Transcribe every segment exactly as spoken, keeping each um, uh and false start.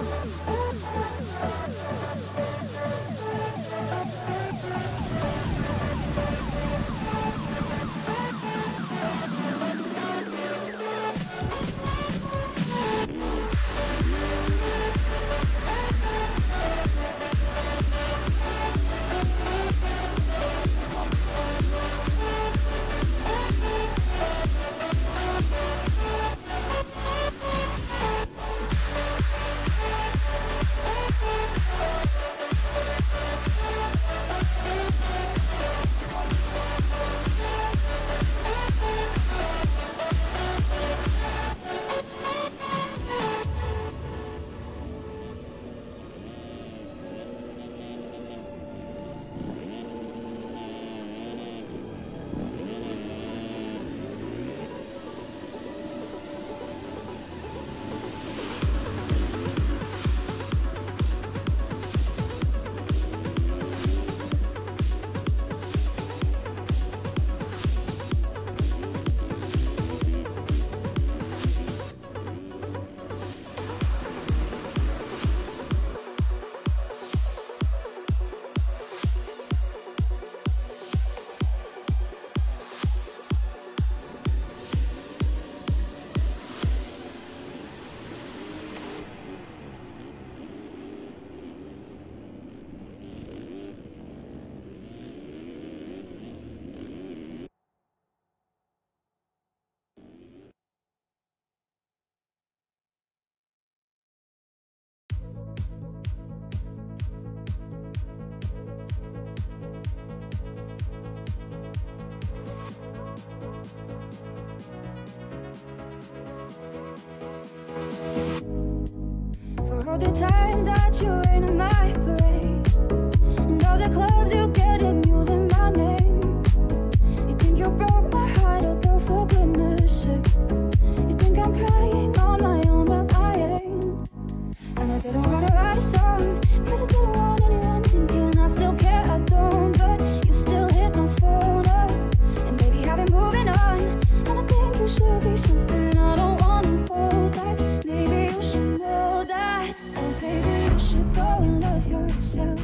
all the times that you rain on my parade, and all the clubs you get in using my name. You think you broke my heart, oh girl, for goodness sake. You think I'm crying on my own, but I ain't. And I didn't wanna write a song, cause I didn't want anyone thinking I still care, I don't. But you still hit my phone up, and baby I've been moving on. And I think you should be something I don't wanna hold back. Maybe you should know that. Oh baby, you should go and love yourself.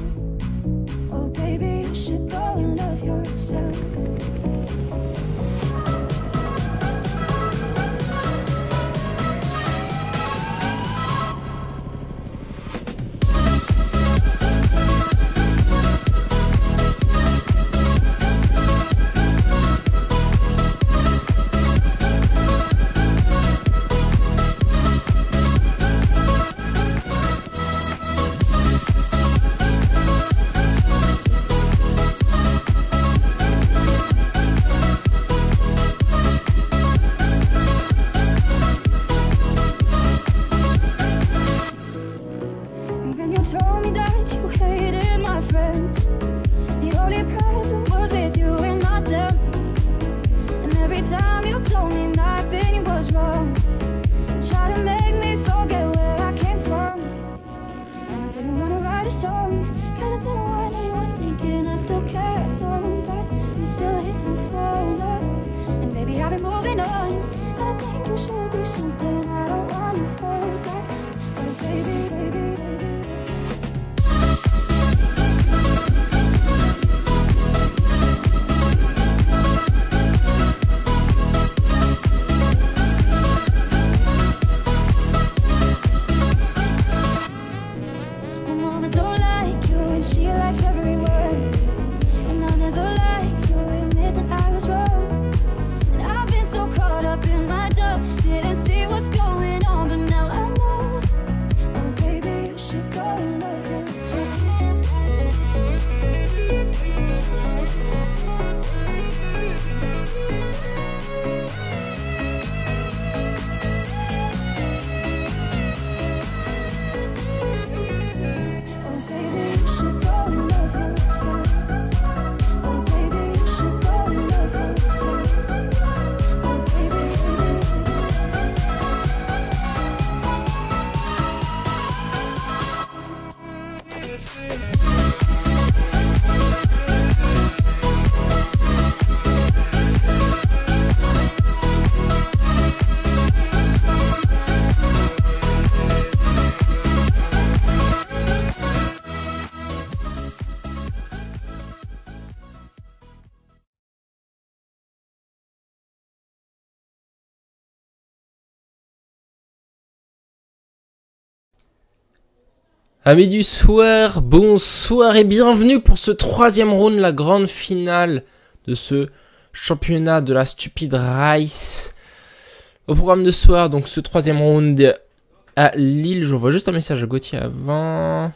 Oh baby, you should go and love yourself. Told me that you hated my friend. The only problem was with you and not them. And every time you told me my opinion was wrong, you tried to make me forget where I came from. And I didn't want to write a song, cause I didn't want anyone thinking I still cared on. But you still hit my phone up, and baby I've been moving on. And I think you should be something I don't want to hold back. Oh baby, baby, baby. Amis du soir, bonsoir et bienvenue pour ce troisième round, la grande finale de ce championnat de la Stupid Race. Au programme de ce soir, donc ce troisième round à Lille. Je vois juste un message à Gauthier avant.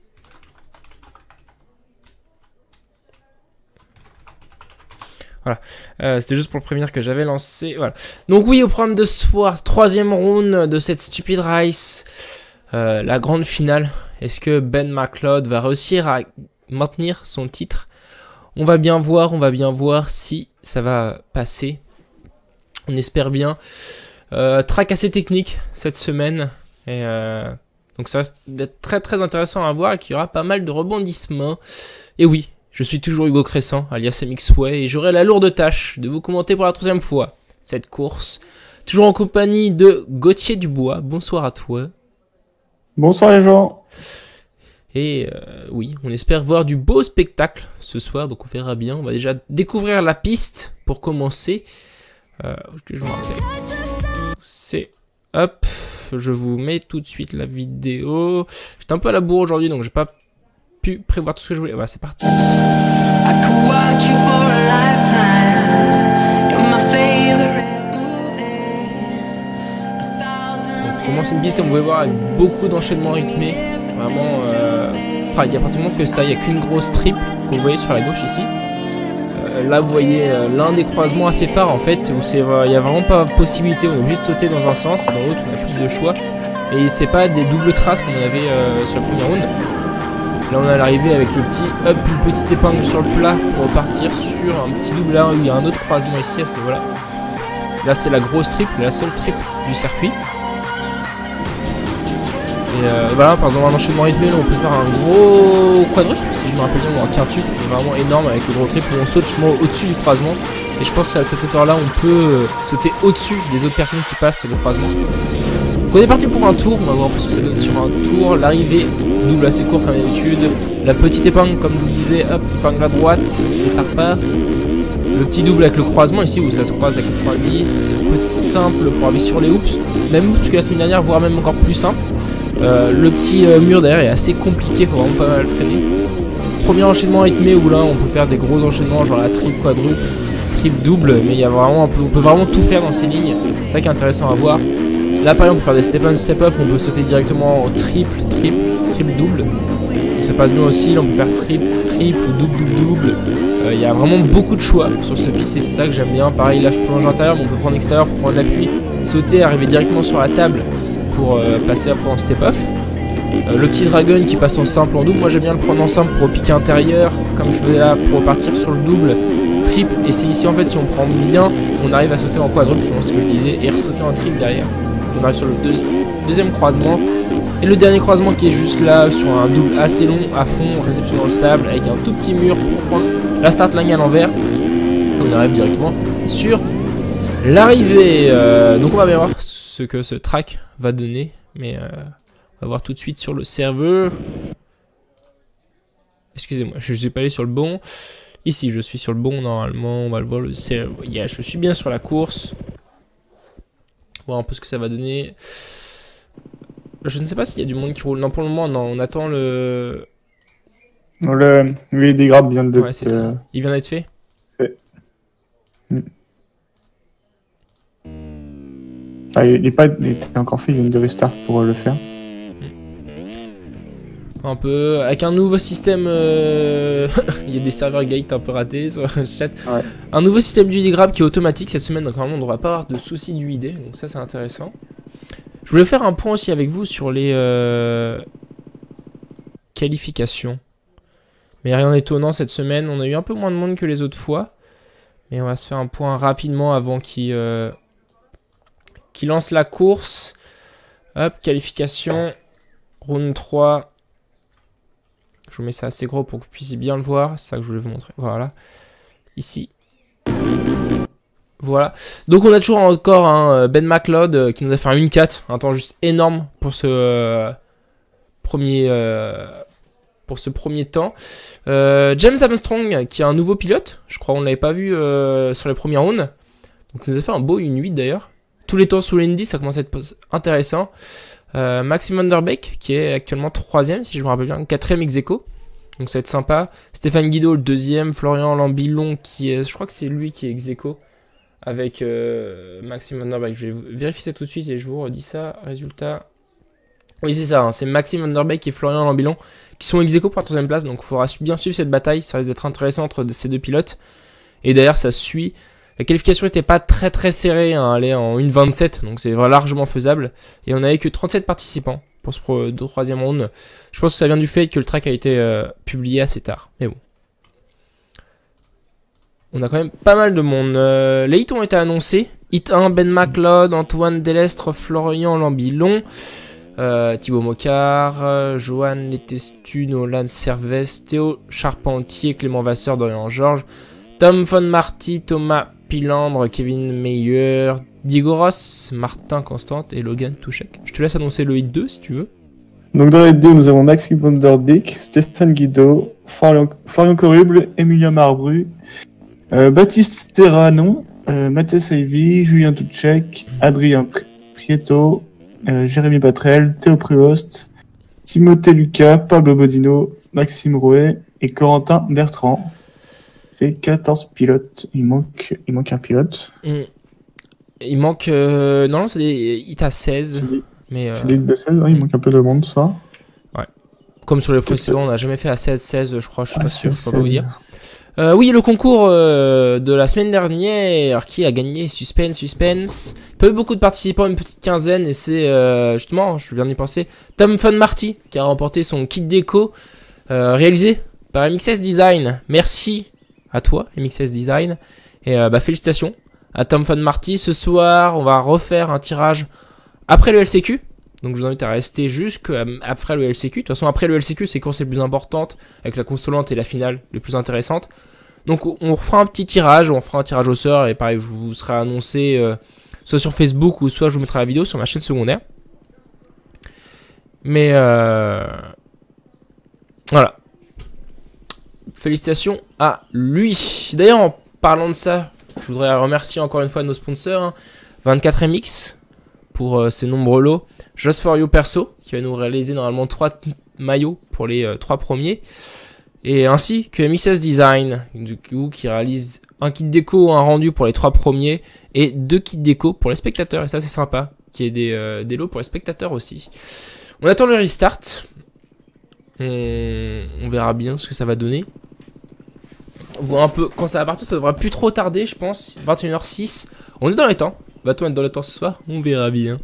Voilà, euh, c'était juste pour le prévenir que j'avais lancé. Voilà. Donc oui, au programme de ce soir, troisième round de cette Stupid Race, euh, la grande finale. Est-ce que Ben McLeod va réussir à maintenir son titre? On va bien voir, on va bien voir si ça va passer. On espère bien. Euh, track assez technique cette semaine. Et euh, donc ça risque d'être très très intéressant à voir et qu'il y aura pas mal de rebondissements. Et oui, je suis toujours Hugo Crescent, alias M X Way, et j'aurai la lourde tâche de vous commenter pour la troisième fois cette course. Toujours en compagnie de Gauthier Dubois. Bonsoir à toi. Bonsoir les gens. Et euh, oui, on espère voir du beau spectacle ce soir, donc on verra bien. On va déjà découvrir la piste pour commencer. Euh, que je me rappelle. C'est... Hop, je vous mets tout de suite la vidéo. J'étais un peu à la bourre aujourd'hui, donc j'ai pas pu prévoir tout ce que je voulais. Voilà, c'est parti. On commence une piste, comme vous pouvez voir, avec beaucoup d'enchaînements rythmés. Vraiment, euh... enfin, il n'y a pratiquement que ça. Il n'y a qu'une grosse trip que vous voyez sur la gauche ici. Euh, là, vous voyez euh, l'un des croisements assez phares en fait, où c'est, il n'y a vraiment pas possibilité. On est obligé de sauter dans un sens, et dans l'autre, on a plus de choix. Et c'est pas des doubles traces comme on avait euh, sur la première round. Là, on est à l'arrivée avec le petit up, une petite épingle sur le plat pour repartir sur un petit double là où il y a un autre croisement ici à ce niveau-là. Là, c'est la grosse trip, la seule trip du circuit. Et euh, voilà, par exemple, un enchaînement rythmé, là, on peut faire un gros quadruple, si je me rappelle bien, ou un quintuple, vraiment énorme avec le gros trip où on saute justement au-dessus du croisement. Et je pense qu'à cette hauteur-là, on peut euh, sauter au-dessus des autres personnes qui passent le croisement. Donc on est parti pour un tour, on va voir ce que ça donne sur un tour. L'arrivée, double assez court comme d'habitude. La petite épingle, comme je vous le disais, hop, épingle à droite, et ça repart. Le petit double avec le croisement ici où ça se croise à quatre-vingt-dix. Petit simple pour arriver sur les hoops. Même hoops que la semaine dernière, voire même encore plus simple. Euh, le petit euh, mur derrière est assez compliqué, faut vraiment pas mal freiner. Premier enchaînement rythmé où là on peut faire des gros enchaînements genre la triple, quadruple, triple, double, mais il y a vraiment, on peut, on peut vraiment tout faire dans ces lignes. C'est ça qui est intéressant à voir. Là par exemple on peut faire des step on, step off, on peut sauter directement en triple, triple, triple, double. Donc ça passe bien aussi, là on peut faire triple, triple ou double, double, double. Il euh, y a vraiment beaucoup de choix sur cette piste, c'est ça que j'aime bien. Pareil là je plonge intérieur, mais on peut prendre extérieur pour prendre l'appui, sauter, arriver directement sur la table pour euh, passer après en step off. Euh, le petit dragon qui passe en simple en double, moi j'aime bien le prendre en simple pour piquer intérieur, comme je fais là pour repartir sur le double, triple, et c'est ici en fait si on prend bien, on arrive à sauter en quadruple, je pense ce que je disais, et ressauter en triple derrière. On arrive sur le deux, deuxième croisement, et le dernier croisement qui est juste là, sur un double assez long, à fond, réception dans le sable, avec un tout petit mur pour prendre la start line à l'envers, on arrive directement sur l'arrivée. Euh, donc on va bien voir ce que ce track va donner, mais euh, on va voir tout de suite sur le serveur. Excusez-moi, je ne suis pas allé sur le bon. Ici, je suis sur le bon normalement. On va le voir le serveur. Yeah, je suis bien sur la course. Voir un peu ce que ça va donner. Je ne sais pas s'il y a du monde qui roule. Non, pour le moment, non. On attend le. Le V D grab vient d'être. Ouais, c'est ça. Euh... Il vient d'être fait. fait. Mm. Ah, il n'est pas il est encore fait, il vient de restart pour le faire. Un peu, avec un nouveau système, euh... il y a des serveurs gate un peu ratés sur le chat. Ouais. Un nouveau système du I D grab qui est automatique cette semaine, donc normalement on ne devrait pas avoir de soucis du I D, donc ça c'est intéressant. Je voulais faire un point aussi avec vous sur les euh... qualifications. Mais rien d'étonnant cette semaine, on a eu un peu moins de monde que les autres fois. Mais on va se faire un point rapidement avant qu'il... Euh... qui lance la course. Hop, qualification. Round trois. Je vous mets ça assez gros pour que vous puissiez bien le voir. C'est ça que je voulais vous montrer. Voilà. Ici. Voilà. Donc on a toujours encore un Ben McLeod euh, qui nous a fait un un quatre. Un temps juste énorme pour ce euh, premier... Euh, pour ce premier temps. Euh, James Armstrong qui est un nouveau pilote. Je crois qu'on ne l'avait pas vu euh, sur les premières rounds. Donc il nous a fait un beau un huit d'ailleurs. Tous les temps sous l'Indy, ça commence à être intéressant. Euh, Maxime Van Der Beek, qui est actuellement troisième, si je me rappelle bien, quatrième ex aequo. Donc ça va être sympa. Stéphane Guido, le deuxième. Florian Lambilon, qui est, je crois que c'est lui qui est ex aequo avec euh, Maxime Van Der Beek. Je vais vérifier ça tout de suite et je vous redis ça. Résultat. Oui, c'est ça. Hein, c'est Maxime Van Der Beek et Florian Lambilon qui sont ex aequo pour la troisième place. Donc il faudra bien suivre cette bataille. Ça risque d'être intéressant entre ces deux pilotes. Et d'ailleurs, ça suit. La qualification n'était pas très très serrée. Hein, elle est en une vingt-sept. Donc c'est largement faisable. Et on n'avait que trente-sept participants pour ce pro, de troisième round. Je pense que ça vient du fait que le track a été euh, publié assez tard. Mais bon. On a quand même pas mal de monde. Euh, les hits ont été annoncés. Hit un, Ben McLeod, Antoine Delestre, Florian Lambilon, euh, Thibaut Mocard, euh, Johan Letestu, Nolan Servès, Théo Charpentier, Clément Vasseur, Dorian Georges, Tom Von Marty, Thomas Pilandre, Kevin Meyer, Diego Ross, Martin Constante et Logan Touchek. Je te laisse annoncer le hit deux si tu veux. Donc dans le hit deux, nous avons Maxime Van Der Beek, Stéphane Guido, Florian, Florian Coruble, Emilien Marbru, euh, Baptiste Terranon, euh, Mathias Ivy, Julien Touchek, Adrien Prieto, euh, Jérémy Batrel, Théo Prévost, Timothée Lucas, Pablo Bodino, Maxime Rouet et Corentin Bertrand. Fait quatorze pilotes. Il manque, il manque un pilote. Mmh. Il manque... Euh... Non, c'est des hits à seize. C'est des, mais euh... des hits de seize, hein, il manque un peu de monde, ça. Ouais. Comme sur les précédents, on n'a jamais fait à seize seize, je crois. Je suis ah, pas sûr, je peux pas vous dire. Euh, oui, le concours euh, de la semaine dernière, qui a gagné? Suspense, suspense. Pas eu beaucoup de participants, une petite quinzaine, et c'est euh, justement, je viens d'y penser, Tom Von Marty qui a remporté son kit déco euh, réalisé par M X S Design. Merci à toi, M X S Design, et euh, bah, félicitations à Tom Von Marty. Ce soir, on va refaire un tirage après le L C Q. Donc je vous invite à rester jusqu'après le L C Q. De toute façon, après le L C Q, c'est les courses les plus importantes, avec la consolante et la finale les plus intéressantes. Donc on refera un petit tirage, on fera un tirage au sort, et pareil, je vous serai annoncé euh, soit sur Facebook, ou soit je vous mettrai la vidéo sur ma chaîne secondaire. Mais euh, voilà. Félicitations à lui. D'ailleurs, en parlant de ça, je voudrais remercier encore une fois nos sponsors, hein, vingt-quatre M X, pour euh, ces nombreux lots. Just for You Perso, qui va nous réaliser normalement trois maillots pour les euh, trois premiers. Et ainsi que M X S Design, du coup, qui réalise un kit déco, un rendu pour les trois premiers, et deux kits déco pour les spectateurs. Et ça, c'est sympa, qu'il y ait des, euh, des lots pour les spectateurs aussi. On attend le restart. On, on verra bien ce que ça va donner. On voit un peu quand ça va partir, ça devrait plus trop tarder, je pense. vingt et une heures six. On est dans les temps. Va-t-on être dans les temps ce soir? On verra bien.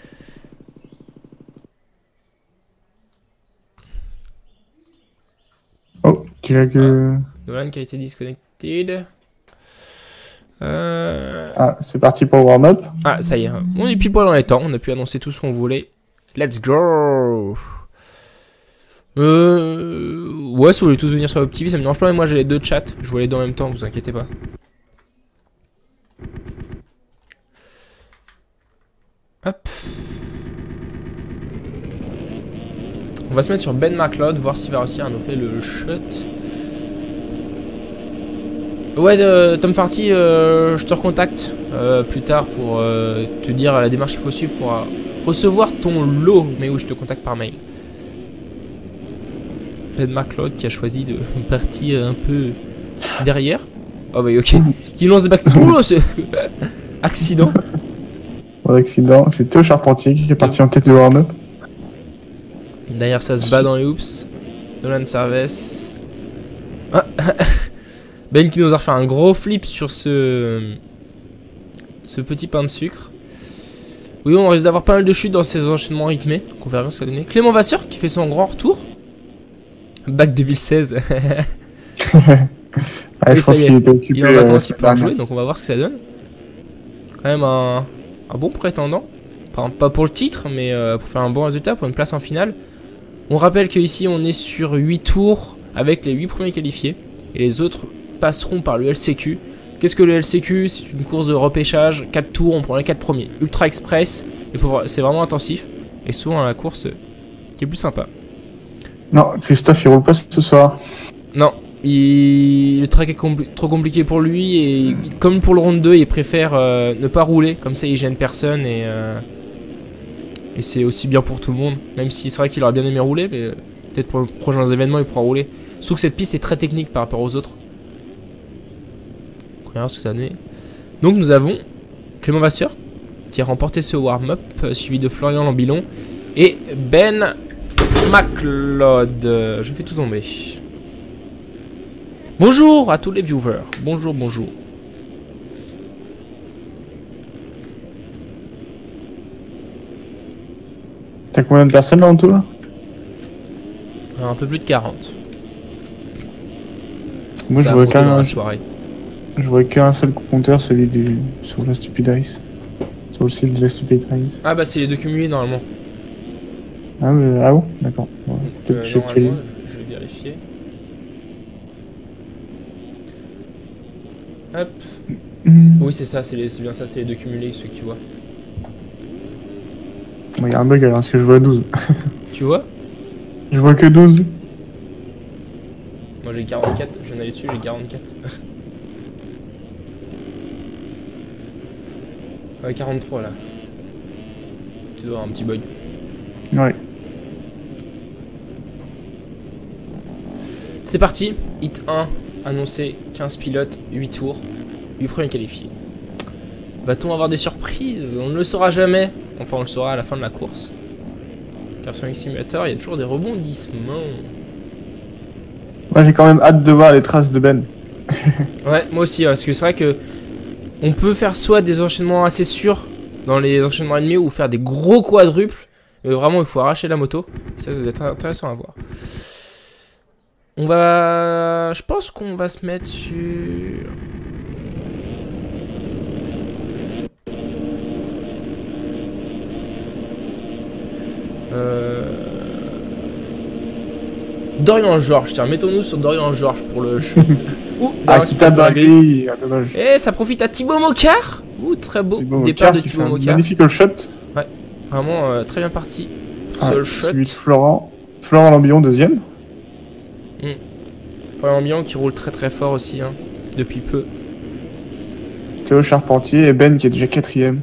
Oh, tu as que... Ah, Nolan qui a été disconnected. Euh... Ah, c'est parti pour warm-up. Ah, ça y est. On est pile poil dans les temps. On a pu annoncer tout ce qu'on voulait. Let's go. Euh... Ouais, si vous voulez tous venir sur Optivi, ça me dérange pas, mais moi j'ai les deux chats. Je vois les deux en même temps, vous inquiétez pas. Hop. On va se mettre sur Ben McLeod, voir s'il va réussir à nous faire le shot. Ouais, de, Tom Farty, euh, je te recontacte euh, plus tard pour euh, te dire la démarche qu'il faut suivre pour euh, recevoir ton lot. Mais oui, je te contacte par mail. Ben McLeod qui a choisi de partir un peu derrière. Oh bah ok. Qui lance des back. Oh, c'est accident. Pas d'accident. C'est Théo Charpentier qui est parti en tête de warm-up. Derrière ça se bat dans les hoops. Nolan Servès. Ah. Ben qui nous a refait un gros flip sur ce ce petit pain de sucre. Oui, on risque d'avoir pas mal de chutes dans ces enchaînements rythmés. Donc on verra bien ce que ça va donner. Clément Vasseur qui fait son grand retour. Bac deux mille seize. Ah, je pense qu'il était occupé. Il est en vacances, il peut jouer, donc on va voir ce que ça donne. Quand même un, un bon prétendant. Pas, pas pour le titre, mais euh, pour faire un bon résultat, pour une place en finale. On rappelle qu'ici on est sur huit tours avec les huit premiers qualifiés. Et les autres passeront par le L C Q. Qu'est-ce que le L C Q? C'est une course de repêchage. quatre tours, on prend les quatre premiers. Ultra Express, c'est vraiment intensif. Et souvent la course euh, qui est plus sympa. Non, Christophe il roule pas ce soir. Non, il... le track est compli trop compliqué pour lui. Et comme pour le round deux, il préfère euh, ne pas rouler. Comme ça il gêne personne. Et, euh... Et c'est aussi bien pour tout le monde. Même si c'est vrai qu'il aurait bien aimé rouler, mais peut-être pour les prochains événements il pourra rouler. Sauf que cette piste est très technique par rapport aux autres. On verra ce que ça donne. Donc nous avons Clément Vasseur qui a remporté ce warm-up, suivi de Florian Lambilon et Ben McLeod. Je fais tout tomber. Bonjour à tous les viewers. Bonjour, bonjour. T'as combien de personnes là en tout là? Un peu plus de quarante. Moi Ça je a vois monté dans qu'un la soirée. je vois qu'un seul compteur, celui du sur la Stupid Ice. Sur le site de la Stupid Ice. Ah bah c'est les deux cumulés normalement. Ah, mais, ah bon? D'accord. Ouais, peut-être Euh, que j'ai normalement, pris. je, je vais vérifier. Hop. Hmm. Oui c'est ça, c'est les- c'est bien ça, c'est les deux cumulés, ceux que tu vois. Il y a un bug alors, parce que je vois douze. Tu vois? Je vois que douze. Moi j'ai quarante-quatre, je viens d'aller dessus, j'ai quarante-quatre. Ouais, quarante-trois là. Tu dois avoir un petit bug. Ouais. C'est parti, hit un, annoncé, quinze pilotes, huit tours, huit premiers qualifiés. Va-t-on avoir des surprises? On ne le saura jamais. Enfin, on le saura à la fin de la course. Car sur X Simulator, il y a toujours des rebondissements. Moi j'ai quand même hâte de voir les traces de Ben. Ouais, moi aussi, parce que c'est vrai que on peut faire soit des enchaînements assez sûrs dans les enchaînements ennemis ou faire des gros quadruples. Mais vraiment, il faut arracher la moto. Ça, ça va être intéressant à voir. On va... Je pense qu'on va se mettre sur... Euh... Dorian Georges, tiens, mettons-nous sur Dorian Georges pour le shoot. Ouh, Ah, qui tape dans la grille, ah, dommage. Et ça profite à Thibaut Mocard. Ouh, très beau Thibaut départ Mocard de qui fait Thibaut un Mocard. magnifique all shot. Vraiment euh, très bien parti. Ah, Seul shot. celui de Florent. Florent Lambillon, deuxième. Florian Bion qui roule très très fort aussi, hein, depuis peu. Théo Charpentier et Ben qui est déjà quatrième.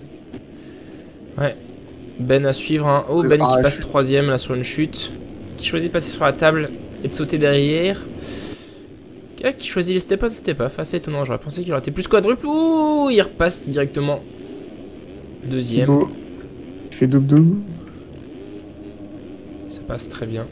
Ben à suivre, hein. Oh, Le Ben qui barrage. passe troisième là sur une chute. Qui choisit de passer sur la table et de sauter derrière. Ah, qui choisit les step on step off. Assez étonnant, j'aurais pensé qu'il aurait été plus quadruple. Ouh, il repasse directement deuxième. Thibaut qui fait double-double. Ça passe très bien.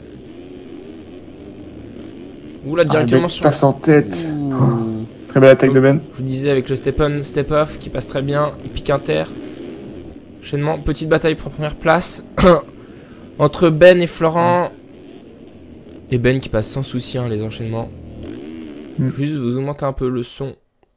Ouh là Ah, directement Ben sur. passe en tête. Ouh. Très belle attaque de Ben. Je vous disais avec le step on, step off qui passe très bien, et pique inter. Enchaînement, petite bataille pour la première place. Entre Ben et Florent. Et Ben qui passe sans souci hein, les enchaînements. Mm. Juste vous augmentez un peu le son.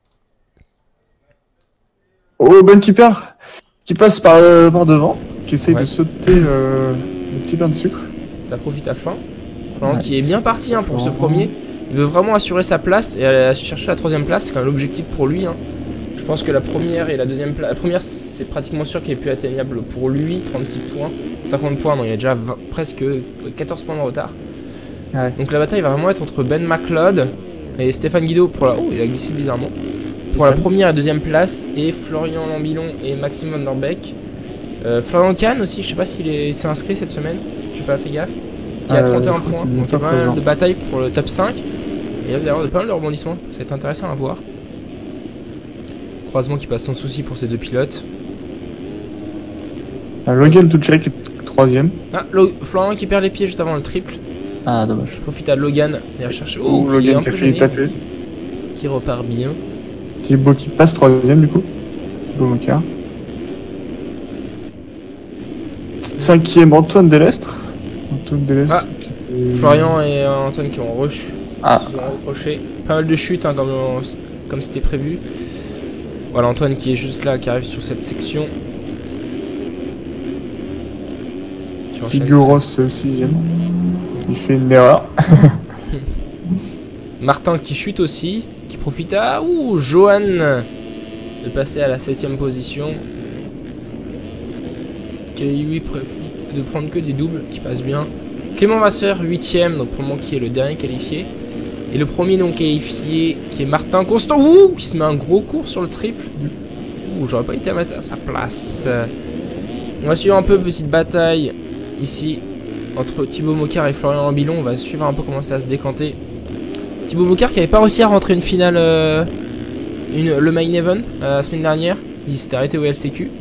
Oh, Ben qui perd. Qui passe par, euh, par devant. Qui essaye Ouais. de sauter euh, le petit pain de sucre. Ça profite à Florent. Florent Ouais. qui est bien parti hein, pour ce Florent. premier. Il veut vraiment assurer sa place et aller chercher la troisième place. C'est quand même l'objectif pour lui. Hein. Je pense que la première et la deuxième place. La première, c'est pratiquement sûr qu'elle est plus atteignable pour lui. trente-six points. cinquante points, non, il a déjà vingt, presque quatorze points de retard. Ouais. Donc la bataille va vraiment être entre Ben McLeod et Stéphane Guido pour la. Oh, il a glissé bizarrement. Pour la Ça. première et deuxième place. Et Florian Lambilon et Maxime Van Der Beek. Euh, Florian Kahn aussi, je sais pas s'il est- s'est inscrit cette semaine. J'ai pas fait gaffe. Qui a Euh, trente et un je crois points. qu'il est Donc il y a pas pas mal présent. de bataille pour le top cinq. Et il reste d'ailleurs de pas mal de rebondissements. Ça va être intéressant à voir. Croisement qui passe sans souci pour ces deux pilotes. Ah, Logan Tuchek est troisième. Ah, Lo- Florian qui perd les pieds juste avant le triple. Ah, dommage. Je profite à Logan et rechercher. Oh, Oh, qui est Logan un qui a peu failli gêné, taper. Qui repart bien. Thibaut qui passe troisième du coup. Thibaut Mocard. Cinquième, Antoine Delestre. Antoine Delestre. Ah, qui est- Florian et euh, Antoine qui ont rush. Ah. Ils se sont recrochés. Pas mal de chutes hein, comme on- comme c'était prévu. Voilà Antoine qui est juste là, qui arrive sur cette section. Qui enchaîne Tiguros sixième. Il fait une erreur. très- Martin qui chute aussi, qui profite à ouh Johan de passer à la septième position. Qui lui profite de prendre que des doubles, qui passe bien. Clément Vasseur huitième, donc pour le moment qui est le dernier qualifié. Et le premier non qualifié qui est Martin Constant, ouh, qui se met un gros cours sur le triple. Ouh, j'aurais pas été à mettre à sa place. On va suivre un peu petite bataille ici entre Thibaut Mocard et Florian Ambilon. On va suivre un peu comment ça va se décanter. Thibaut Mocard qui avait pas réussi à rentrer une finale, euh, une, le main event euh, la semaine dernière. Il s'était arrêté au L C Q.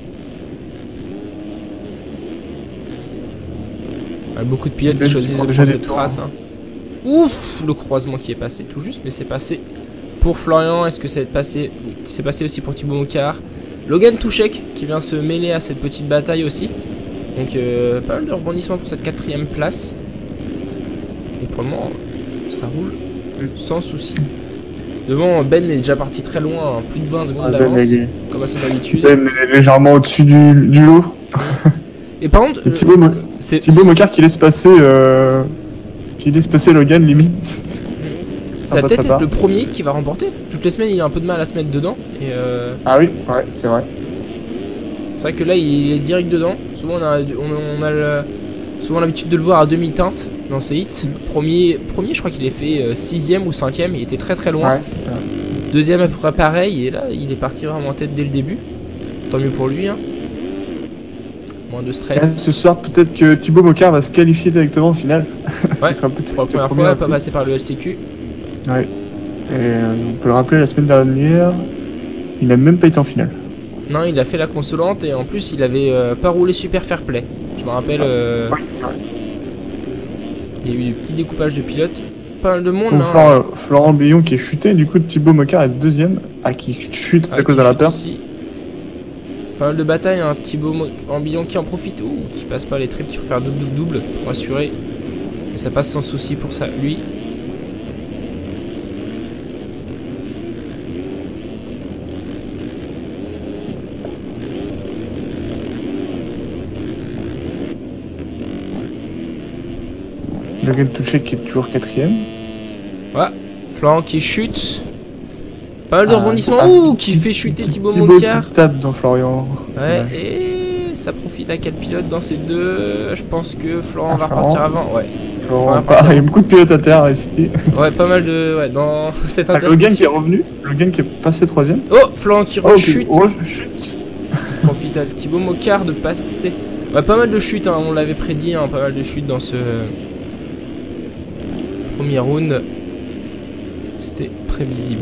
Ouais, beaucoup de pilotes qui choisissent de prendre cette trace. Hein. Ouf, le croisement qui est passé tout juste, mais c'est passé pour Florian. Est-ce que c'est passé? C'est passé aussi pour Thibaut Mocard. Logan Touchek qui vient se mêler à cette petite bataille aussi. Donc euh, pas mal de rebondissements pour cette quatrième place. Et pour le moment, ça roule sans souci. Devant, Ben est déjà parti très loin, plus de vingt secondes Ah, d'avance, Ben, comme à son habitude. Ben est légèrement au-dessus du, du lot. Et par contre, Et Thibaut, Mo- c'est Thibaut Mocard qui laisse passer, euh, qui laisse passer Logan limite. ça va peut-être être le premier hit qui va remporter. Toutes les semaines, il a un peu de mal à se mettre dedans. Et euh, Ah oui, ouais, c'est vrai. c'est vrai que là, il est direct dedans. Souvent, on a, on, on a le, souvent l'habitude de le voir à demi-teinte dans ses hits. Premier, premier, je crois qu'il est fait euh, sixième ou cinquième. Il était très très loin. Ouais, c'est ça. Deuxième à peu près pareil. Et là, il est parti vraiment en tête dès le début. Tant mieux pour lui. Hein. Moins de Et stress. ce soir, peut-être que Thibaut Mocard va se qualifier directement au final. Ouais, Ce sera peut-être pour la première fois, pas passer par le L C Q. Ouais. Et euh, on peut le rappeler, la semaine dernière, il n'a même pas été en finale. Non, il a fait la consolante et en plus, il avait euh, pas roulé super fair play. Je me rappelle, euh, Oui, c'est vrai. il y a eu des petits découpages de pilotes. Pas mal de monde. Bon, hein. Florent, Florent Billon qui est chuté, du coup Thibaut Mocard est deuxième, ah, qui chute Ah, à cause qui de la chute perte. aussi. Pas mal de batailles, hein. Thibaut Ambillon qui en profite, ou qui passe pas les trips, qui peut faire double double double pour assurer. Mais ça passe sans souci pour ça, lui. Logan Touché qui est toujours quatrième. Voilà, Florent qui chute. Pas mal de Ah, rebondissements, ah, ouh, qui fait chuter Thibaut Thibaut Mocard. qui tape dans Florian. Ouais, et ça profite à quel pilote dans ces deux? Je pense que Florent Ah, va Florent. repartir avant, ouais. Florent, Enfin, pas- il y a beaucoup de pilotes à terre ici. Ouais, pas mal de... Ouais, dans cette Ah, Logan qui est intersection. revenu, Logan qui est passé troisième. Oh, Florent qui Oh, rechute. oh, chute. Profite à Thibaut Mocard de passer. Ouais, pas mal de chutes, hein, on l'avait prédit, hein, pas mal de chutes dans ce premier round. C'était prévisible.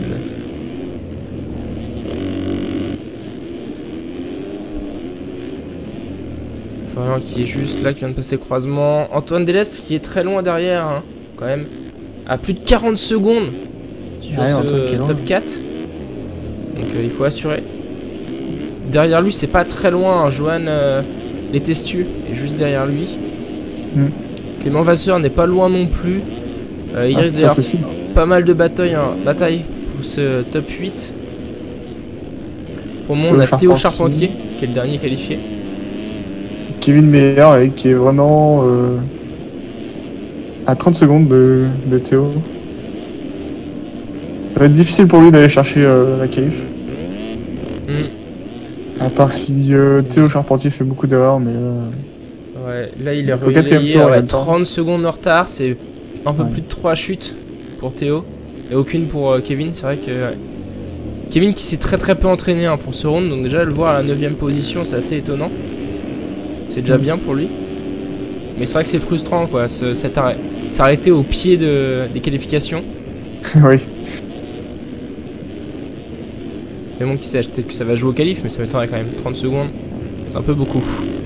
Florian qui est juste là, qui vient de passer le croisement. Antoine Delestre qui est très loin derrière, hein, quand même. À plus de quarante secondes sur Ouais, Antoine qui est ce loin. top quatre. Donc euh, il faut assurer. Derrière lui, c'est pas très loin. Hein. Johan euh, Les Testu est juste derrière lui. Mm. Clément Vasseur n'est pas loin non plus. Euh, il Ah, reste ça d'ailleurs se suit. pas mal de batailles, hein, batailles pour ce top huit. Pour moi, on Théo a Théo Charpentier. Charpentier, qui est le dernier qualifié. Kevin Meyer et qui est vraiment euh, à trente secondes de, de Théo. Ça va être difficile pour lui d'aller chercher euh, la qualif. Mm. À part si euh, Théo Charpentier fait beaucoup d'erreurs, mais euh, Ouais, là il est Au quatrième relayé, tour, en ouais, même temps. trente secondes de retard, c'est un peu Ouais. plus de trois chutes pour Théo et aucune pour euh, Kevin. C'est vrai que ouais. Kevin qui s'est très très peu entraîné hein, pour ce round, donc déjà le voir à la neuvième position c'est assez étonnant. C'est déjà Mm. bien pour lui, mais c'est vrai que c'est frustrant quoi, ce, cet arrêt, s'arrêter au pied de, des qualifications. oui. Mais bon, qui sait, peut-être que ça va jouer au qualif, mais ça m'étonnerait quand même. trente secondes, c'est un peu beaucoup.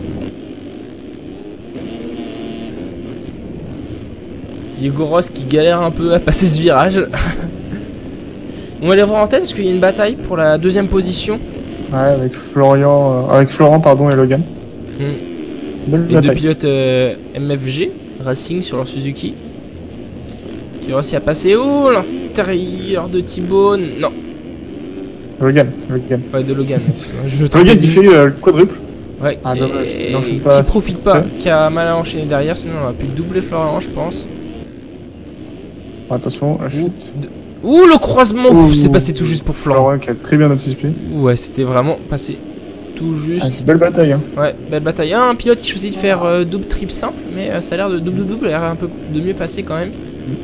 Diego Ross qui galère un peu à passer ce virage. On va aller voir en tête parce qu'il y a une bataille pour la deuxième position. Ouais, avec Florian, euh, avec Florent pardon et Logan. Hmm. Belle Les deux bataille. pilotes euh, M F G Racing sur leur Suzuki. Qui réussit à passer. Oh, l'intérieur de Thibaut. Non, Logan, Logan. ouais, de Logan. excuse-moi, je me Logan trompais qui de- fait euh, le quadruple. Ouais, Ah, et- dommage, il enchaîne qui pas. profite pas, Ok. qui a mal à enchaîner derrière, sinon on aurait pu doubler Florian, je pense. Bon, attention, la Ouh, chute. de- Ouh, le croisement, Ouh. ouf, c'est passé tout juste pour Florian. Florent qui a très bien anticipé. Ouais, c'était vraiment passé tout Ah, juste. c'est une belle bataille. Hein. Ouais, belle bataille. Un pilote qui choisit de faire euh, double trip simple, mais euh, ça a l'air de double double double, a l'air un peu de mieux passer quand même.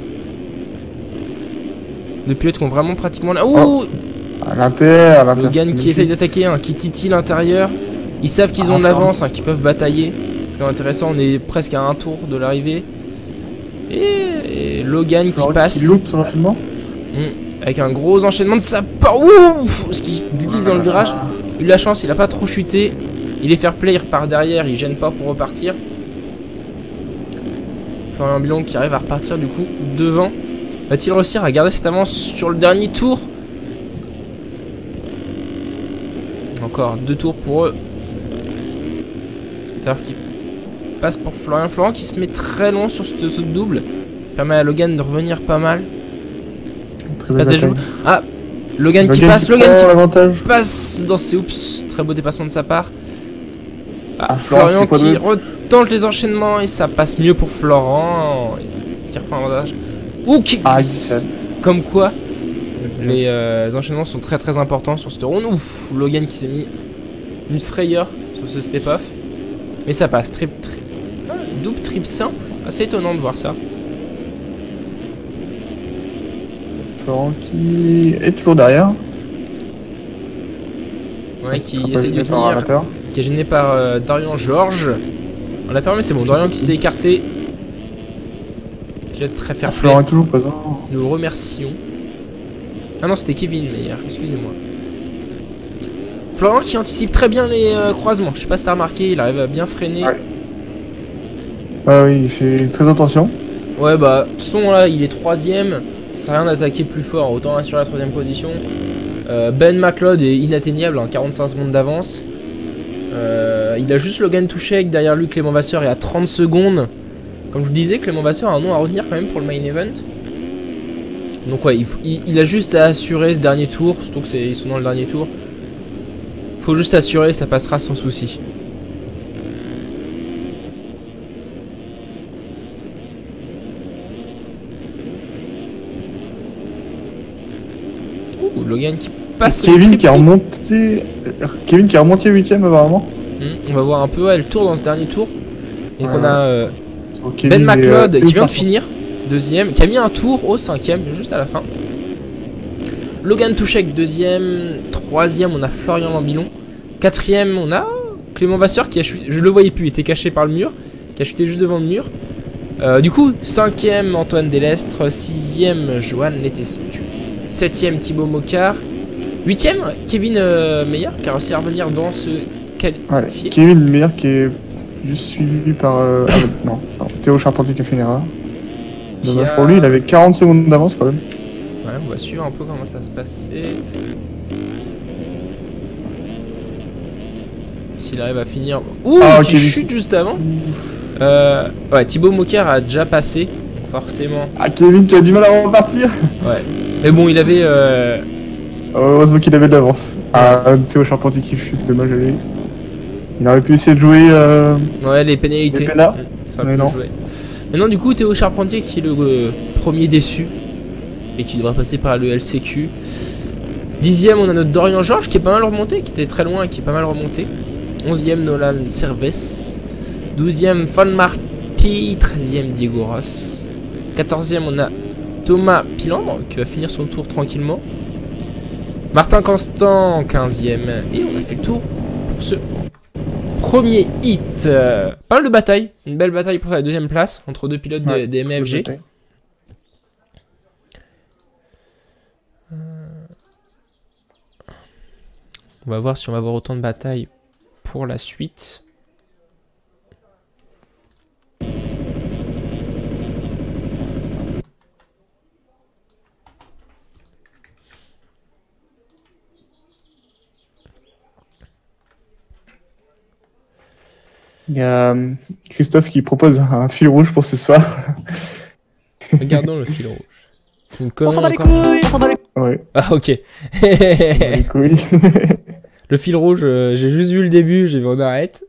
Deux pilotes qui ont vraiment pratiquement là. Ouh, Oh. À l'inter, à l'inter. Logan c'est qui essaye magnifique. d'attaquer, hein, qui titille l'intérieur. Ils savent qu'ils Ah, ont de Florent. l'avance, hein, qu'ils peuvent batailler. C'est quand même intéressant, on est presque à un tour de l'arrivée. Et, et Logan qui Florent passe. qui loupe son enchaînement. Mmh. Avec un gros enchaînement de sa part. Ouf, ce qui glisse dans le virage. Il a eu de la chance, il a pas trop chuté. Il est fair play, il repart derrière, il gêne pas pour repartir. Florian Bilon qui arrive à repartir du coup devant. Va-t-il réussir à garder cette avance sur le dernier tour? Encore deux tours pour eux. Tout qui passe pour Florian. Florian qui se met très long sur ce saut de double. Permet à Logan de revenir pas mal. Très belle Passe des bataille. joues. Ah, Logan qui Logan passe, qui Logan prend qui l'avantage. passe dans ses oups. Très beau dépassement de sa part. Ah, Ah, Florent Florian fait quoi qui de- retente les enchaînements et ça passe mieux pour Florent. Qui reprend l'avantage. Ouh, qui Ah, glisse. Comme quoi, les euh, enchaînements sont très très importants sur cette round. Ouf, Logan qui s'est mis une frayeur sur ce step-off. Mais ça passe. Trip, trip. Ah, double trip simple. Assez étonnant de voir ça. Florent qui est toujours derrière. Ouais, qui Sera pas essaie de gêné par un tenir. rappeur. Qui est gêné par euh, Dorian Georges. On l'a permis, c'est bon. Dorian qui s'est écarté. Qui est très fair Ah, play. Florent est toujours présent. Nous le remercions. Ah non, c'était Kevin Meyer, excusez-moi. Florent qui anticipe très bien les euh, croisements. Je sais pas si t'as remarqué, il arrive à bien freiner. Ouais. Ah oui, il fait très attention. Ouais, bah, de toute façon, là, il est troisième. Ça sert à rien d'attaquer plus fort, autant assurer la troisième position. Euh, Ben McLeod est inatteignable, en quarante-cinq secondes d'avance. Euh, il a juste Logan Touchek derrière lui, Clément Vasseur est à trente secondes. Comme je vous disais, Clément Vasseur a un nom à retenir quand même pour le main event. Donc ouais, il, faut- il, il a juste à assurer ce dernier tour, surtout que c'est ils sont dans le dernier tour. Faut juste assurer, ça passera sans souci. Ouh, Logan qui passe. le Kevin trip qui a trip. remonté. Kevin qui a remonté huitième apparemment. Hmm, on va voir un peu ouais, le tour dans ce dernier tour. Donc Ouais, on a euh, Donc, Ben Kevin est, McLeod euh, qui vient de ultra finir deuxième, qui a mis un tour au cinquième juste à la fin. Logan Touchek deuxième, troisième on a Florian Lambilon, quatrième on a Clément Vasseur qui a chuté, je le voyais plus, il était caché par le mur, qui a chuté juste devant le mur. Euh, du coup cinquième Antoine Delestre, sixième Johan Letestu, septième Thibaut Mocard, huitième Kevin euh, Meyer qui a réussi à revenir dans ce Ouais, qualifié. Kevin Meyer qui est juste suivi par euh, ah, non, non, Théo Charpentier qui a fait une erreur. Dommage Qui a- pour lui, il avait quarante secondes d'avance quand même. Ouais, on va suivre un peu comment ça se passait. S'il arrive à finir. Ouh, Ah, qui ok, chute juste avant. Euh, ouais, Thibaut Mocard a déjà passé, donc forcément. Ah, Kevin qui a du mal à repartir. Ouais. Mais bon, il avait. Euh... Heureusement qu'il avait de l'avance. Ah, Théo Charpentier qui chute, dommage à lui. Il aurait pu essayer de jouer. Euh... Ouais, les pénalités. Les pénals. Mm, ça aurait Mais pu non. jouer. Maintenant, du coup, Théo Charpentier qui est le euh, premier déçu et qui devra passer par le L C Q. Dixième, on a notre Dorian Georges qui est pas mal remonté, qui était très loin et qui est pas mal remonté. Onzième, Nolan Cerves. Douzième, Fan Marty. Treizième, Diego Ross. Quatorzième, on a Thomas Pilandre qui va finir son tour tranquillement. Martin Constant, quinzième. Et on a fait le tour pour ce premier hit. Euh, pas mal de bataille. Une belle bataille pour la deuxième place entre deux pilotes de- Ouais, des M F G. très On va voir si on va avoir autant de batailles pour la suite. Il y a euh, Christophe qui propose un fil rouge pour ce soir. Regardons le fil rouge. C'est une On s'en connerie bat les encore. couilles, on s'en bat les couilles. Ouais, Ah ok. les couilles. Le fil rouge, euh, j'ai juste vu le début, j'ai vu on arrête.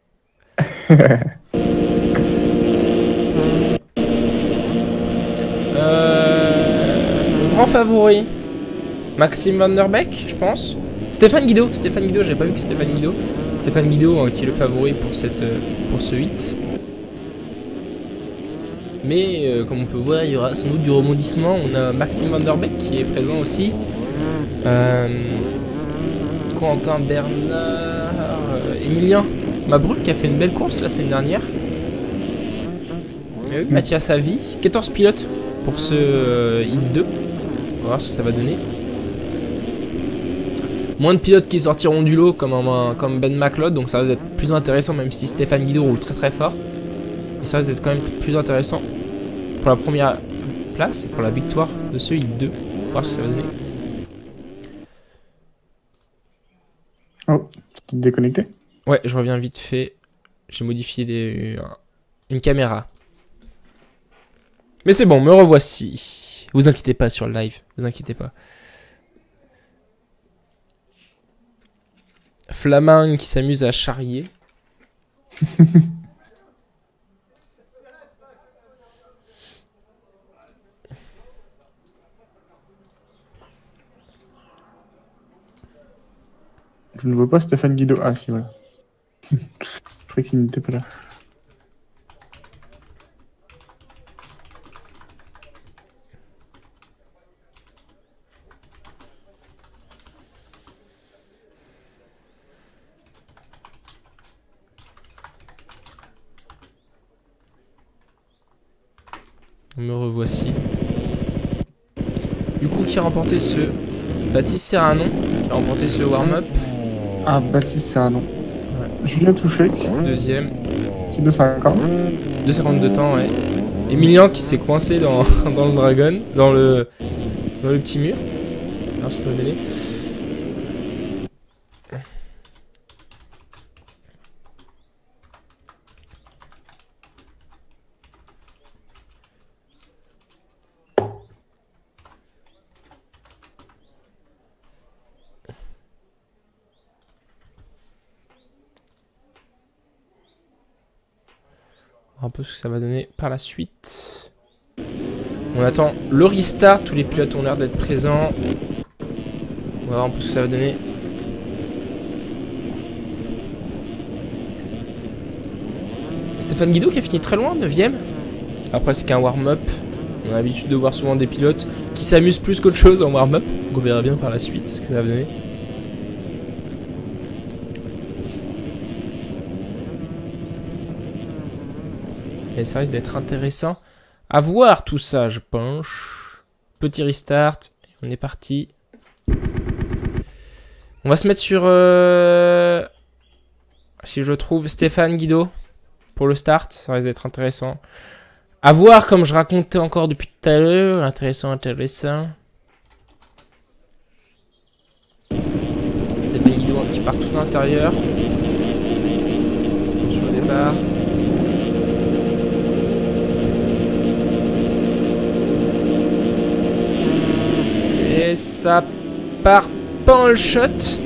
euh, grand favori, Maxime Van Der Beek, je pense. Stéphane Guido, Stéphane Guido, j'avais pas vu que Stéphane Guido. Stéphane Guido hein, qui est le favori pour, cette, euh, pour ce hit. Mais euh, comme on peut voir, il y aura sans doute du rebondissement. On a Maxime Van Der Beek qui est présent aussi. Euh, Quentin Bernard Emilien Mabruc qui a fait une belle course la semaine dernière. Mais oui, Mathias Avi, quatorze pilotes pour ce euh, hit deux. On va voir ce que ça va donner. Moins de pilotes qui sortiront du lot comme, un, comme Ben McLeod, donc ça risque d'être plus intéressant même si Stéphane Guido roule très très fort. Mais ça risque d'être quand même plus intéressant pour la première place et pour la victoire de ce hit deux. On va voir ce que ça va donner. Oh, tu t'es déconnecté? Ouais, je reviens vite fait. J'ai modifié des, une caméra. Mais c'est bon, me revoici. Vous inquiétez pas sur le live, vous inquiétez pas. Flaming qui s'amuse à charrier. Je ne vois pas Stéphane Guido. Ah si, voilà. Je croyais qu'il n'était pas là. Me revoici. Du coup, qui a remporté ce Baptiste Serranon, qui a remporté ce warm-up. Ah, Baptiste Serranon. Ouais. Julien Touchek. Deuxième. C'est deux cinquante. deux cinquante-deux temps, ouais. Emilien qui s'est coincé dans, dans le dragon, dans le dans le petit mur. Alors, ça va donner. Un peu ce que ça va donner par la suite. On attend le restart, tous les pilotes ont l'air d'être présents. On va voir un peu ce que ça va donner. Stéphane Guido qui a fini très loin, neuvième. Après c'est qu'un warm-up. On a l'habitude de voir souvent des pilotes qui s'amusent plus qu'autre chose en warm-up. Donc on verra bien par la suite ce que ça va donner. Et ça risque d'être intéressant à voir tout ça, je pense. Petit restart. On est parti. On va se mettre sur... Euh, si je trouve Stéphane Guido pour le start. Ça risque d'être intéressant. À voir comme je racontais encore depuis tout à l'heure. Intéressant, intéressant. Stéphane Guido qui part tout d'intérieur. Attention au départ. Et ça part pas en le shot. Ça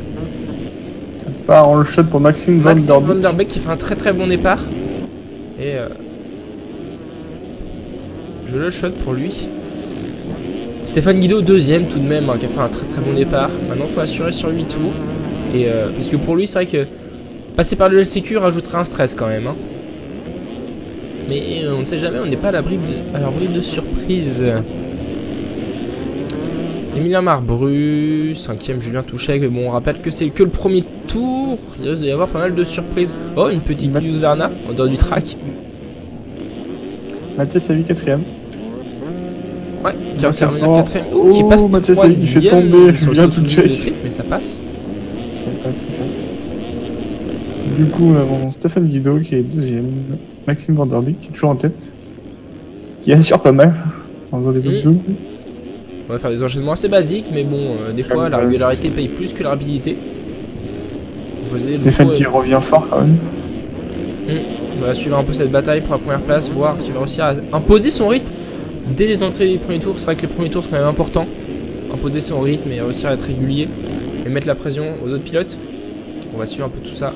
part en le shot pour Maxime Van Maxime Der Beek. Van Der Beek qui fait un très très bon départ. Et euh, je le shot pour lui. Stéphane Guido deuxième tout de même, hein, qui a fait un très très bon départ. Maintenant il faut assurer sur huit tours. Et euh, parce que pour lui c'est vrai que passer par le L C Q rajouterait un stress quand même. Hein. Mais euh, on ne sait jamais, on n'est pas à l'abri de, à l'abri de surprise. Emilien Marbru, cinquième Julien Touchek, mais bon on rappelle que c'est que le premier tour, il risque d'y avoir pas mal de surprises. Oh une petite Mat- News Verna, en dehors du track. Mathias Avi quatrième. Ouais, qui a réussi à revenir Mathias- quatrième. Oh, Qui passe Mathias Avi, il fait troisième tomber sur le Julien saut de Touchek. trip, mais ça passe. Ça passe, ça passe. Du coup, nous avons Stéphane Guido qui est deuxième. Maxime Van Der Beek qui est toujours en tête. Qui assure pas mal en faisant des doubles Mm. doubles. On va faire des enchaînements assez basiques, mais bon, euh, des fois la régularité paye plus que la rapidité. Composé, du Stéphane coup, qui euh, revient fort quand même. On va suivre un peu cette bataille pour la première place, voir qui va réussir à imposer son rythme dès les entrées des premiers tours. C'est vrai que les premiers tours sont quand même importants. Imposer son rythme et réussir à être régulier et mettre la pression aux autres pilotes. On va suivre un peu tout ça.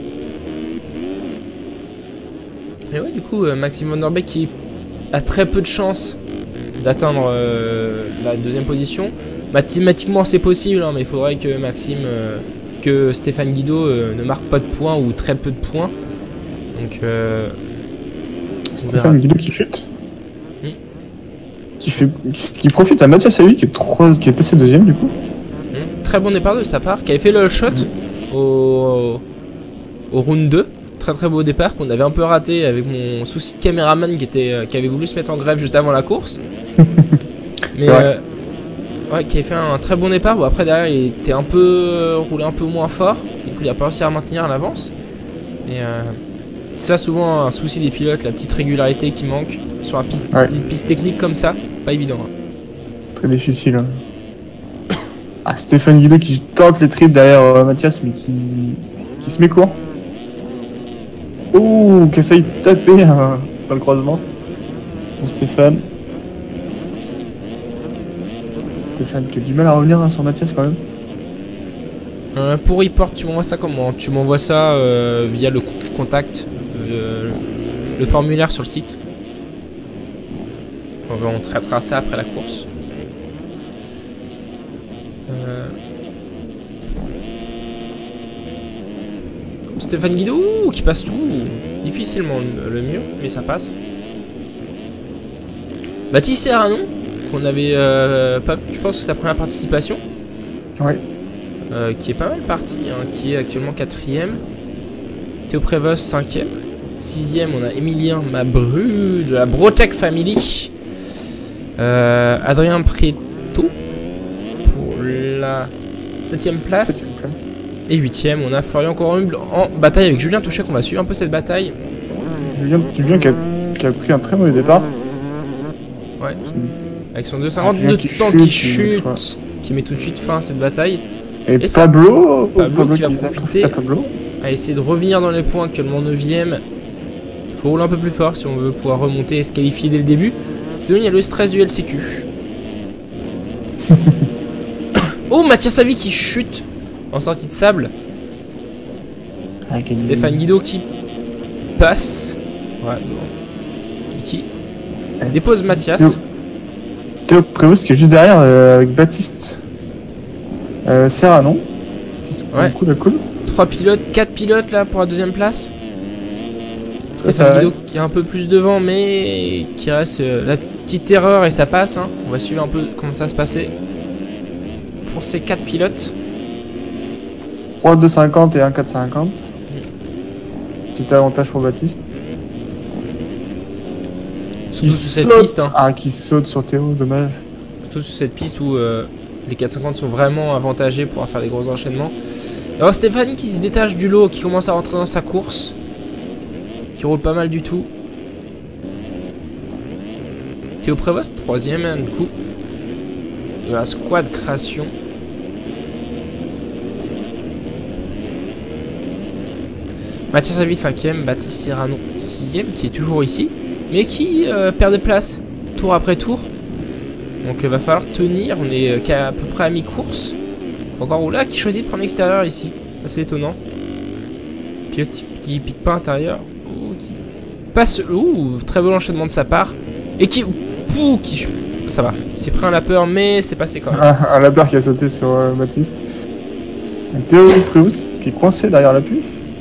Et ouais, du coup, euh, Maxime Van Der Beek qui a très peu de chances d'atteindre euh, la deuxième position. Mathématiquement, c'est possible, hein, mais il faudrait que Maxime, euh, que Stéphane Guido euh, ne marque pas de points ou très peu de points. Donc, euh, on verra. Stéphane Guido qui chute. Mm. Qui, fait, qui profite à Mathias Avi qui est, trois, qui est passé deuxième du coup. Mmh. Très bon départ de sa part, qui avait fait le shot Mmh. au, au round deux. Très très beau départ qu'on avait un peu raté avec mon souci de caméraman qui, était, euh, qui avait voulu se mettre en grève juste avant la course. Mais euh, ouais, qui avait fait un très bon départ. Bon, après derrière il était un peu euh, roulé un peu moins fort. Du coup il a pas réussi à maintenir l'avance. Et euh, ça souvent un souci des pilotes, la petite régularité qui manque sur une piste, ouais. une piste technique comme ça, pas évident. Hein. Très difficile. Hein. Ah, Stéphane Guido qui tente les triples derrière euh, Mathias mais qui, qui se met court. Ouh, qui a failli taper euh, dans le croisement. Bon, Stéphane. Stéphane qui a du mal à revenir hein, sur Mathias quand même. Euh, pour report, tu m'envoies ça comment? Tu m'envoies ça euh, via le contact, euh, le formulaire sur le site. On traitera ça après la course. Euh... Stéphane Guido qui passe tout, difficilement le mieux, mais ça passe. Baptiste Serranon, qu'on avait euh, pas, je pense que c'est sa première participation. Ouais. Euh, qui est pas mal parti, hein, qui est actuellement quatrième. Théo Prévost cinquième. Sixième, on a Emilien Mabru de la Brotech Family. Euh, Adrien Prieto pour la septième place. Et huitième, on a Florian Corumble en bataille avec Julien Touchet. On va suivre un peu cette bataille. Julien, Julien qui, a, qui a pris un très mauvais départ. Ouais. Avec son deux cinquante ah, de qui temps chute, qui chute, qui, qui met tout de suite fin à cette bataille. Et, Et Pablo, ça, Pablo, Pablo qui va profiter Pablo. à essayer de revenir dans les points, actuellement neuvième. Il faut rouler un peu plus fort si on veut pouvoir remonter et se qualifier dès le début. Sinon, il y a le stress du L C Q. Oh, Mathias Savi qui chute en sortie de sable. Ah, Stéphane Guido qui passe. Ouais, bon. Et qui eh. dépose Mathias. Théo Prévost qui est juste derrière euh, avec Baptiste euh, Serranon. Ouais. Cool, cool. Trois pilotes, quatre pilotes là pour la deuxième place. Stéphane ça, Guido ouais. qui est un peu plus devant, mais qui reste euh, la petite erreur et ça passe. Hein. On va suivre un peu comment ça se passait pour ces quatre pilotes. trois deux cinquante et un quatre cinquante. Mm. Petit avantage pour Baptiste. Surtout sur cette saute. piste. Hein. Ah, qui saute sur Théo, dommage. Surtout sur cette piste où euh, les quatre cinquante sont vraiment avantagés pour faire des gros enchaînements. Alors Stéphane qui se détache du lot, qui commence à rentrer dans sa course. Qui roule pas mal du tout. Théo Prévost, troisième du coup. De la squad création. Mathias Savi cinquième, Baptiste Serranon sixième qui est toujours ici. Mais qui euh, perd des places tour après tour. Donc il euh, va falloir tenir, on est euh, qu'à à peu près à mi-course. Faut encore rouler, là qui choisit de prendre l'extérieur ici. Assez étonnant. Pilote qui pique pas intérieur. Ouh, qui passe. Ouh, très bon enchaînement de sa part. Et qui. Ouh, qui. Ça va. Il s'est pris un lapeur, mais c'est passé quand même. Ah, un lapeur qui a sauté sur euh, Baptiste. Théo Prévost qui est coincé derrière l'appui.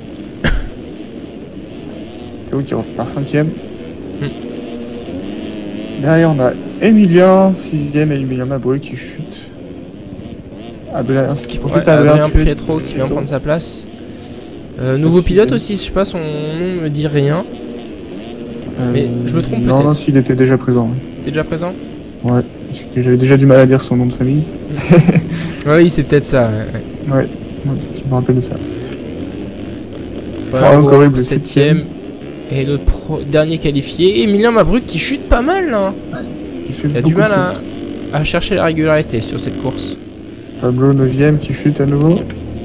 Théo qui repart cinquième. Hmm. Derrière on a Emilien, sixième et Emilien Mabru qui chute. Adrien, ce qui profite ouais, à Adrien, Adrien Pietro qui vient prendre sa place. Euh, nouveau pilote aussi, je sais pas, son nom me dit rien. Euh, mais je me trompe peut-être. Non, non, s'il était déjà présent. Oui. T'es déjà présent? Ouais, parce que j'avais déjà du mal à dire son nom de famille. Oui, c'est peut-être ça. Ouais, ouais. Ouais, je me rappelle de ça. Voilà, encore le septième. Et notre pro dernier qualifié, Emilien Mabru qui chute pas mal là. Ouais. Il fait qui a du mal à, à chercher la régularité sur cette course. Pablo neuvième qui chute à nouveau.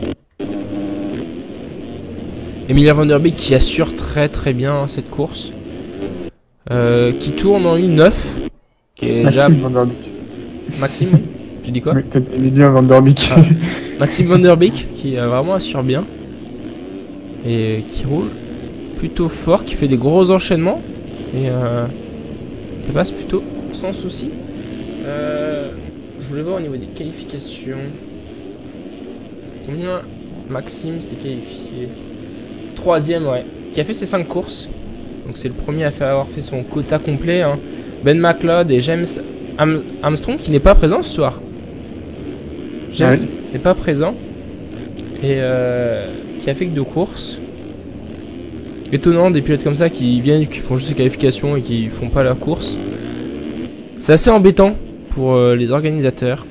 Emilien Van Der Beek qui assure très très bien cette course. Euh, qui tourne en une neuf. Qui est Maxime déjà... Van Der Beek. Maxime J'ai dit quoi? Oui, peut-être Emilien Van Der Beek. Ah. Maxime Van Der Beek qui euh, vraiment assure bien. Et qui roule plutôt fort, qui fait des gros enchaînements. Et euh, ça passe plutôt sans souci. Euh, je voulais voir au niveau des qualifications. Combien Maxime s'est qualifié? Troisième, ouais. Qui a fait ses cinq courses. Donc c'est le premier à faire, avoir fait son quota complet. Hein. Ben McLeod et James Am Armstrong qui n'est pas présent ce soir. James ah oui. n'est pas présent. Et euh, qui a fait que deux courses. étonnant des pilotes comme ça qui viennent, qui font juste les qualifications et qui font pas la course. C'est assez embêtant pour euh, les organisateurs.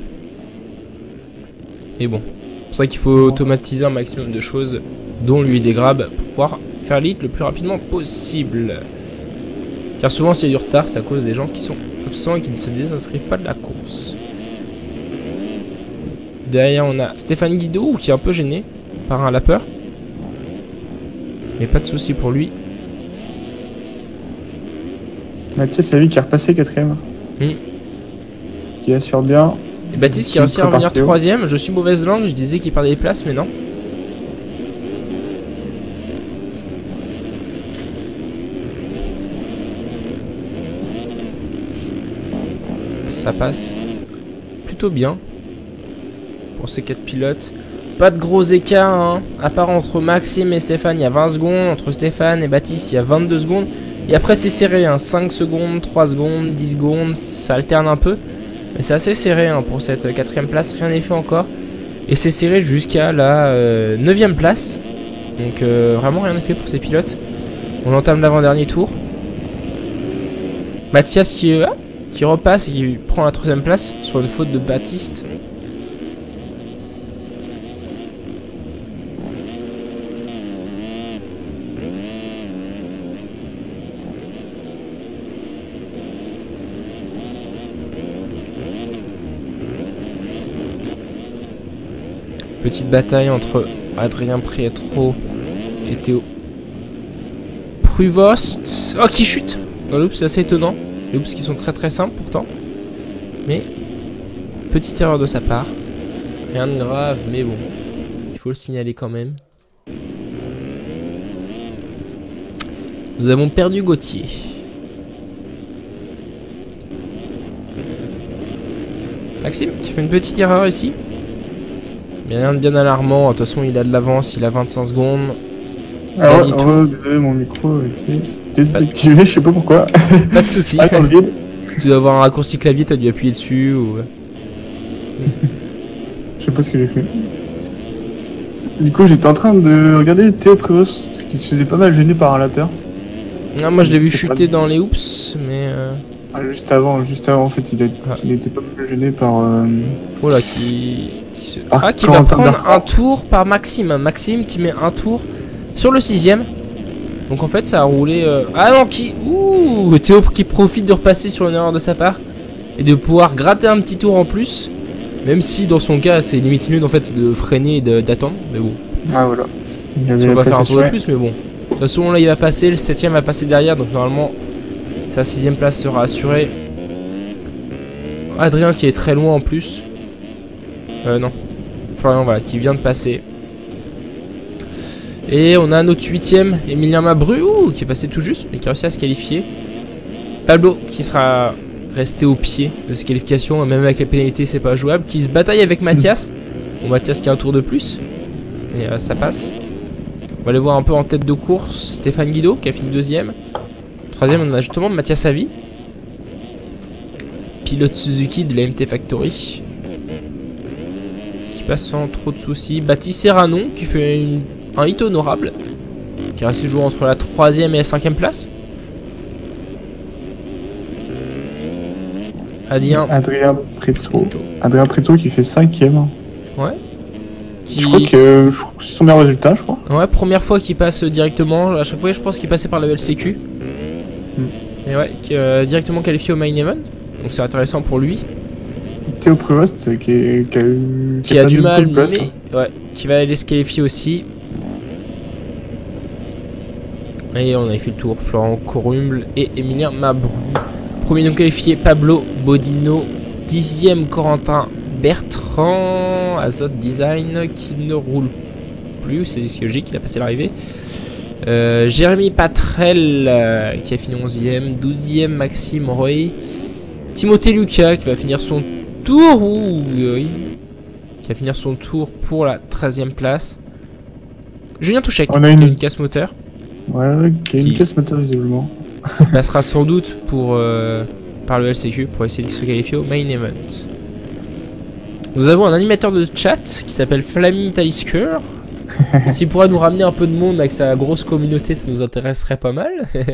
Mais bon, c'est pour ça qu'il faut automatiser un maximum de choses, dont lui des grabs, pour pouvoir faire l'hit le plus rapidement possible. Car souvent s'il y a du retard, c'est à cause des gens qui sont absents et qui ne se désinscrivent pas de la course. Derrière on a Stéphane Guido qui est un peu gêné par un lapeur. Mais pas de souci pour lui. Mathias, c'est lui qui est repassé quatrième. Mm. Qui assure bien. Et Baptiste qui a réussi à revenir troisième. Je suis mauvaise langue, je disais qu'il perdait des places, mais non. Ça passe plutôt bien pour ces quatre pilotes. Pas de gros écarts, hein. À part entre Maxime et Stéphane, il y a vingt secondes. Entre Stéphane et Baptiste, il y a vingt-deux secondes. Et après, c'est serré, hein. cinq secondes, trois secondes, dix secondes. Ça alterne un peu. Mais c'est assez serré, hein, pour cette quatrième place. Rien n'est fait encore. Et c'est serré jusqu'à la euh, neuvième place. Donc, euh, vraiment rien n'est fait pour ces pilotes. On entame l'avant-dernier tour. Mathias qui, euh, qui repasse et qui prend la troisième place sur une faute de Baptiste. Petite bataille entre Adrien Prietro et Théo Pruvost. Oh, qui chute dans l'oops, c'est assez étonnant. Les oops qui sont très très simples pourtant. Mais, petite erreur de sa part. Rien de grave, mais bon. Il faut le signaler quand même. Nous avons perdu Gauthier. Maxime qui fait une petite erreur ici. Mais rien de bien alarmant, de toute façon il a de l'avance, il a vingt-cinq secondes. Ah ouais, oh, désolé, mon micro a été désactivé, je sais pas pourquoi. Pas de soucis. Ah, dans le vide. Tu dois avoir un raccourci clavier, t'as dû appuyer dessus ou... Je sais pas ce que j'ai fait. Du coup j'étais en train de regarder Théo Pruvost qui se faisait pas mal gêner par un lapeur. Non, moi je l'ai vu chuter dans les oops, mais... Euh... Ah, juste avant, juste avant en fait, il, a, ah. il était pas mal gêné par... Euh... Oh là, qui... qui se... Ah, qui va prendre un tour par Maxime. Maxime qui met un tour sur le sixième. Donc en fait ça a roulé... Euh... Ah non, qui... Ouh, Théo qui profite de repasser sur une erreur de sa part. Et de pouvoir gratter un petit tour en plus. Même si dans son cas c'est limite mieux en fait de freiner et d'attendre. Mais bon. Ah voilà. Si on va faire un tour de plus, mais bon. De toute façon là il va passer, le septième va passer derrière. Donc normalement sa sixième place sera assurée. Adrien qui est très loin en plus. Euh non. Florian voilà qui vient de passer. Et on a notre huitième, Emilien Mabru, ouh, qui est passé tout juste, mais qui a réussi à se qualifier. Pablo, qui sera resté au pied de ses qualifications, même avec les pénalités, c'est pas jouable. Qui se bataille avec Mathias. Bon, Mathias qui a un tour de plus. Et euh, ça passe. On va aller voir un peu en tête de course Stéphane Guido, qui a fini deuxième. Troisième, on a justement Mathias Avi, pilote Suzuki de la M T Factory, qui passe sans trop de soucis. Baptiste Serranon, qui fait une... un hit honorable, qui reste toujours entre la troisième et la cinquième place. Adrien, Adrien Prietro. Adrien Prietro qui fait cinquième. Ouais. Qui... Je crois que c'est son meilleur résultat, je crois. Ouais, première fois qu'il passe directement. À chaque fois, je pense qu'il passait par le L C Q. Mm. Et ouais, qui, euh, directement qualifié au main event. Donc c'est intéressant pour lui. Théo Pruvost qui, est, qui a eu qui a du mal, mais place, hein. Ouais, qui va aller se qualifier aussi. Et on avait fait le tour. Florent Corumble et Emilien Mabru. Premier donc qualifié Pablo Bodino. Dixième Corentin Bertrand. Azot Design qui ne roule plus. C'est logique, il a passé l'arrivée. Euh, Jérémy Patrel euh, qui a fini onzième. douzième Maxime Roy. Timothée Lucas qui va finir son tour. Ouh, oui. Qui va finir son tour pour la treizième place. Julien Touchek qui a une, une casse moteur. Voilà, qui a une qui... casse moteur visiblement. Passera sans doute pour, euh, par le L C Q pour essayer de se qualifier au main event. Nous avons un animateur de chat qui s'appelle Flammy Talisker S'il pourrait nous ramener un peu de monde avec sa grosse communauté, ça nous intéresserait pas mal.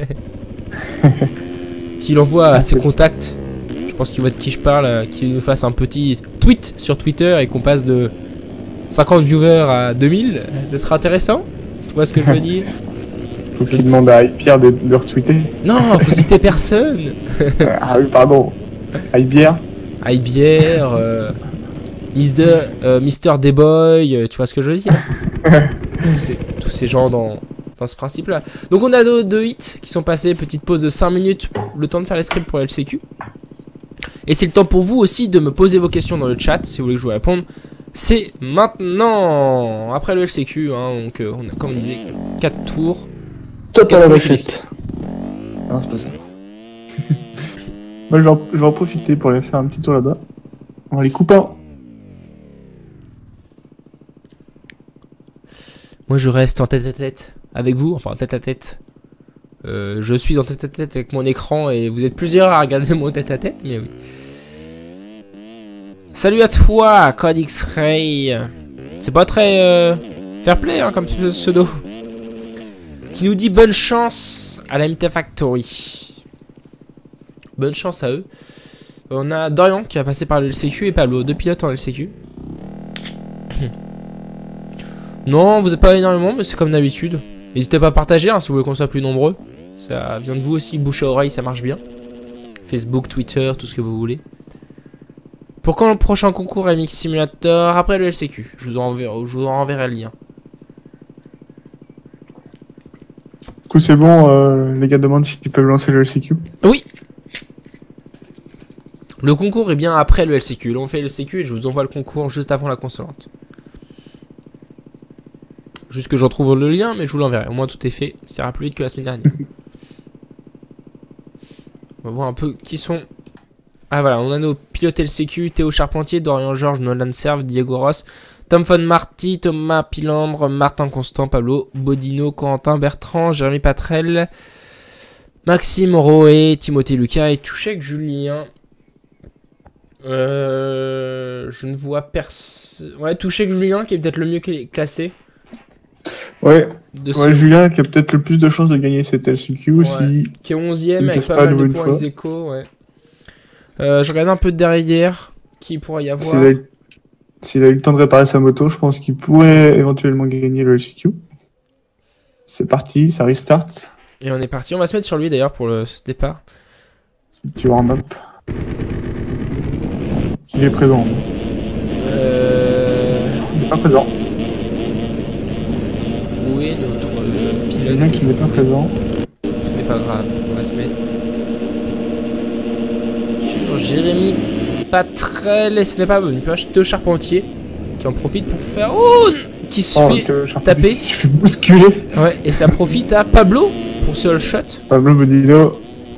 Qu'il envoie à ses contacts, je pense qu'il voit de qui je parle, euh, qu'il nous fasse un petit tweet sur Twitter et qu'on passe de cinquante viewers à deux mille, ça sera intéressant. Tu vois ce que je veux dire? Faut qu'il demande à Pierre de, de retweeter. Non, faut citer personne. Ah oui, pardon. Pierre. Ibière, euh, Mister euh, Mister D-Boy, euh, tu vois ce que je veux dire? tous, ces, tous ces gens dans, dans ce principe-là. Donc on a deux, deux hits qui sont passés, petite pause de cinq minutes, le temps de faire les scripts pour L C Q. Et c'est le temps pour vous aussi de me poser vos questions dans le chat, si vous voulez que je vous réponde. C'est maintenant, après le L C Q, hein, donc euh, on a, comme on disait, quatre tours. Top à la vachette. Non, c'est pas ça. Moi, je vais, en, je vais en profiter pour aller faire un petit tour là-bas. On va les couper. Moi, je reste en tête à tête avec vous, enfin tête à tête. Euh, je suis en tête à tête avec mon écran et vous êtes plusieurs à regarder mon tête à tête, mais oui. Salut à toi, Code X-Ray. C'est pas très euh, fair play hein, comme pseudo. Qui nous dit bonne chance à la M T Factory. Bonne chance à eux. On a Dorian qui va passer par le L C Q et Pablo, deux pilotes en L C Q. Non, vous n'êtes pas énormément, mais c'est comme d'habitude. N'hésitez pas à partager hein, si vous voulez qu'on soit plus nombreux. Ça vient de vous aussi, bouche à oreille, ça marche bien. Facebook, Twitter, tout ce que vous voulez. Pour quand le prochain concours M X Simulator? Après le L C Q. Je vous enverrai, je vous renverrai le lien. Du coup, c'est bon, euh, les gars demandent si tu peux lancer le L C Q. Oui. Le concours est bien après le L C Q. Là, on fait le L C Q et je vous envoie le concours juste avant la consolante. Juste que j'en trouve le lien, mais je vous l'enverrai. Au moins, tout est fait. Ça ira plus vite que la semaine dernière. On va voir un peu qui sont... Ah voilà, on a nos pilotes L C Q, Théo Charpentier, Dorian Georges, Nolan Serve, Diego Ross, Tom Von Marty, Thomas Pilandre, Martin Constant, Pablo Bodino, Corentin Bertrand, Jérémy Patrel, Maxime Roé, Timothée Lucas et Touchek Julien. Euh, je ne vois personne... Ouais, Touchek Julien qui est peut-être le mieux classé. Ouais, de ouais Julien qui a peut-être le plus de chances de gagner cette L C Q ouais. si... Qui est onzième avec pas, pas mal de points fois. ex aequo, ouais. Euh, je regarde un peu derrière qui pourrait y avoir. S'il a, s'il a eu le temps de réparer sa moto, je pense qu'il pourrait éventuellement gagner le L C Q. C'est parti, ça restart. Et on est parti, on va se mettre sur lui d'ailleurs pour le départ. Petit warm-up. Il est présent. Euh... Il n'est pas présent. Où est notre euh, pilote? Julien qui n'est pas présent. Ce n'est pas grave, on va se mettre sur Jérémy Patrel. Et ce n'est pas une page Théo Charpentier qui en profite pour faire... Oh, qui se oh, fait taper. Qui se fait bousculer. Ouais, et ça profite à Pablo pour ce shot. Pablo Bodino.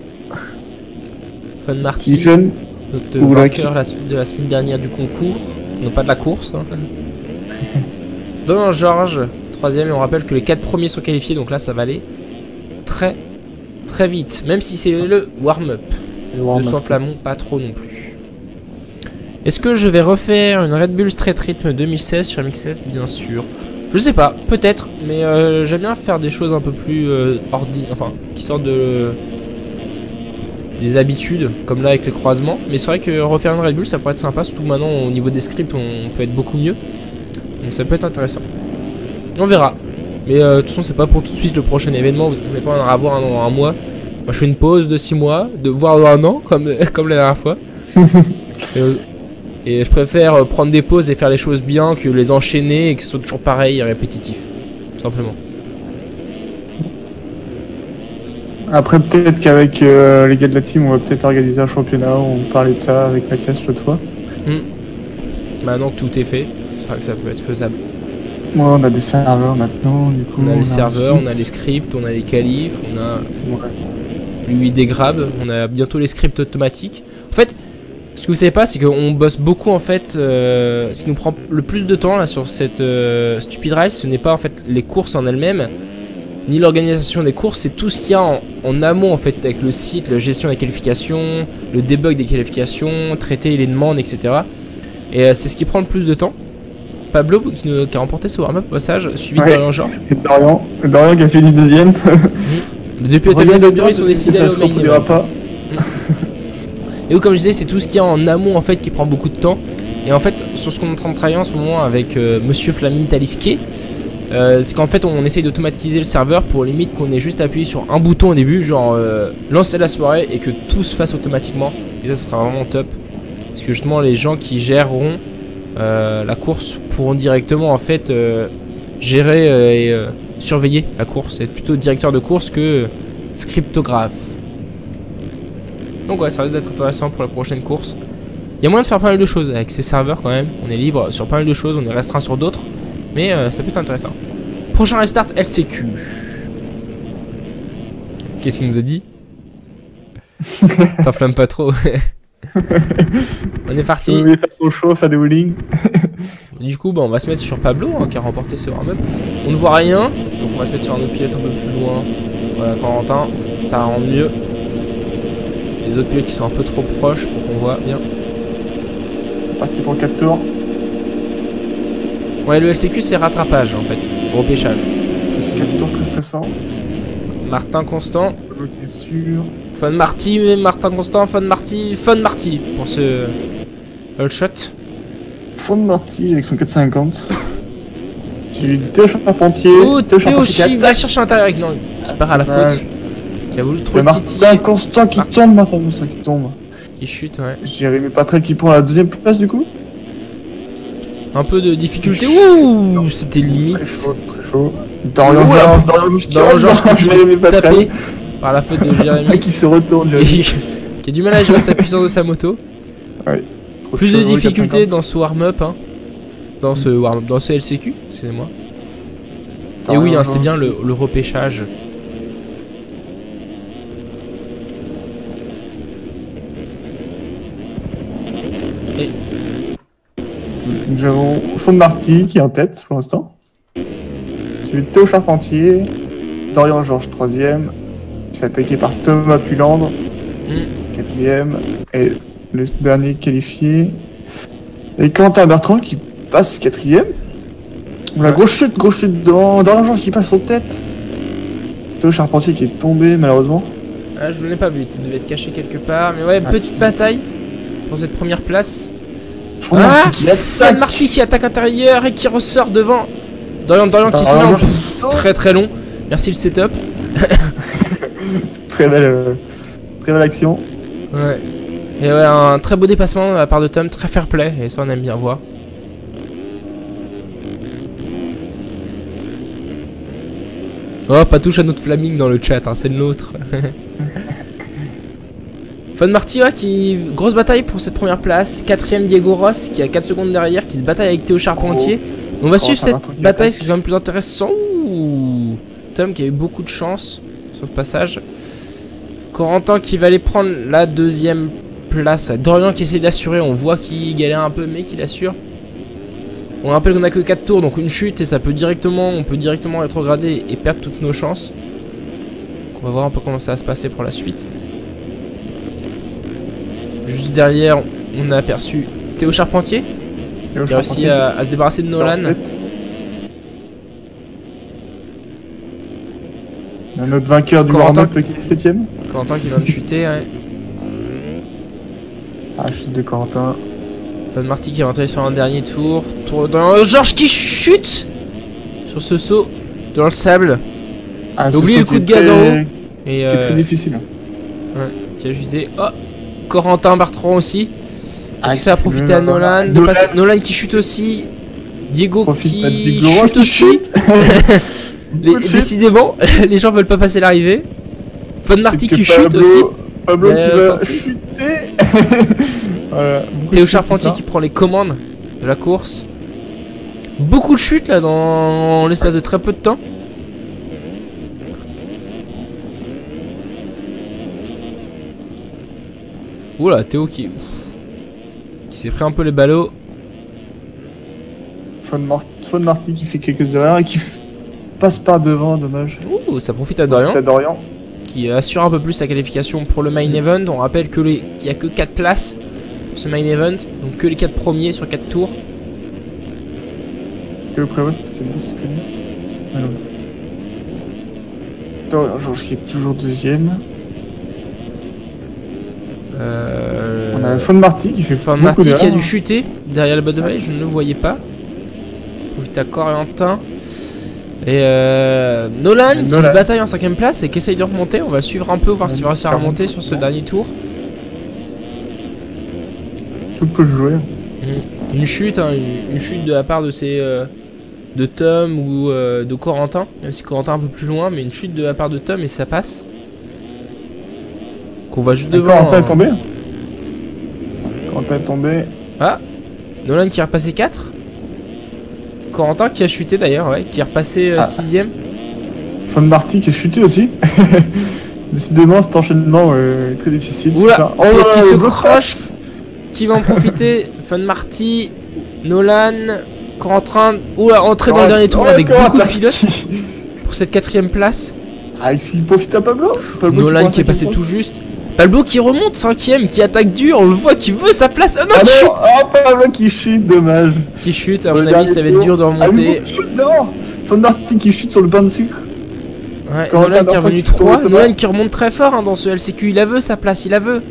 Von Marty. Stephen. Notre vainqueur la, de la semaine dernière du concours. Non, pas de la course. Hein. Dorian Georges, troisième. Et on rappelle que les quatre premiers sont qualifiés. Donc là, ça va aller très, très vite. Même si c'est le warm-up. Ne s'enflammons pas trop non plus. Est-ce que je vais refaire une Red Bull Street Rhythm deux mille seize sur M X S? Bien sûr. Je sais pas, peut-être. Mais euh, j'aime bien faire des choses un peu plus euh, ordinaires. Enfin, qui sortent de... des habitudes, comme là avec les croisements. Mais c'est vrai que refaire une Red Bull, ça pourrait être sympa. Surtout maintenant, au niveau des scripts, on peut être beaucoup mieux. Donc ça peut être intéressant. On verra. Mais euh, de toute façon, c'est pas pour tout de suite le prochain événement. Vous attendez pas à en avoir un dans un mois. Moi, je fais une pause de six mois, de voire un an, comme, comme la dernière fois. et, et je préfère prendre des pauses et faire les choses bien que les enchaîner et que ce soit toujours pareil et répétitif. Tout simplement. Après, peut-être qu'avec euh, les gars de la team, on va peut-être organiser un championnat. On parlait de ça avec Mathias l'autre fois. Mmh. Maintenant que tout est fait, c'est vrai que ça peut être faisable. Ouais, on a des serveurs maintenant. Du coup, on a on les a serveurs, on a les scripts, on a les qualifs, on a ouais. l'U I D grab, on a bientôt les scripts automatiques. En fait, ce que vous savez pas, c'est qu'on bosse beaucoup en fait. Euh, ce qui nous prend le plus de temps là sur cette euh, Stupid Race, ce n'est pas en fait les courses en elles-mêmes, ni l'organisation des courses, c'est tout ce qu'il y a en, en amont en fait avec le site, la gestion des qualifications, le debug des qualifications, traiter les demandes, et cetera. Et euh, c'est ce qui prend le plus de temps. Pablo qui, nous, qui a remporté ce warm-up au passage, suivi Ouais. de Dorian Georges. Et Dorian, Dorian qui a fait le deuxième. Depuis Atomic Regardez Factory, ils sont bien, décidés parce que d'aller au ça se main reproduira event. pas. Et où, comme je disais, c'est tout ce qu'il y a en amont en fait qui prend beaucoup de temps. Et en fait, sur ce qu'on est en train de travailler en ce moment avec euh, Monsieur Flamine Talisquet, euh, c'est qu'en fait on essaye d'automatiser le serveur pour limite qu'on ait juste appuyé sur un bouton au début, genre euh, lancer la soirée et que tout se fasse automatiquement. Et ça, ce sera vraiment top. Parce que justement, les gens qui géreront euh, la course pourront directement en fait euh, gérer euh, et euh, surveiller la course. C'est plutôt directeur de course que euh, scriptographe. Donc ouais, ça risque d'être intéressant pour la prochaine course. Il y a moyen de faire pas mal de choses avec ces serveurs quand même. On est libre sur pas mal de choses, on est restreint sur d'autres. Mais euh, ça peut être intéressant. Prochain restart L C Q. Qu'est-ce qu'il nous a dit? T'enflamme pas trop. On est parti. Si vous voulez faire son chauffe à des wheeling. Du coup, bah, on va se mettre sur Pablo hein, qui a remporté ce warm-up. On ne voit rien, donc on va se mettre sur un autre pilote un peu plus loin. Voilà, Corentin, ça rend mieux. Les autres pilotes qui sont un peu trop proches pour qu'on voit bien. Parti pour quatre tours. Ouais, le L C Q c'est rattrapage en fait, repêchage. quatre tours très stressant. Martin Constant, Pablo qui est sûr. Fun Marty, Martin Constant, Fun Marty, Fun Marty pour ce all shot. Fond de Marty avec son quatre cent cinquante. J'ai eu Théo Charpentier. Oh, Théo Théo Charpentier Chi va chercher l'intérieur avec non, qui part à la dommage. faute. Qui a voulu trop C'est le titiller. Martin Constant qui Martin. tombe, Martin Constant qui tombe. Qui chute, ouais. Jérémy Patrel qui prend la deuxième place du coup. Un peu de difficulté. Ouh, c'était limite. Très chaud, très chaud. Dorian Ouh, Georges, Dorian Georges qui Dorian Georges qui se Jérémy fait Patrel. taper par la faute de Jérémy. Qui se retourne, Jérémy. Qui a du mal à gérer sa puissance de sa moto. Trop Plus chaud, de le difficultés quatre cent cinquante. dans ce warm-up, hein. Dans ce warm dans ce L C Q, excusez-moi. Et Dorian oui, hein, Georges. c'est bien le, le repêchage. Et Nous avons Fond de Marty qui est en tête pour l'instant. Celui de Théo Charpentier. Dorian Georges troisième. Il se fait attaquer par Thomas Pulandre. hmm, Quatrième. Et le dernier qualifié. Et Quentin Bertrand qui passe quatrième. La Ouais. grosse chute, grosse chute devant. Dorian Georges qui passe sur tête. Théo Charpentier qui est tombé malheureusement. ah, je ne l'ai pas vu, il devait être caché quelque part. Mais ouais, Ouais. petite bataille pour cette première place. Fond de Ah, Marty qui Fun attaque. Marty qui attaque intérieur et qui ressort devant. Dorian, Dorian qui se met Dorian en Georges. très très long. Merci le setup. Très belle, euh, très belle action. Ouais. Et ouais, un très beau dépassement de la part de Tom, très fair play, et ça on aime bien voir. Oh, pas touche à notre Flaming dans le chat, hein, c'est le nôtre. Fun Marty, ouais, qui. Grosse bataille pour cette première place. Quatrième Diego Ross qui a quatre secondes derrière, qui se bataille avec Théo Charpentier. On va Oh, suivre ça va, cette tranquille, bataille, attaque. parce que c'est quand même plus intéressant. Ouh. Tom qui a eu beaucoup de chance sur ce passage. Corentin qui va aller prendre la deuxième place. Dorian qui essaie d'assurer, on voit qu'il galère un peu mais qu'il assure. On rappelle qu'on a que quatre tours, donc une chute et ça peut directement, on peut directement rétrograder et perdre toutes nos chances. Donc on va voir un peu comment ça va se passer pour la suite. Juste derrière, on a aperçu Théo Charpentier Théo qui a réussi Charpentier à, à se débarrasser de qui est en Nolan. tête. Notre vainqueur du Corentin. warm-up qui est septième. Corentin qui vient de chuter, ouais. Ah, chute de Corentin. Fun Marty qui est rentré sur un dernier tour. Tour dans Georges qui chute sur ce saut dans le sable. Ah, T'as ce oublié saut le coup qui de est gaz en très- haut. Et qui est euh, très difficile. qui a chuté. Oh, Corentin Bertrand aussi. Ah, Est-ce que ça a profité à Nolan de Nolan. passer Nolan qui chute aussi. Diego Profite pas de qui Diego Ross chute qui aussi. chute. Les- Beaucoup de chute. décidément, les gens veulent pas passer l'arrivée. Fun Marty C'est qui que chute Pablo- aussi. Pablo Mais, qui va parti. chuter. Voilà, beaucoup de Théo chute, Charpentier c'est ça. qui prend les commandes de la course. Beaucoup de chutes là dans l'espace de très peu de temps. Oula, Théo qui, qui s'est pris un peu les ballots. Fon Mar- Fon Marty qui fait quelques erreurs et qui f- passe par devant, dommage. Ouh, ça profite à Dorian C'est à Dorian. qui assure un peu plus sa qualification pour le main event. On rappelle que les- qu'il n'y a que quatre places pour ce main event, donc que les quatre premiers sur quatre tours. Théo Prévost qui est dix connu. Ah non. Dorian Georges qui est toujours deuxième. Euh... On a Fon Marty qui fait Fon beaucoup Marty qui a d'erreurs. dû chuter derrière le bas de vague, je ne le voyais pas. Profite à Corentin. Et euh, Nolan Et qui Nolan. se bataille en cinquième place et qui essaye de remonter. On va le suivre un peu, voir s'il va réussir à quarante remonter sur ce dernier tour. Tout peut jouer. Une chute, hein, une, une chute de la part de ces euh, de Tom ou euh, de Corentin, même si Corentin un peu plus loin, mais une chute de la part de Tom et ça passe. Qu'on va juste devant. Corentin hein. est tombé. Corentin est tombé. Ah, Nolan qui est repassé quatre. Corentin qui a chuté d'ailleurs, ouais, qui est repassé Ah. sixième. Fon Marty qui a chuté aussi. Décidément, cet enchaînement euh, est très difficile. Oula, c'est ça. qui- là qui là, se le beau croche. passe. Qui va en profiter? Fun Marty, Nolan, Corentin. Oula, entré dans le dernier tour Ouais, avec Corentin beaucoup de pilotes qui- pour cette quatrième place. Ah, est-ce qu'il profite à Pablo, Pablo Nolan prend qui est un passé cinquième tout juste. Pablo qui remonte cinquième, qui attaque dur, on le voit, qui veut sa place. Ah non, Ah qui chute. non, ah, Pablo qui chute, dommage. Qui chute, à Le mon avis, dernier ça va être tour. dur de Ah, remonter. lui, chute, non. Fon Marty qui chute sur le pain de sucre. Ouais, Corentin Nolan qui est Bertrand revenu qui tombe trois. automate. Nolan qui remonte très fort hein, dans ce L C Q. Il la veut sa place, il la veut.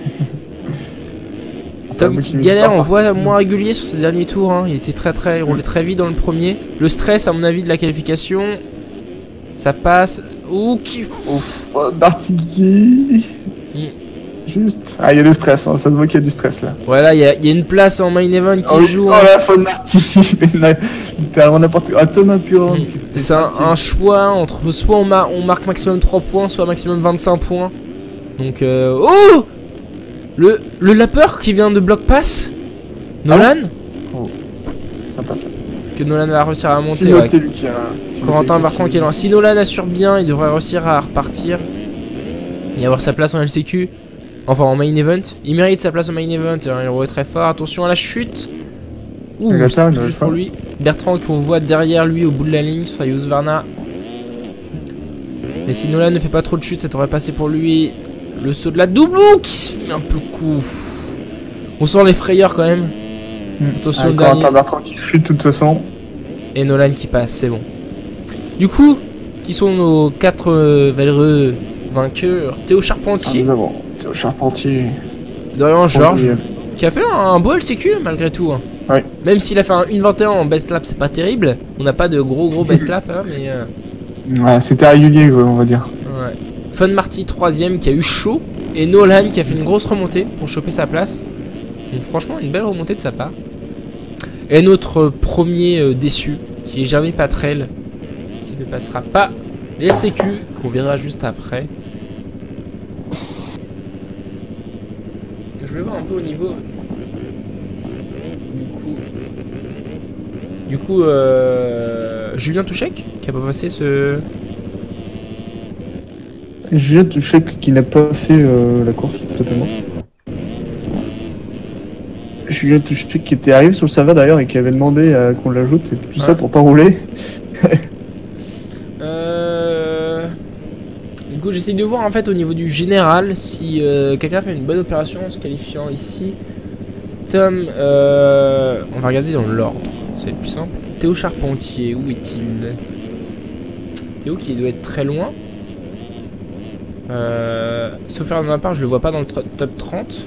Tom Pablo qui qui met galère, pas on parti. voit moins régulier sur ces derniers tours. Hein. Il était très très, il roulait très vite dans le premier. Le stress, à mon avis, de la qualification. Ça passe. Ouh, qui. Ouf, Fon Marty qui. Mm. Juste. Ah, il y a le stress, hein. Ça se voit qu'il y a du stress là. Voilà, il y, a- il y a une place en main event qui Oh, joue. oh hein. là, Fon Marty. Littéralement n'importe quoi. Ah, Thomas Purin. Mm. C'est un, un choix entre soit on, ma- on marque maximum trois points, soit maximum vingt-cinq points. Donc, euh, oh le, le lapeur qui vient de bloc pass Nolan Sympa ça. Est-ce que Nolan va réussir à monter? Timothée Ouais. Lucas. Timothée Corentin Lucas Bertrand qui est loin. Si Nolan assure bien, il devrait réussir à repartir et avoir sa place en L C Q. Enfin en main event. Il mérite sa place en main event, hein, il roule très fort. Attention à la chute. Ouh, Il c'est atteint, tout il juste arrive pour lui. Bertrand qu'on voit derrière lui au bout de la ligne, ce sera Husqvarna. Mais si Nolan ne fait pas trop de chute, ça devrait passer pour lui. Le saut de la double ouh, qui se met un peu le coup. On sent les frayeurs quand même. Mm. Attention Ah, le Corentin dernier. Bertrand qui chute de toute façon. Et Nolan qui passe, c'est bon. Du coup, qui sont nos quatre euh, valeureux vainqueurs? Théo Ah, Charpentier, nous avons Théo Charpentier. Dorian Georges, Gabriel. qui a fait un, un beau L C Q malgré tout. Hein. Ouais. Même s'il a fait un une vingt et un en best lap, c'est pas terrible. On n'a pas de gros gros best lap, hein, mais euh, Ouais, c'était régulier, quoi, on va dire. ouais. Fun Marty troisième qui a eu chaud. Et Nolan qui a fait une grosse remontée pour choper sa place. Donc franchement une belle remontée de sa part. Et notre premier euh, déçu qui est Jeremy Patrel qui ne passera pas les L C Q qu'on verra juste après. Je vais voir un peu au niveau du coup du coup euh, Julien Touchek qui a pas passé ce Julien Touchek qui n'a pas fait euh, la course totalement. Julien Touchek qui était arrivé sur le serveur d'ailleurs et qui avait demandé euh, qu'on l'ajoute et tout Ouais. ça pour pas rouler. Euh... Du coup, j'essaie de voir en fait au niveau du général si euh, quelqu'un fait une bonne opération en se qualifiant ici. Tom, euh... on va regarder dans l'ordre, c'est plus simple. Théo Charpentier, où est-il? Théo qui doit être très loin. Euh... Sauf erreur de ma part, je le vois pas dans le tr- top trente.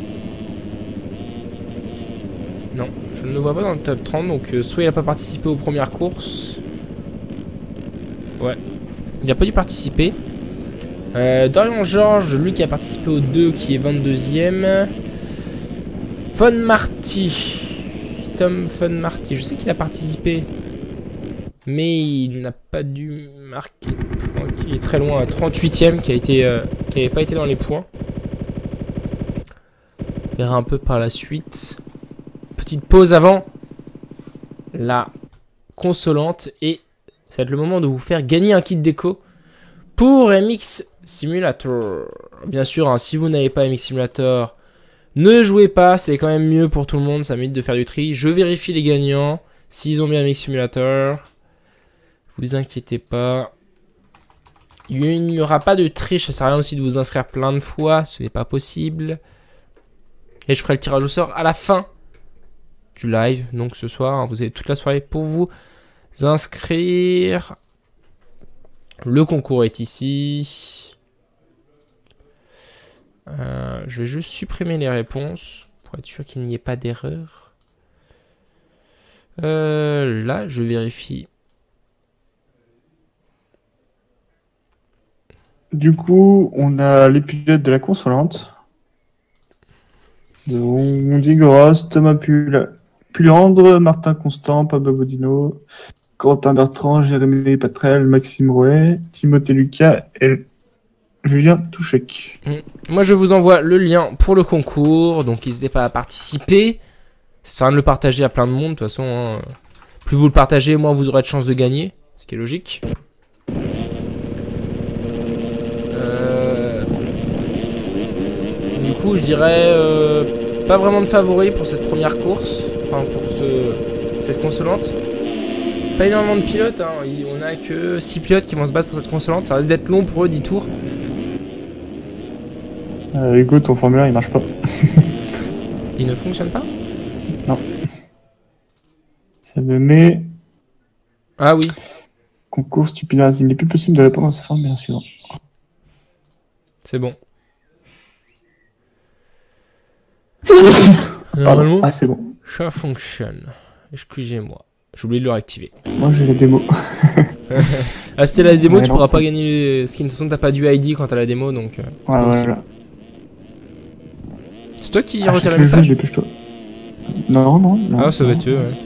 Non, je ne le vois pas dans le top trente, donc euh, soit il a pas participé aux premières courses. Ouais, il a pas dû participer. Euh, Dorian Georges, lui qui a participé aux deux, qui est vingt-deuxième. Fon Marty. Tom Fon Marty, je sais qu'il a participé. Mais il n'a pas dû marquer de points. Il est très loin, à trente-huitième, qui a été, euh, qui n'avait pas été dans les points. On verra un peu par la suite. Petite pause avant la consolante et ça va être le moment de vous faire gagner un kit déco pour M X Simulator. Bien sûr, hein, si vous n'avez pas M X Simulator, ne jouez pas, c'est quand même mieux pour tout le monde, ça mérite de faire du tri. Je vérifie les gagnants, s'ils ont bien M X Simulator. Vous inquiétez pas. Il n'y aura pas de triche, ça sert à rien aussi de vous inscrire plein de fois, ce n'est pas possible. Et je ferai le tirage au sort à la fin du live. Donc ce soir, hein, vous avez toute la soirée pour vous inscrire. Le concours est ici. Euh, je vais juste supprimer les réponses pour être sûr qu'il n'y ait pas d'erreur. Euh, là, je vérifie. Du coup, on a les pilotes de la consolante. De Rondi Goros, Thomas Pul Pulandre, Martin Constant, Pablo Bodino, Quentin Bertrand, Jérémy Patrel, Maxime Rouet, Timothée Lucas et Julien Touchek. Moi, je vous envoie le lien pour le concours. Donc, n'hésitez pas à participer. C'est en train de le partager à plein de monde. De toute façon, hein, plus vous le partagez, moins vous aurez de chances de gagner. Ce qui est logique. Du coup, je dirais euh, pas vraiment de favori pour cette première course, enfin pour ce, cette consolante. Pas énormément de pilotes, hein. On a que six pilotes qui vont se battre pour cette consolante. Ça risque d'être long pour eux, dix tours. Euh, Hugo, ton formulaire il marche pas. Il ne fonctionne pas? Non. Ça me met. Ah oui. Concours stupidage. Il n'est plus possible de répondre à ce formulaire suivant. C'est bon. Normalement, ah, c'est bon. Ça fonctionne. Excusez-moi. J'ai oublié de le réactiver. Moi j'ai la démo. Ah, c'était la démo, ouais, tu non, pourras pas gagner le skin. De toute façon, t'as pas du I D quand t'as la démo, donc. Euh, ouais, ouais, voilà. C'est toi qui ah, retire le le message? jeu, toi. Non, non, non. Ah, ça non. va être eux, ouais.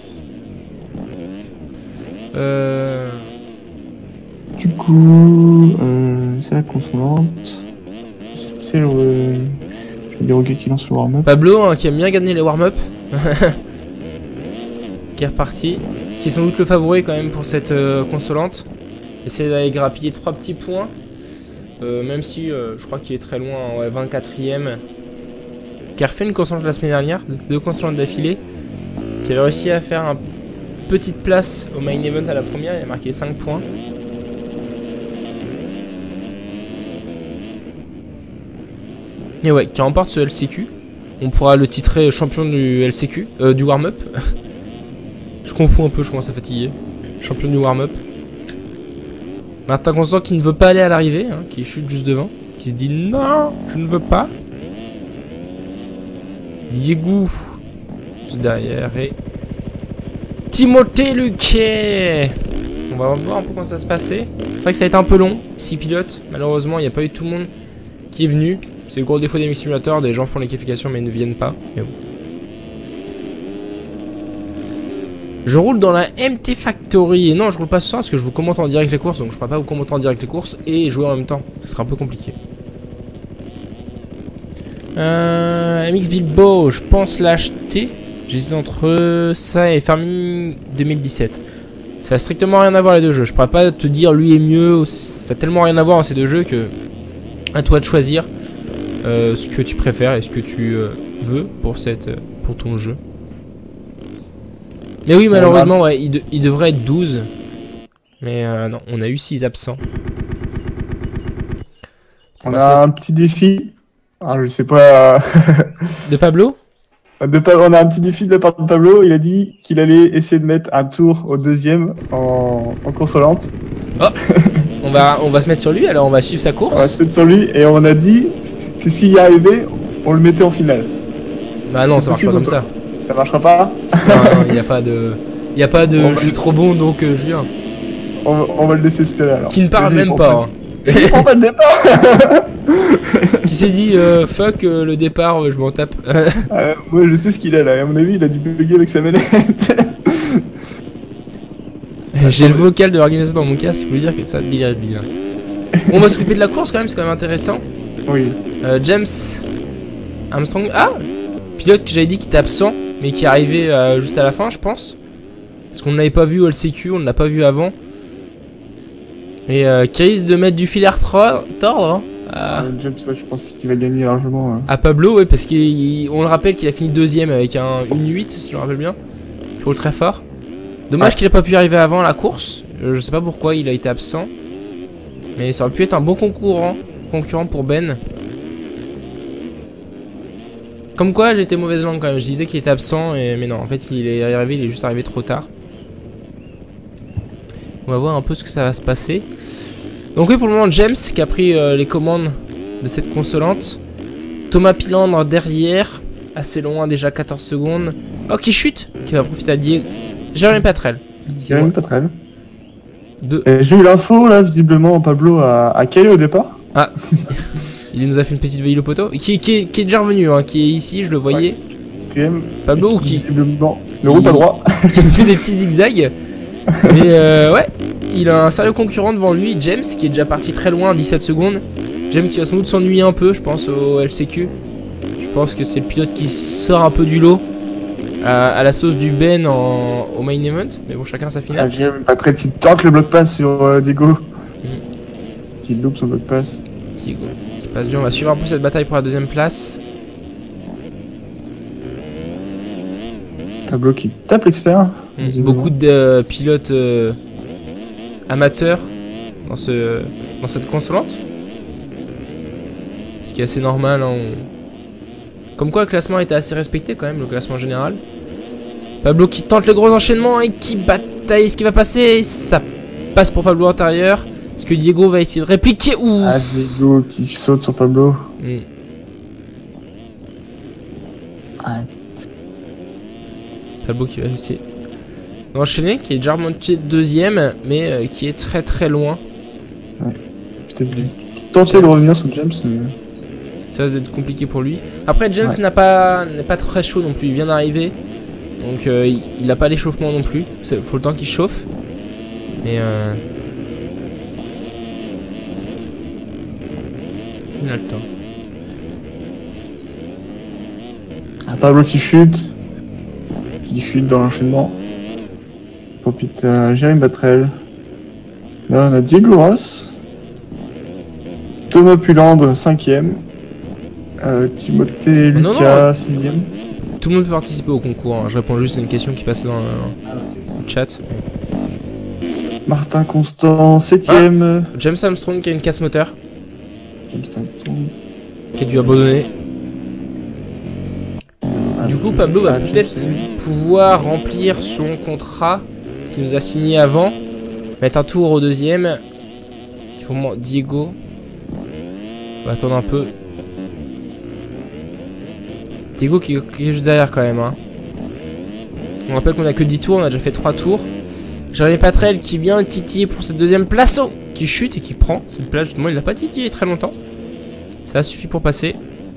Euh... Du coup, euh, c'est la consolante. C'est le. Je vais dire au gars qui lance le warm-up. Pablo, hein, qui aime bien gagner les warm-up. Qui est reparti. Qui est sans doute le favori quand même pour cette euh, consolante. Essayer d'aller grappiller trois petits points. Euh, même si euh, je crois qu'il est très loin, ouais, vingt-quatrième. Qui a refait une consolante la semaine dernière, deux consolantes d'affilée. Qui avait réussi à faire une petite place au main event à la première, il a marqué cinq points. Et ouais, qui remporte ce L C Q. On pourra le titrer champion du L C Q, euh, du warm-up. Je confonds un peu, je commence à fatiguer. Champion du warm-up. Martin Constant qui ne veut pas aller à l'arrivée, hein, qui chute juste devant. Qui se dit non, je ne veux pas. Diego, juste derrière. Et Timothée Luquet. On va voir un peu comment ça se passait. C'est vrai que ça a été un peu long. six pilotes. Malheureusement, il n'y a pas eu tout le monde qui est venu. C'est le gros défaut des Mix Simulator. Des gens font les qualifications mais ils ne viennent pas. Mais bon. Je roule dans la M T Factory. Et non, je roule pas ce soir parce que je vous commente en direct les courses. Donc je ne pourrai pas vous commenter en direct les courses et jouer en même temps. Ce sera un peu compliqué. Euh, M X Bilbao, je pense l'acheter. J'hésite entre ça et Farming deux mille dix-sept. Ça a strictement rien à voir les deux jeux. Je pourrais pas te dire lui est mieux. Ça a tellement rien à voir dans ces deux jeux que à toi de choisir euh, ce que tu préfères et ce que tu euh, veux pour cette pour ton jeu. Mais oui, malheureusement, ouais, il, de, il devrait être douze. Mais euh, non, on a eu six absents. On, on a un petit défi. Ah, je sais pas. De Pablo? De pa on a un petit défi de la part de Pablo. Il a dit qu'il allait essayer de mettre un tour au deuxième en, en consolante. Oh, on va, on va se mettre sur lui, alors on va suivre sa course. On va se mettre sur lui et on a dit que s'il y arrivait, on le mettait en finale. Bah non, ça marche pas comme ça. Ça marchera pas. Non, il n'y a pas de... Il n'y a pas de... On je suis trop bon, donc euh, je viens. On, on va le laisser espérer alors. Qui ne parle même pas. Hein. Il prend pas le départ. Qui s'est dit euh, fuck euh, le départ, euh, je m'en tape. euh, Moi je sais ce qu'il a là, à mon avis il a dû bugger avec sa manette. J'ai le vocal de l'organisation dans mon casque, je peux dire que ça délire bien. Bon, on va s'occuper de la course quand même, c'est quand même intéressant. Oui. Euh, James Armstrong. Ah, pilote que j'avais dit qui était absent, mais qui est arrivé euh, juste à la fin, je pense. Parce qu'on ne l'avait pas vu au L C Q, on ne l'a pas vu avant. Et euh, qui risque de mettre du filaire tordre. Hein, à... euh, James, ouais, je pense qu'il va gagner largement. Hein. À Pablo, ouais, parce qu'on le rappelle qu'il a fini deuxième avec un une huit, si je me rappelle bien. Il roule très fort. Dommage ouais. qu'il n'a pas pu arriver avant la course. Je sais pas pourquoi il a été absent. Mais ça aurait pu être un bon concurrent, concurrent pour Ben. Comme quoi j'étais mauvaise langue quand même, je disais qu'il était absent, et... mais non, en fait il est arrivé, il est juste arrivé trop tard. On va voir un peu ce que ça va se passer. Donc oui, pour le moment, James qui a pris euh, les commandes de cette consolante. Thomas Pilandre derrière, assez loin déjà, quatorze secondes. Oh, qui chute, qui va profiter à Diego. Jérémy Patrel. Jérémy Patrel. De... J'ai eu l'info là, visiblement Pablo a, a calé au départ. Ah, il nous a fait une petite veille au poteau. Qui, qui, qui est déjà revenu, hein, qui est ici, je le voyais. Ouais. Pablo ou qui Visiblement ne roule pas droit. Qui fait des petits zigzags. Mais euh, ouais, il a un sérieux concurrent devant lui, James, qui est déjà parti très loin, dix-sept secondes. James qui va sans doute s'ennuyer un peu, je pense, au L C Q. Je pense que c'est le pilote qui sort un peu du lot à, à la sauce du Ben en, au main event. Mais bon, chacun sa finale. Ah, Jérémy Patrel qui tente le bloc pass sur euh, Diego. Mm. Qui loupe son bloc pass. Diego qui passe bien, on va suivre un peu cette bataille pour la deuxième place. Pablo qui tape l'extérieur. Mm. Beaucoup de euh, pilotes euh, amateurs dans, ce, dans cette consolante. Ce qui est assez normal. Hein, on... Comme quoi le classement était assez respecté quand même, le classement général. Pablo qui tente le gros enchaînement et qui bataille. Ce qui va passer, ça passe pour Pablo intérieur. Est-ce que Diego va essayer de répliquer? Ouh. Ah, Diego qui saute sur Pablo. Mm. Ouais. Pablo qui va essayer d'enchaîner, qui est déjà remonté deuxième, mais euh, qui est très très loin. Ouais. Peut-être tenter de revenir sur James. Mais... ça va être compliqué pour lui. Après, James ouais. n'a pas n'est pas très chaud non plus. Il vient d'arriver, donc euh, il n'a pas l'échauffement non plus. Il faut le temps qu'il chauffe. Mais euh... il a le temps. Ah, Pablo qui chute. Qui chute dans l'enchaînement. Profite à Jérémy Patrel. Là on a Diego Ross. Thomas Pulandre cinquième. Euh, Timothée Non, Lucas sixième. Tout le monde peut participer au concours. Hein. Je réponds juste à une question qui passait dans le, Ah, dans le chat. Martin Constant septième. Ah, James Armstrong qui a une casse moteur, James Armstrong. qui a dû abandonner. Ah, Du coup, Pablo va ah, peut-être James. pouvoir remplir son contrat qu'il nous a signé avant. Mettre un tour au deuxième. Il faut moi, Diego. On va attendre un peu. Diego qui, qui est juste derrière quand même. Hein. On rappelle qu'on a que dix tours, on a déjà fait trois tours. Jérémy Patrel qui vient titiller pour cette deuxième place. Oh, qui chute et qui prend cette place. Justement, il n'a pas titillé très longtemps. Ça suffit pour passer.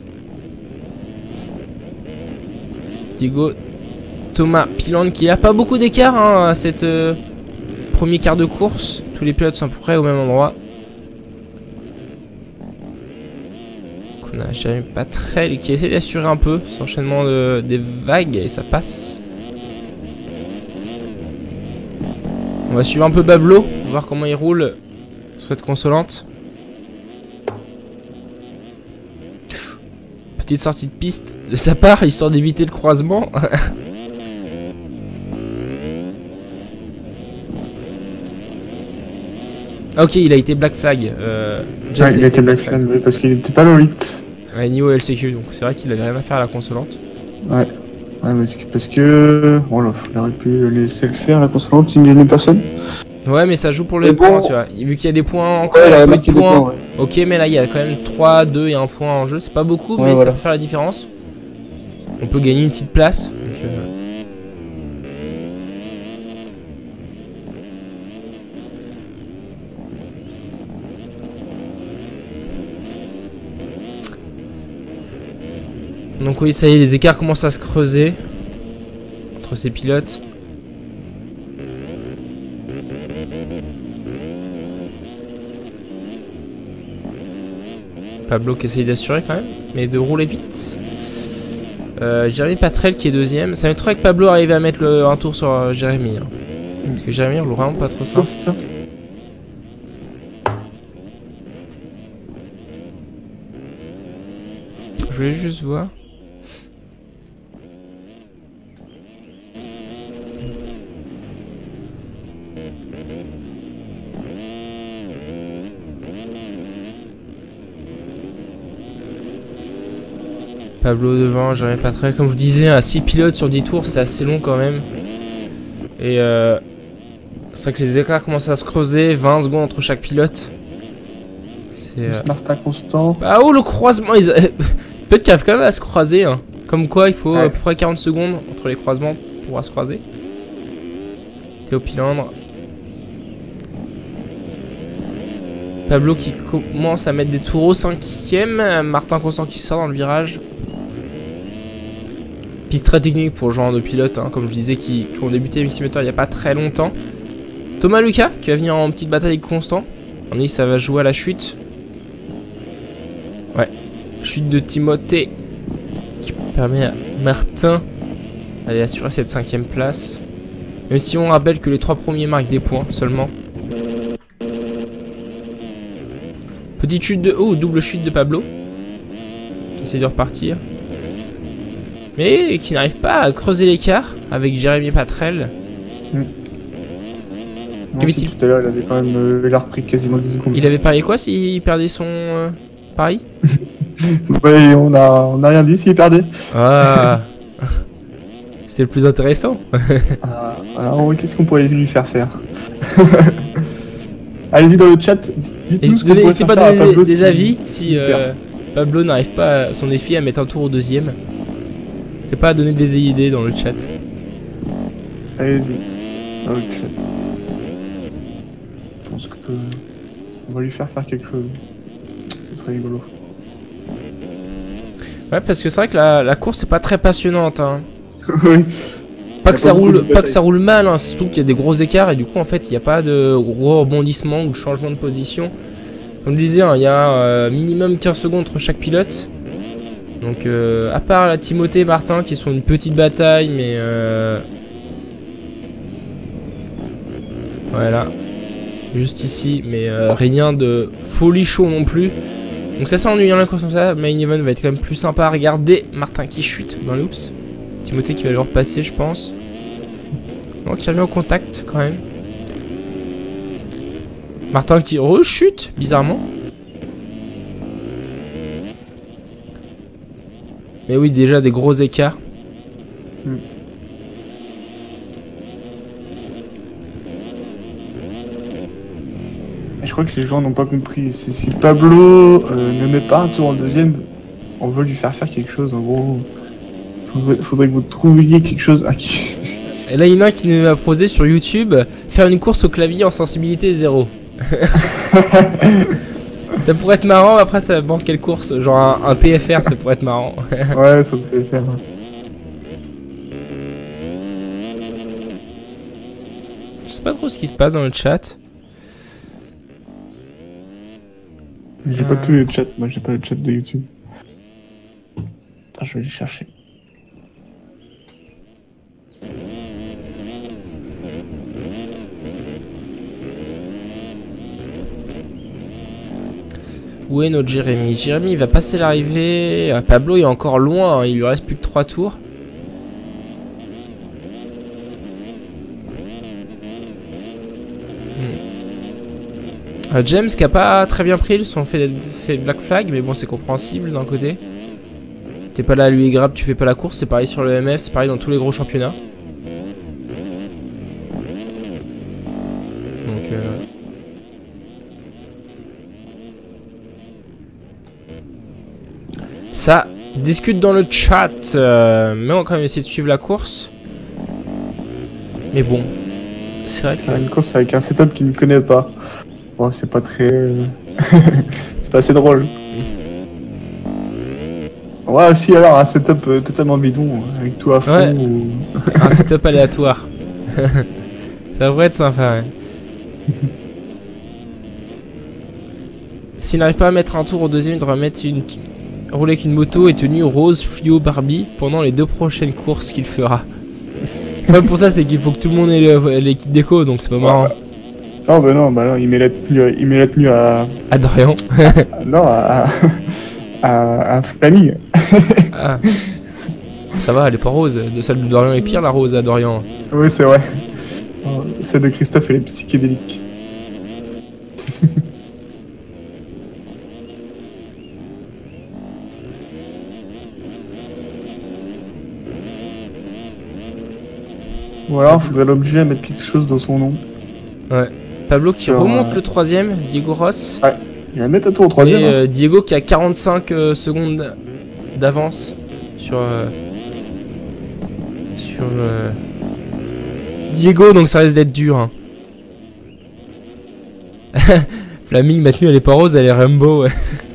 Diego, Thomas Pilandre qui n'a pas beaucoup d'écart hein, à cette euh, premier quart de course. Tous les pilotes sont à peu près au même endroit. Donc on a Jérémy Patrel qui essaie d'assurer un peu cet enchaînement de, des vagues et ça passe. On va suivre un peu Pablo, voir comment il roule sur cette consolante. Petite sortie de piste de sa part, histoire d'éviter le croisement. Ok, il a été black flag. Euh, James Ouais, il a été black flag, oui, parce qu'il était pas le huit. Ouais, niveau L C Q, donc c'est vrai qu'il avait rien à faire à la consolante. Ouais. Ouais, parce que, parce que... Bon, là, il aurait pu laisser le faire, la consolante, il n'y a personne. Ouais, mais ça joue pour les Mais points, bon. tu vois. Vu qu'il y a des points encore, Ouais, il a un peu de marqué des points. points, ouais. Ok, mais là il y a quand même trois, deux et un point en jeu. C'est pas beaucoup, Ouais, mais voilà. ça peut faire la différence. On peut gagner une petite place. Donc, euh... donc oui, ça y est, les écarts commencent à se creuser entre ces pilotes. Pablo qui essaye d'assurer quand même, mais de rouler vite. Euh, Jérémy Patrel qui est deuxième. Ça m'étonnerait que Pablo arrive à mettre le, un tour sur euh, Jérémy. Hein. Parce que Jérémy roule vraiment pas trop ça. Oh, c'est ça. Je voulais juste voir. Pablo devant, Jérémy Patrel. Comme je vous disais, à six pilotes sur dix tours, c'est assez long quand même. Et euh, c'est vrai que les écarts commencent à se creuser, vingt secondes entre chaque pilote. C'est. Euh... Martin Constant. Ah oh, le croisement, ils... peut-être qu'ils arrivent quand même à se croiser. Hein. Comme quoi, il faut ouais. à peu près quarante secondes entre les croisements pour pouvoir se croiser. Théo Pilandre. Pablo qui commence à mettre des tours au cinquième. Martin Constant qui sort dans le virage. Piste très technique pour le genre de pilote, hein, comme je disais, qui, qui ont débuté Miximotor il n'y a pas très longtemps. Thomas Lucas qui va venir en petite bataille avec Constant. On dit que ça va jouer à la chute. Ouais. Chute de Timothée qui permet à Martin d'aller assurer cette cinquième place. Même si on rappelle que les trois premiers marquent des points seulement. Petite chute de... Oh, double chute de Pablo. Qui essaie de repartir. Mais qui n'arrive pas à creuser l'écart avec Jérémy Patrel. Mmh. Non, si, tout à l'heure, il avait quand même euh, il a repris quasiment dix secondes. Il avait parié quoi s'il perdait son euh, pari? Ouais, on a, on a rien dit s'il perdait. Ah. C'est le plus intéressant. ah, alors, qu'est-ce qu'on pourrait lui faire faire? Allez-y dans le chat, dites-nous ce qu'on pourrait N'hésitez faire pas à donner Pablo des si avis si euh, Pablo n'arrive pas à son défi à mettre un tour au deuxième. N'hésitez pas à donner des idées dans le chat. Allez-y, dans le chat. Je pense que on va lui faire faire quelque chose. Ce serait rigolo. Ouais, parce que c'est vrai que la, la course c'est pas très passionnante. Hein. Oui. Pas que ça roule, pas que ça roule mal, hein, surtout qu'il y a des gros écarts et du coup en fait il n'y a pas de gros rebondissements ou de changement de position. Comme je disais, hein, il y a euh, minimum quinze secondes entre chaque pilote. Donc euh, à part la Timothée et Martin qui sont une petite bataille, mais euh... voilà, juste ici, mais euh, rien de folie chaud non plus. Donc ça s'ennuie la course comme ça. Main Event va être quand même plus sympa à regarder. Martin qui chute dans l'oups. Timothée qui va le repasser, je pense. Donc il revient au contact quand même. Martin qui rechute bizarrement. Mais oui, déjà des gros écarts. Hmm. Et je crois que les gens n'ont pas compris. Si Pablo euh, ne met pas un tour en deuxième, on veut lui faire faire quelque chose. En gros, faudrait, faudrait que vous trouviez quelque chose à qui. Et là, il y en a un qui nous a posé sur YouTube faire une course au clavier en sensibilité zéro. Ça pourrait être marrant. Après, ça dépend quelle course. Genre un, un T F R, ça pourrait être marrant. Ouais, ça peut faire. Je sais pas trop ce qui se passe dans le chat. J'ai pas tous les chats, moi j'ai pas le chat de YouTube. Attends, je vais les chercher. Où est notre Jérémy? Jérémy il va passer l'arrivée. Pablo est encore loin, hein. Il lui reste plus que trois tours. Hmm. Euh, James qui a pas très bien pris son fait, fait Black Flag, mais bon c'est compréhensible d'un côté. T'es pas là à lui grab, tu fais pas la course, c'est pareil sur le M F, c'est pareil dans tous les gros championnats. Donc euh... ça discute dans le chat, euh, mais on va quand même essayer de suivre la course. Mais bon, c'est vrai que... Ah, une course avec un setup qu'il ne connaît pas. Bon, c'est pas très... c'est pas assez drôle. Ouais, aussi alors un setup euh, totalement bidon, avec tout à fond. Ouais. Ou... un setup aléatoire. Ça devrait être sympa, ouais. S'il n'arrive pas à mettre un tour au deuxième, il devrait mettre une... rouler avec une moto et tenue rose fluo Barbie pendant les deux prochaines courses qu'il fera. Le problème pour ça, c'est qu'il faut que tout le monde ait le, les kits déco, donc c'est pas marrant. Ouais. Non, bah non, bah non, il met la tenue, il met la tenue à... À Dorian. non, à... à, à Flaming. Ah. Ça va, elle est pas rose. De celle de Dorian est pire, la rose à Dorian. Oui, c'est vrai. Celle de Christophe, elle est psychédélique. Ou alors, il faudrait l'obliger à mettre quelque chose dans son nom. Ouais. Pablo qui Genre, remonte euh, le troisième, Diego Ross. Ouais. Il va mettre un tour au troisième. Et hein. euh, Diego qui a quarante-cinq euh, secondes d'avance sur euh, sur euh, Diego, donc ça risque d'être dur. Hein. Flaming, ma tenue elle est pas rose, elle est rainbow. Ouais.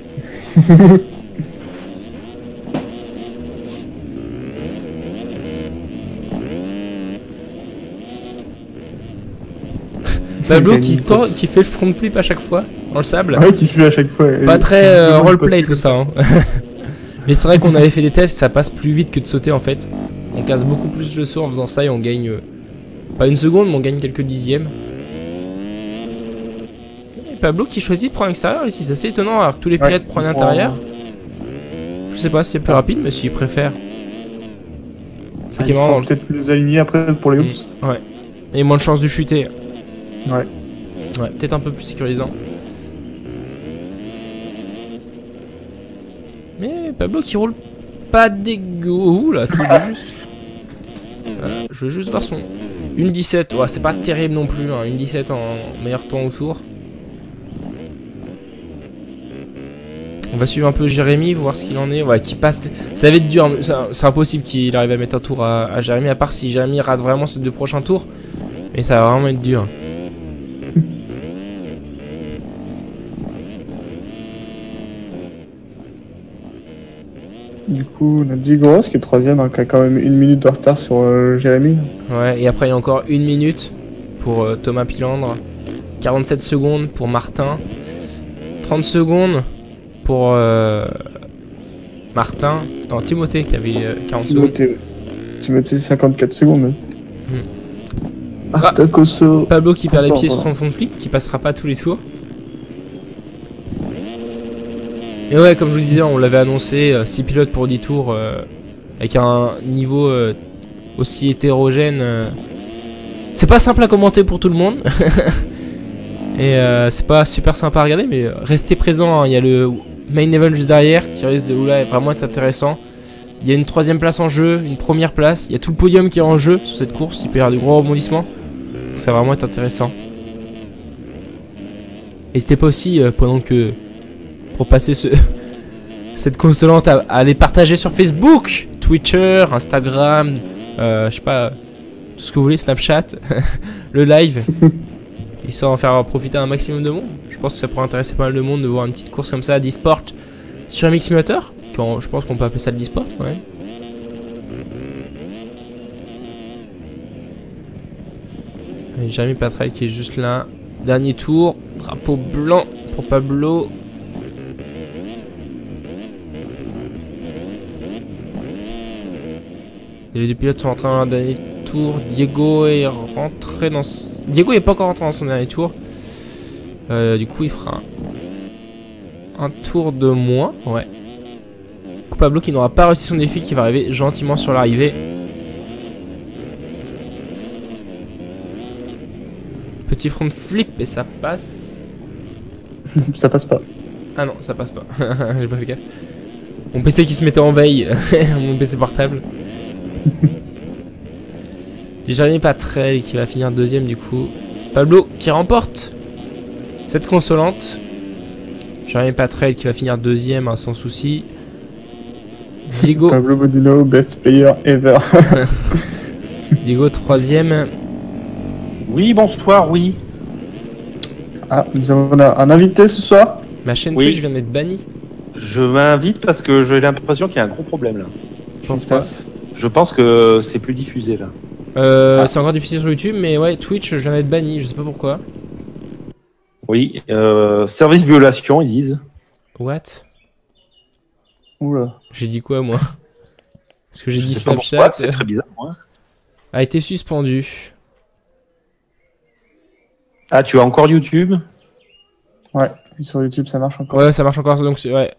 Pablo qui, tend, qui fait le front flip à chaque fois dans le sable. Ouais, qui fait à chaque fois. Pas Et- très euh, Moi, je roleplay passe tout ça. Hein. Mais c'est vrai qu'on avait fait des tests, ça passe plus vite que de sauter en fait. On casse beaucoup plus le saut en faisant ça et on gagne euh, pas une seconde, mais on gagne quelques dixièmes. Et Pablo qui choisit de prendre l'extérieur ici, c'est assez étonnant alors que tous les Ouais, pilotes prennent il prend- l'intérieur. Je sais pas si c'est plus rapide, mais s'il préfère. C'est Ah, qui est ils marrant. sont peut-être plus alignés après pour les hoops. Mm, ouais. Et moins de chances de chuter. Ouais. Ouais, peut-être un peu plus sécurisant. Mais Pablo qui roule pas dégueu. Ouh là, tout va juste. Voilà, je veux juste voir son. Une dix-sept, ouais, c'est pas terrible non plus. Hein. Une dix-sept en meilleur temps au tour. On va suivre un peu Jérémy, voir ce qu'il en est. Ouais, qui passe. Ça va être dur. mais c'est- C'est impossible qu'il arrive à mettre un tour à, à Jérémy, à part si Jérémy rate vraiment ces deux prochains tours. Mais ça va vraiment être dur. Du coup, on a Diego Ross qui est troisième, hein, qui a quand même une minute de retard sur euh, Jérémy. Ouais, et après il y a encore une minute pour euh, Thomas Pilandre, quarante-sept secondes pour Martin, trente secondes pour euh, Martin, non Timothée qui avait euh, quarante secondes. Timothée, Timothée, cinquante-quatre secondes. Même. Hmm. Artacoso. Pablo qui perd les Constant, pieds sur voilà. son fond de flip, qui passera pas tous les tours. Et ouais, comme je vous le disais, on l'avait annoncé, six pilotes pour dix tours, euh, avec un niveau euh, aussi hétérogène. euh, C'est pas simple à commenter pour tout le monde. Et euh, c'est pas super sympa à regarder, mais restez présents. Hein. Il y a le main event juste derrière qui risque de oula, vraiment être intéressant. Il y a une troisième place en jeu, une première place. Il y a tout le podium qui est en jeu sur cette course. Il peut y avoir de gros rebondissements. Ça va vraiment être intéressant. N'hésitez pas aussi, euh, pendant que pour passer ce, cette consolante à, à les partager sur Facebook, Twitter, Instagram, euh, je sais pas, tout ce que vous voulez, Snapchat, le live, histoire d'en faire profiter un maximum de monde. Je pense que ça pourrait intéresser pas mal de monde de voir une petite course comme ça d'e-sport sur M X Simulator. Quand, je pense qu'on peut appeler ça de l'e-sport, ouais. Et Jérémy Patrel qui est juste là. Dernier tour, drapeau blanc pour Pablo. Et les deux pilotes sont entrés dans leur dernier tour. Diego est rentré dans... Son... Diego n'est pas encore rentré dans son dernier tour. Euh, du coup, il fera un, un tour de moins. Ouais. Du coup, Pablo qui n'aura pas réussi son défi, qui va arriver gentiment sur l'arrivée. Petit front flip et ça passe. Ça passe pas. Ah non, ça passe pas. J'ai pas fait gaffe. Mon P C qui se mettait en veille. Mon P C portable. Jérémy Patrel qui va finir deuxième du coup. Pablo qui remporte cette consolante. Jérémy Patrel qui va finir deuxième hein, sans souci. Diego. Pablo Bodino, best player ever. Diego troisième. Oui, bonsoir, oui. Ah, nous avons un un invité ce soir. Ma chaîne Oui. Twitch vient d'être bannie. Je m'invite parce que j'ai l'impression qu'il y a un gros problème là. Qu'est-ce qui se passe? Je pense que c'est plus diffusé là. Euh, Ah. C'est encore difficile sur YouTube, mais ouais, Twitch, je viens d'être banni, je sais pas pourquoi. Oui, euh, service violation, ils disent. What? Oula. J'ai dit quoi moi? Parce que j'ai Je dit sais pas Snapchat pourquoi, c'est très bizarre. Hein. a été suspendu. Ah, tu as encore YouTube? Ouais, sur YouTube ça marche encore. Ouais, ça marche encore, donc c'est... Ouais.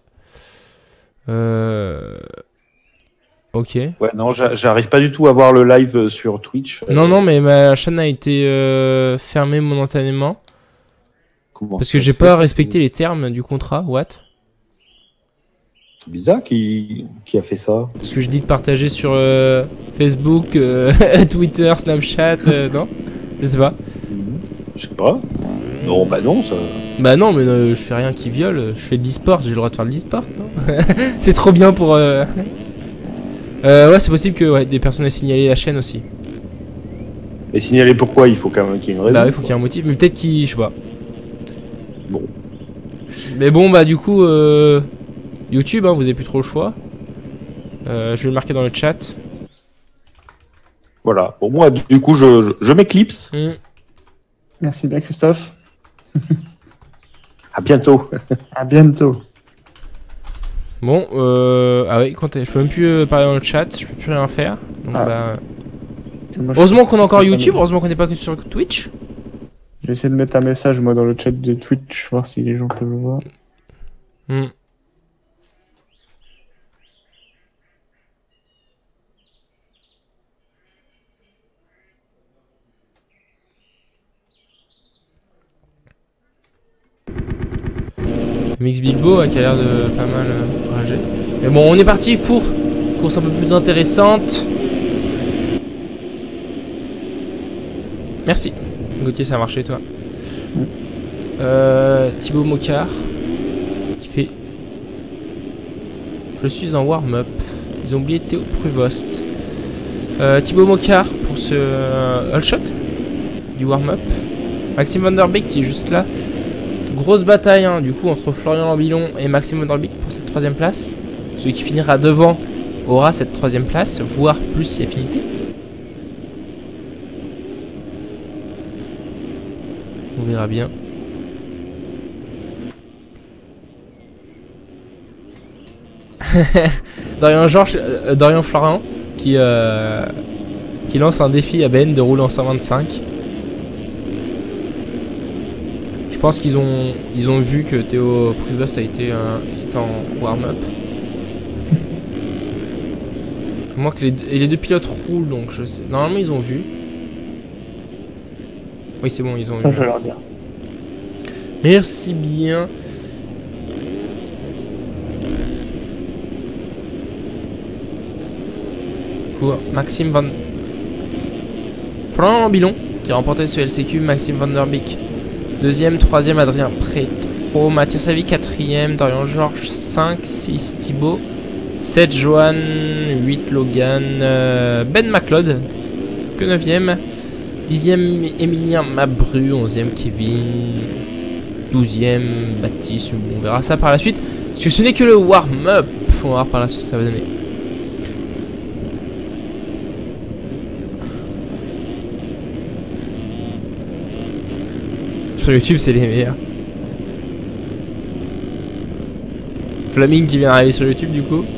Euh... Ok. Ouais, non, j'a- j'arrive pas du tout à voir le live sur Twitch. Non, Euh, non, mais ma chaîne a été euh, fermée momentanément. comment Parce ça que j'ai se pas fait respecté les termes du contrat, what? C'est bizarre qui, qui a fait ça. Parce que je dis de partager sur euh, Facebook, euh, Twitter, Snapchat, euh, non? Je sais pas. Je sais pas. Non, bah non, ça. Bah non, mais euh, je fais rien qui viole, je fais de l'e-sport, j'ai le droit de faire de l'e-sport, non? C'est trop bien pour... Euh... Euh, ouais, c'est possible que ouais, des personnes aient signalé la chaîne aussi. Mais signaler pourquoi? Il faut quand même qu'il y ait une raison. Bah oui, il faut qu'il y ait un motif, mais peut-être qu'il... je sais pas. Bon. Mais bon, bah du coup, euh, YouTube, hein, vous avez plus trop le choix. Euh, je vais le marquer dans le chat. Voilà. Pour moi, du coup, je, je, je m'éclipse. Mmh. Merci bien, Christophe. À bientôt. À bientôt. Bon, euh... ah oui, quand je peux même plus euh, parler dans le chat, je peux plus rien faire. Donc Ah. bah... Moi, je- Heureusement qu'on a encore YouTube, heureusement qu'on n'est pas que sur Twitch. Je vais essayer de mettre un message, moi, dans le chat de Twitch, voir si les gens peuvent le voir. Hmm. Mix Bilbo qui a l'air de pas mal euh, rager. Mais bon, on est parti pour une course un peu plus intéressante. Merci. Gauthier, ça a marché, toi. Mm. Euh, Thibaut Mocard qui fait... Je suis en warm-up. Ils ont oublié Théo Pruvost. Euh, Thibaut Mocard pour ce euh, all shot du warm-up. Maxime Van Der Beek qui est juste là. Grosse bataille hein, du coup entre Florian Lambilon et Maxime Van Der Beek pour cette troisième place. Celui qui finira devant aura cette troisième place, voire plus si affinité. On verra bien. Dorian Georges, euh, Dorian Florian qui, euh, qui lance un défi à Ben de rouler en cent vingt-cinq. Je pense qu'ils ont, ils ont vu que Théo Pruvost a été euh, est en warm-up. Moi que les deux, et les deux pilotes roulent donc je sais. Normalement ils ont vu. Oui c'est bon ils ont Ça, vu. je vais leur dire. Merci bien. Pour Maxime Van... Florian Lambilon qui a remporté ce L C Q, Maxime Van Der Beek. Deuxième, troisième, Adrien Prétro, Mathias Savy, quatrième, Dorian Georges, cinq, six, Thibaut, sept, Johan, huit, Logan, euh, Ben McLeod, que neuvième, dixième, Emilien Mabru, onzième, Kevin, douzième, Baptiste, on verra ça par la suite, parce que ce n'est que le warm-up, on va voir par la suite ce que ça va donner. Sur YouTube, c'est les meilleurs. Flaming qui vient d'arriver sur YouTube, du coup.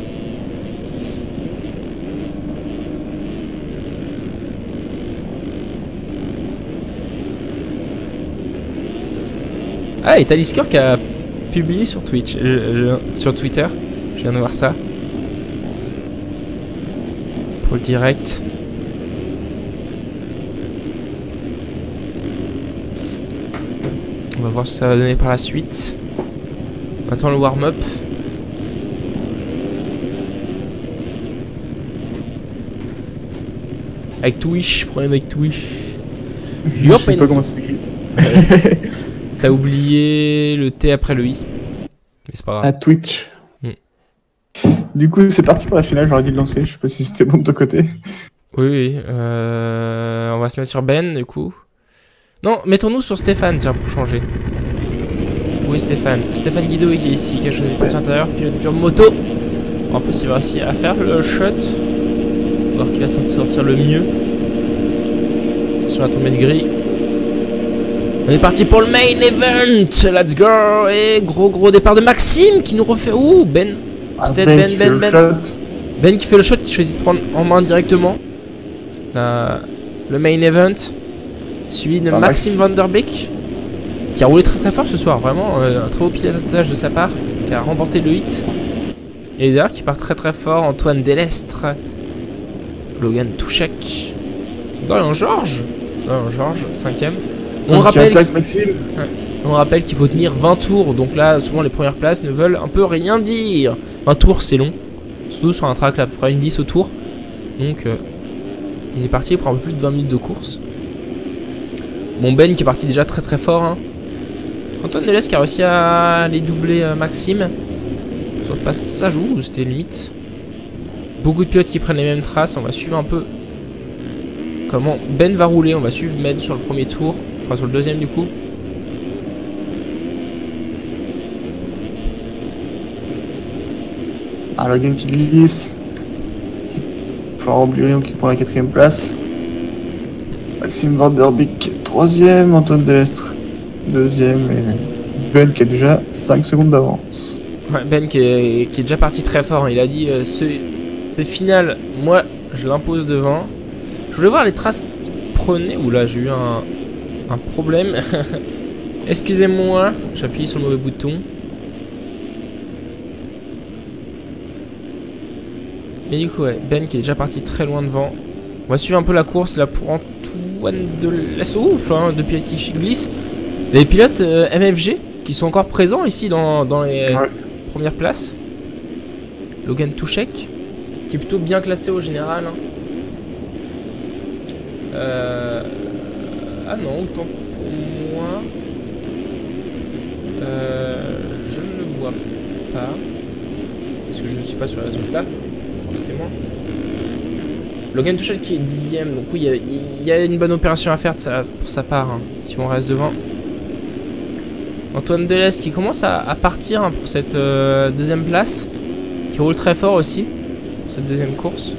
Ah, et Talisker qui a publié sur Twitch, je, je, sur Twitter. Je viens de voir ça. Pour le direct. On va voir ce que ça va donner par la suite. On attend le warm-up. Avec Twitch, problème avec Twitch. Je sais pas comment c'est écrit. T'as oublié le T après le I. Mais c'est pas grave. À Twitch. Mm. Du coup, c'est parti pour la finale, j'aurais dû le lancer. Je sais pas si c'était bon de ton côté. Oui, oui. Euh, on va se mettre sur Ben, du coup. Non, mettons-nous sur Stéphane, tiens, pour changer. Où est Stéphane? Stéphane Guido qui est ici, qui a choisi de passer à l'intérieur, pilote de moto. En plus, il va réussir à faire le shot. Voir qui va sortir le mieux. Attention à tomber de grille. On est parti pour le main event. Let's go. Et gros gros départ de Maxime qui nous refait... Ouh, Ben. Ah, Peut-être Ben, Ben, qui Ben, fait le Ben. shot. Ben qui fait le shot, qui choisit de prendre en main directement la... le main event. Suivi de Ah, Maxime Maxime. Van Der Beek qui a roulé très très fort ce soir, vraiment euh, un très beau pilotage de sa part, qui a remporté le hit. Et d'ailleurs qui part très très fort, Antoine Delestre, Logan Touchek, Dorian Georges, Dorian Georges, cinquième. On Qui rappelle, attaque Maxime. on rappelle qu'il faut tenir vingt tours, donc là souvent les premières places ne veulent un peu rien dire. vingt tours c'est long, surtout sur un track là à peu près une dix au tour. Donc euh, on est parti pour un peu plus de vingt minutes de course. Bon, Ben qui est parti déjà très très fort. Hein. Antoine Delestre qui a réussi à les doubler euh, Maxime. Sur le pass ça joue, c'était limite. Beaucoup de pilotes qui prennent les mêmes traces, on va suivre un peu comment Ben va rouler, on va suivre Ben sur le premier tour, enfin sur le deuxième du coup. Ah, Logan qui glisse. Florent Blurion qui prend la quatrième place. Maxime Van Der Beek troisième, Antoine Delestre deuxième et Ben qui a déjà cinq secondes d'avance. Ouais, Ben qui est, qui est déjà parti très fort, hein. Il a dit euh, ce, cette finale, moi je l'impose devant. Je voulais voir les traces qu'il prenait, ou là j'ai eu un, un problème. Excusez-moi, j'appuie sur le mauvais bouton. Mais du coup, ouais, Ben qui est déjà parti très loin devant. On va suivre un peu la course là pour Antoine Delestre. Ouf, hein, deux pilotes qui glissent. Les pilotes euh, M F G qui sont encore présents ici dans, dans les Ouais. premières places. Logan Touchek qui est plutôt bien classé au général. Hein. Euh... Ah non, autant pour moi. Euh... Je ne le vois pas. Parce que je ne suis pas sur le résultat. Forcément. Logan Touchek qui est dixième. Donc oui, il y a, il y a une bonne opération à faire de sa, pour sa part. Hein, si on reste devant. Antoine Delestre qui commence à, à partir hein, pour cette euh, deuxième place. Qui roule très fort aussi. Pour cette deuxième course.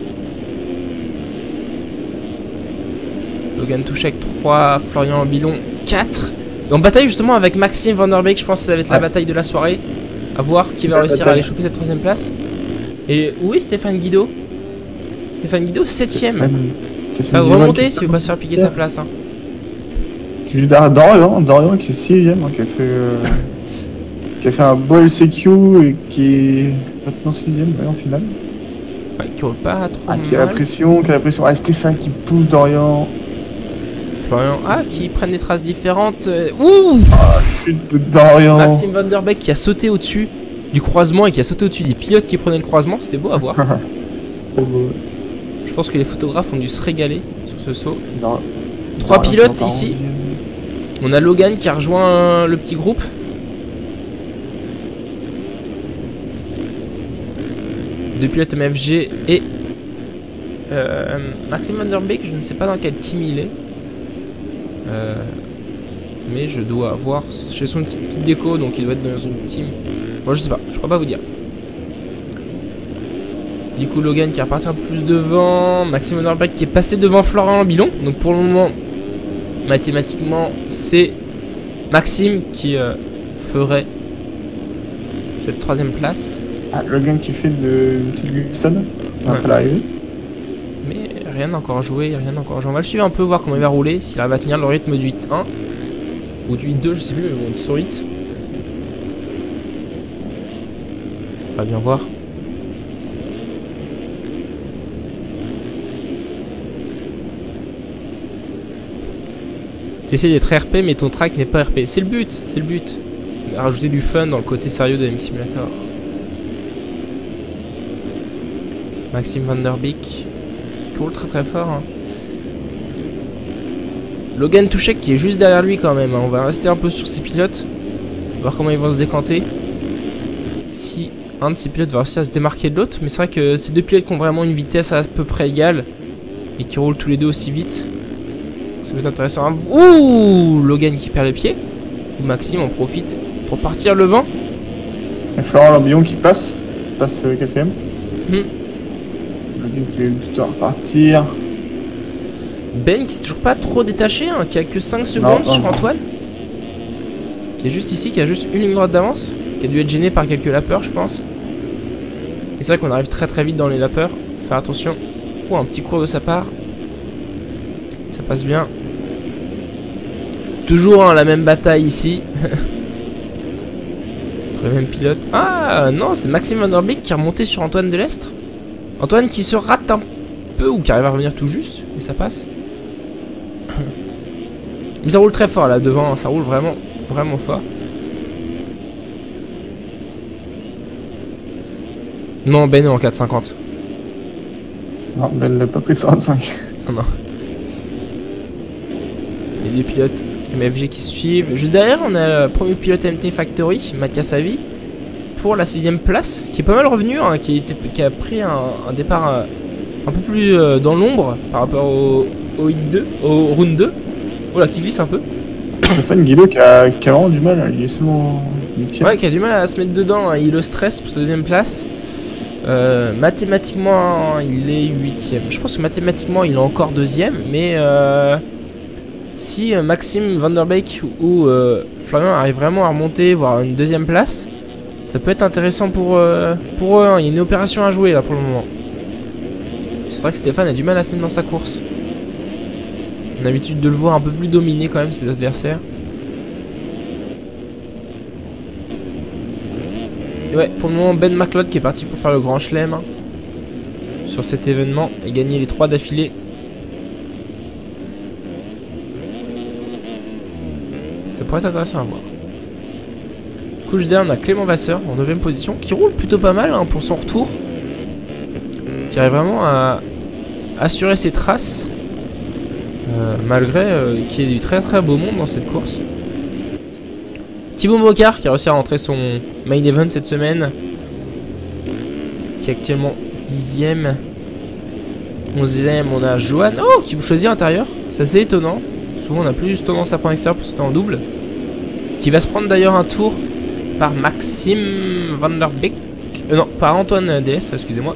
Logan Touchek trois, Florian Bilon quatre. Et en bataille justement avec Maxime Van Der Beek, je pense que ça va être ouais. la bataille de la soirée. À voir qui va la réussir bataille. à aller choper cette troisième place. Et où est Stéphane Guido? Stéphane Guido septième. Ça va remonter s'il veut pas se faire piquer sa place. Hein. Dorian, Dorian qui est sixième, hein, qui a fait euh, qui a fait un beau L C Q et qui est maintenant sixième ouais, en finale. Ouais, qui roule pas trop ah, qui a la pression, qui a la pression. Ah, Stéphane qui pousse Dorian. Florian, ah, qui prennent des traces différentes. Ouh ah, chute de Dorian. Maxime Van Der Beek qui a sauté au-dessus du croisement et qui a sauté au-dessus des pilotes qui prenaient le croisement, c'était beau à voir. Trop beau. Je pense que les photographes ont dû se régaler sur ce saut. Non. Trois non, pilotes ici. On a Logan qui a rejoint le petit groupe. Deux pilotes M F G et euh, Maxime Van Der Beek, je ne sais pas dans quel team il est. Euh, mais je dois avoir chez son petit kit déco, donc il doit être dans une team. Bon, je sais pas, je crois pas vous dire. Du coup, Logan qui est reparti un peu plus devant. Maxime Van Der Beek qui est passé devant Florent Bilon. Donc pour le moment, mathématiquement, c'est Maxime qui euh, ferait cette troisième place. Ah, Logan qui fait de, une petite glissade après ouais. l'arrivée. Mais rien n'a encore joué, rien n'a encore joué. On va le suivre un peu, voir comment il va rouler, s'il va tenir le rythme du huit un ou du huit deux, je sais plus, mais bon, sur huit. On va bien voir. T'essaies d'être R P mais ton track n'est pas R P. C'est le but, c'est le but. Rajouter du fun dans le côté sérieux de M Simulator. Maxime Van Der Beek qui roule très très fort. Hein. Logan Touchek qui est juste derrière lui quand même. Hein. On va rester un peu sur ces pilotes. Voir comment ils vont se décanter. Si un de ces pilotes va réussir à se démarquer de l'autre. Mais c'est vrai que ces deux pilotes qui ont vraiment une vitesse à peu près égale. Et qui roulent tous les deux aussi vite. Ça peut être intéressant. Ouh, Logan qui perd les pieds. Maxime en profite pour partir le vent. Et Florent Lambillon qui passe. Passe euh, quatrième. Hmm. Logan qui a eu du temps à repartir. Ben qui s'est toujours pas trop détaché. Hein, qui a que cinq secondes non, sur non. Antoine. Qui est juste ici. Qui a juste une ligne droite d'avance. Qui a dû être gêné par quelques lapeurs, je pense. Et c'est vrai qu'on arrive très très vite dans les lapeurs. Faire attention. Oh, un petit cours de sa part. Ça passe bien. Toujours hein, la même bataille ici. Entre les mêmes pilotes. Ah non, c'est Maxime Van Der Beek qui est remonté sur Antoine Delestre. Antoine qui se rate un peu ou qui arrive à revenir tout juste. Et ça passe. Mais ça roule très fort là devant, ça roule vraiment, vraiment fort. Non, Ben est en quatre cinquante. Non, Ben n'a pas pris le cent vingt-cinq. Non, non. Les deux pilotes M F G qui suivent. Juste derrière, on a le premier pilote M T Factory, Mathias Avi, pour la sixième place, qui est pas mal revenu, hein, qui, était, qui a pris un, un départ euh, un peu plus euh, dans l'ombre par rapport au, au hit deux, au round deux. Oh là, qui glisse un peu. Stéphane Guido qui a, qui a vraiment du mal, hein, il est seulement huitième. Ouais, qui a du mal à se mettre dedans, hein. Il le stress pour sa deuxième place. Euh, mathématiquement, il est huitième. Je pense que mathématiquement, il est encore deuxième, mais euh, si euh, Maxime Van Der Beek ou euh, Florian arrivent vraiment à remonter, voire une deuxième place, ça peut être intéressant pour, euh, pour eux. Hein. Il y a une opération à jouer là pour le moment. C'est vrai que Stéphane a du mal à se mettre dans sa course. On a l'habitude de le voir un peu plus dominer quand même ses adversaires. Et ouais, pour le moment, Ben McLeod qui est parti pour faire le grand chelem hein, sur cet événement et gagner les trois d'affilée. Ça pourrait être intéressant à voir. Couche derrière, on a Clément Vasseur en neuvième position qui roule plutôt pas mal hein, pour son retour. Qui arrive vraiment à assurer ses traces. Euh, malgré euh, qu'il y ait du très très beau monde dans cette course. Thibaut Mocard qui a réussi à rentrer son main event cette semaine, qui est actuellement dixième. onzième, on a Johan oh, qui vous choisit à l'intérieur, c'est assez étonnant. Souvent on a plus tendance à prendre extérieur pour c'était en double. Qui va se prendre d'ailleurs un tour par Maxime Van Der Beek. Euh, non, par Antoine Delestre, excusez-moi.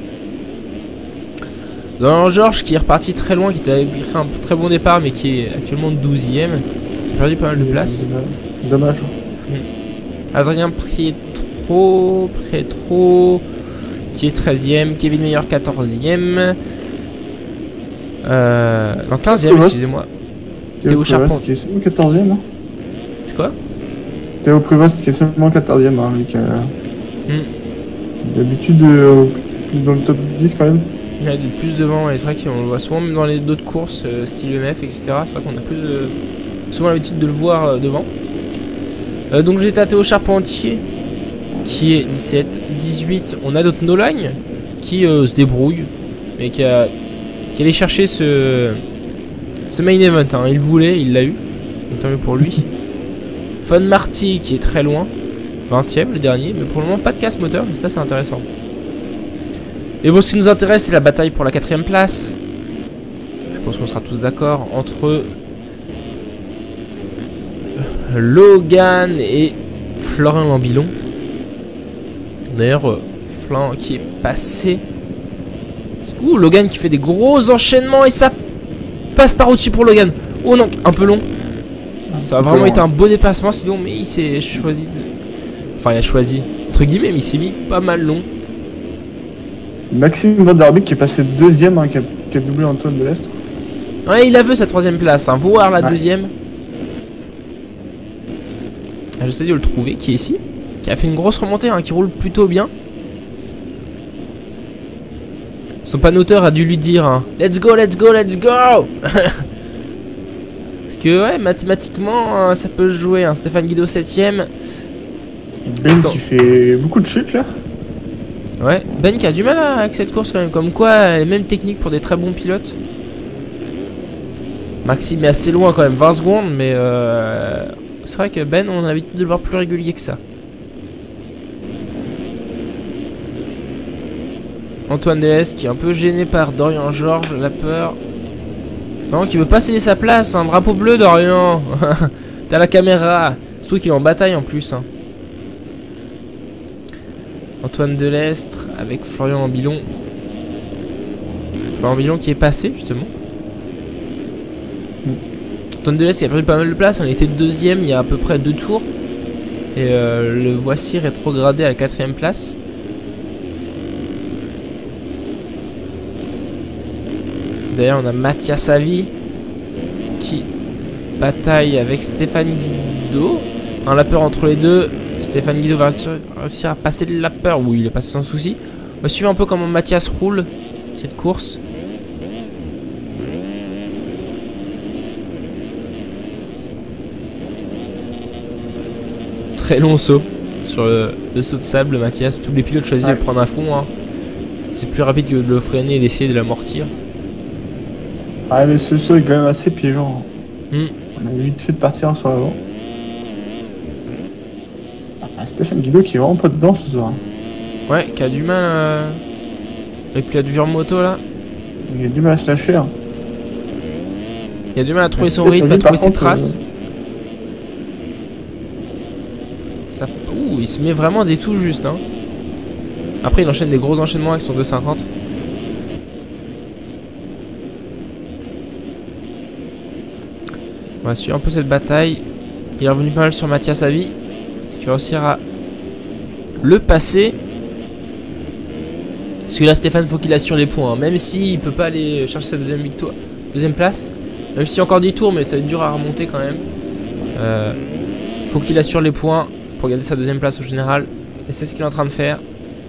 Dans Georges qui est reparti très loin, qui a fait un très bon départ mais qui est actuellement douzième, qui a perdu pas mal de place. Dommage. Adrien Prietro, Prietro qui est treizième, Kevin Meyer quatorzième, euh, non quinzième excusez-moi. Théo Charpent qui est seulement quatorzième hein. C'est quoi? Théo Prévost qui est seulement quatorzième hein, lui qui a hmm. d'habitude euh, plus dans le top dix quand même. Il y a de plus devant et c'est vrai qu'on le voit souvent même dans les d'autres courses euh, style E M F etc. C'est vrai qu'on a plus de, souvent l'habitude de le voir euh, devant. Euh, donc j'étais à Théo Charpentier qui est dix-sept, dix-huit. On a d'autres no-line qui euh, se débrouillent mais qui a qui allait chercher ce ce main event. Hein. Il voulait, il l'a eu. Donc tant mieux pour lui. Fun Marty qui est très loin, vingtième le dernier, mais pour le moment pas de casse moteur, mais ça c'est intéressant. Et bon, ce qui nous intéresse c'est la bataille pour la quatrième place. Je pense qu'on sera tous d'accord entre Logan et Florian Lambilon. D'ailleurs, euh, Florian qui est passé. Ouh, Logan qui fait des gros enchaînements et ça passe par au-dessus pour Logan. Oh non, un peu long. Ça a vraiment été un beau dépassement sinon, mais il s'est choisi. De... Enfin, il a choisi, entre guillemets, mais il s'est mis pas mal long. Maxime Van Der Beek qui est passé deuxième, hein, qui, a, qui a doublé Antoine Delestre. Ouais, il a vu sa troisième place, hein, voir la ouais. deuxième. Ah, j'essaie de le trouver, qui est ici, qui a fait une grosse remontée, hein, qui roule plutôt bien. Son panoteur a dû lui dire hein, let's go, let's go, let's go. Parce que ouais, mathématiquement, ça peut jouer. Hein. Stéphane Guido septième. Ben qui fait beaucoup de chutes là. Ouais, Ben qui a du mal avec cette course quand même. Comme quoi, les mêmes techniques pour des très bons pilotes. Maxime est assez loin quand même, vingt secondes. Mais euh, c'est vrai que Ben, on a l'habitude de le voir plus régulier que ça. Antoine Delestre qui est un peu gêné par Dorian Georges, la peur. Non, qui veut pas céder sa place, un hein. Drapeau bleu Dorian. T'as la caméra. Surtout qu'il est en bataille en plus. Hein. Antoine Delestre avec Florian Lambilon. Florian Lambilon qui est passé justement. Antoine Delestre qui a perdu pas mal de place, il était deuxième il y a à peu près deux tours. Et euh, le voici rétrogradé à la quatrième place. D'ailleurs on a Mathias Avi qui bataille avec Stéphane Guido. Un lapeur entre les deux. Stéphane Guido va réussir à passer le lapeur. Oui, il est passé sans souci. On va suivre un peu comment Mathias roule cette course. très long saut sur le, le saut de sable, Mathias. Tous les pilotes choisissent Ouais. de prendre à fond. Hein. C'est plus rapide que de le freiner et d'essayer de l'amortir. Ah, mais ce saut est quand même assez piégeant. Hmm. On a vite fait de partir sur l'avant. Ah, Stéphane Guido qui est vraiment pas dedans ce soir. Ouais, qui a du mal euh... les pilotes de moto là. Il a du mal à se lâcher. Hein. Il a du mal à trouver son Mathias rythme, à Savy, trouver par ses contre, traces. Ça... Ouh, il se met vraiment des tout justes. Hein. Après, il enchaîne des gros enchaînements avec son deux cinquante. On va suivre un peu cette bataille. Il est revenu pas mal sur Mathias Savy. Est-ce qu'il va réussir à le passer? Parce que là, Stéphane, faut qu'il assure les points. Hein. Même s'il ne peut pas aller chercher sa deuxième victoire, deuxième place. Même s'il y a encore dix tours, mais ça va être dur à remonter quand même. Euh, faut qu'il assure les points pour garder sa deuxième place au général. Et c'est ce qu'il est en train de faire.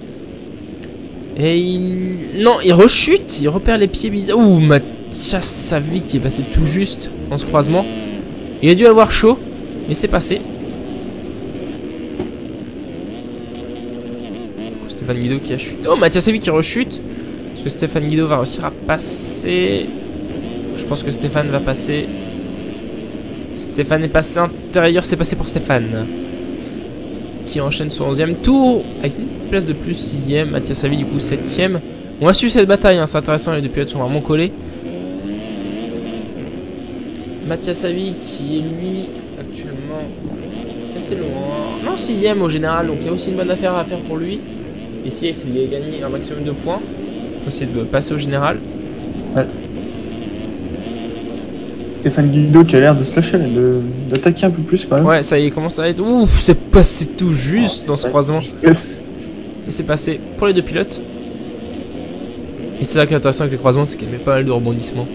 Et il... Non, il rechute. Il repère les pieds bizarres. Ouh, Mathias Savy qui est passé tout juste dans ce croisement. Il a dû avoir chaud, mais c'est passé. Stéphane Guido qui a chuté. Oh, Mathias Savy qui rechute. Est-ce que Stéphane Guido va réussir à passer? Je pense que Stéphane va passer. Stéphane est passé intérieur, c'est passé pour Stéphane. Qui enchaîne son onzième tour. Avec une petite place de plus, sixième. Mathias Savy du coup septième. On va suivre cette bataille, hein, c'est intéressant, les deux pilotes sont vraiment collés. Mathias Savy qui est lui actuellement assez loin. Non, sixième au général, donc il y a aussi une bonne affaire à faire pour lui. Ici, c'est de gagner un maximum de points. Faut essayer de passer au général. Ouais. Stéphane Guido qui a l'air de se lâcher, de- d'attaquer un peu plus quand même. Ouais, ça y est, commence à être. Ouf, c'est passé tout juste Oh, dans c'est ce pas- croisement. Yes. Et c'est passé pour les deux pilotes. Et c'est ça qui est intéressant avec les croisements, c'est qu'il met pas mal de rebondissements.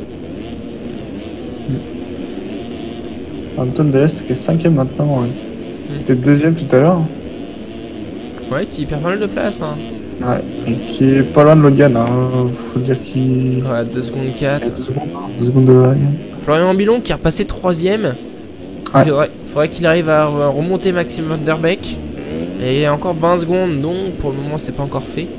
Anton Delest qui est cinquième maintenant. Ouais. Mm. Il était deuxième tout à l'heure. Ouais, qui perd pas mal de place. Hein. Ouais. Et qui est pas loin de Logan. Hein. Faut dire qu'il. Ouais, deux secondes Il y a quatre. deux secondes, hein. deux secondes de lag. Florian Ambilon qui est repassé troisième. Ouais. Il faudrait, faudrait qu'il arrive à re- remonter Maxime Van Der Beek. Et il y a encore vingt secondes, donc pour le moment c'est pas encore fait.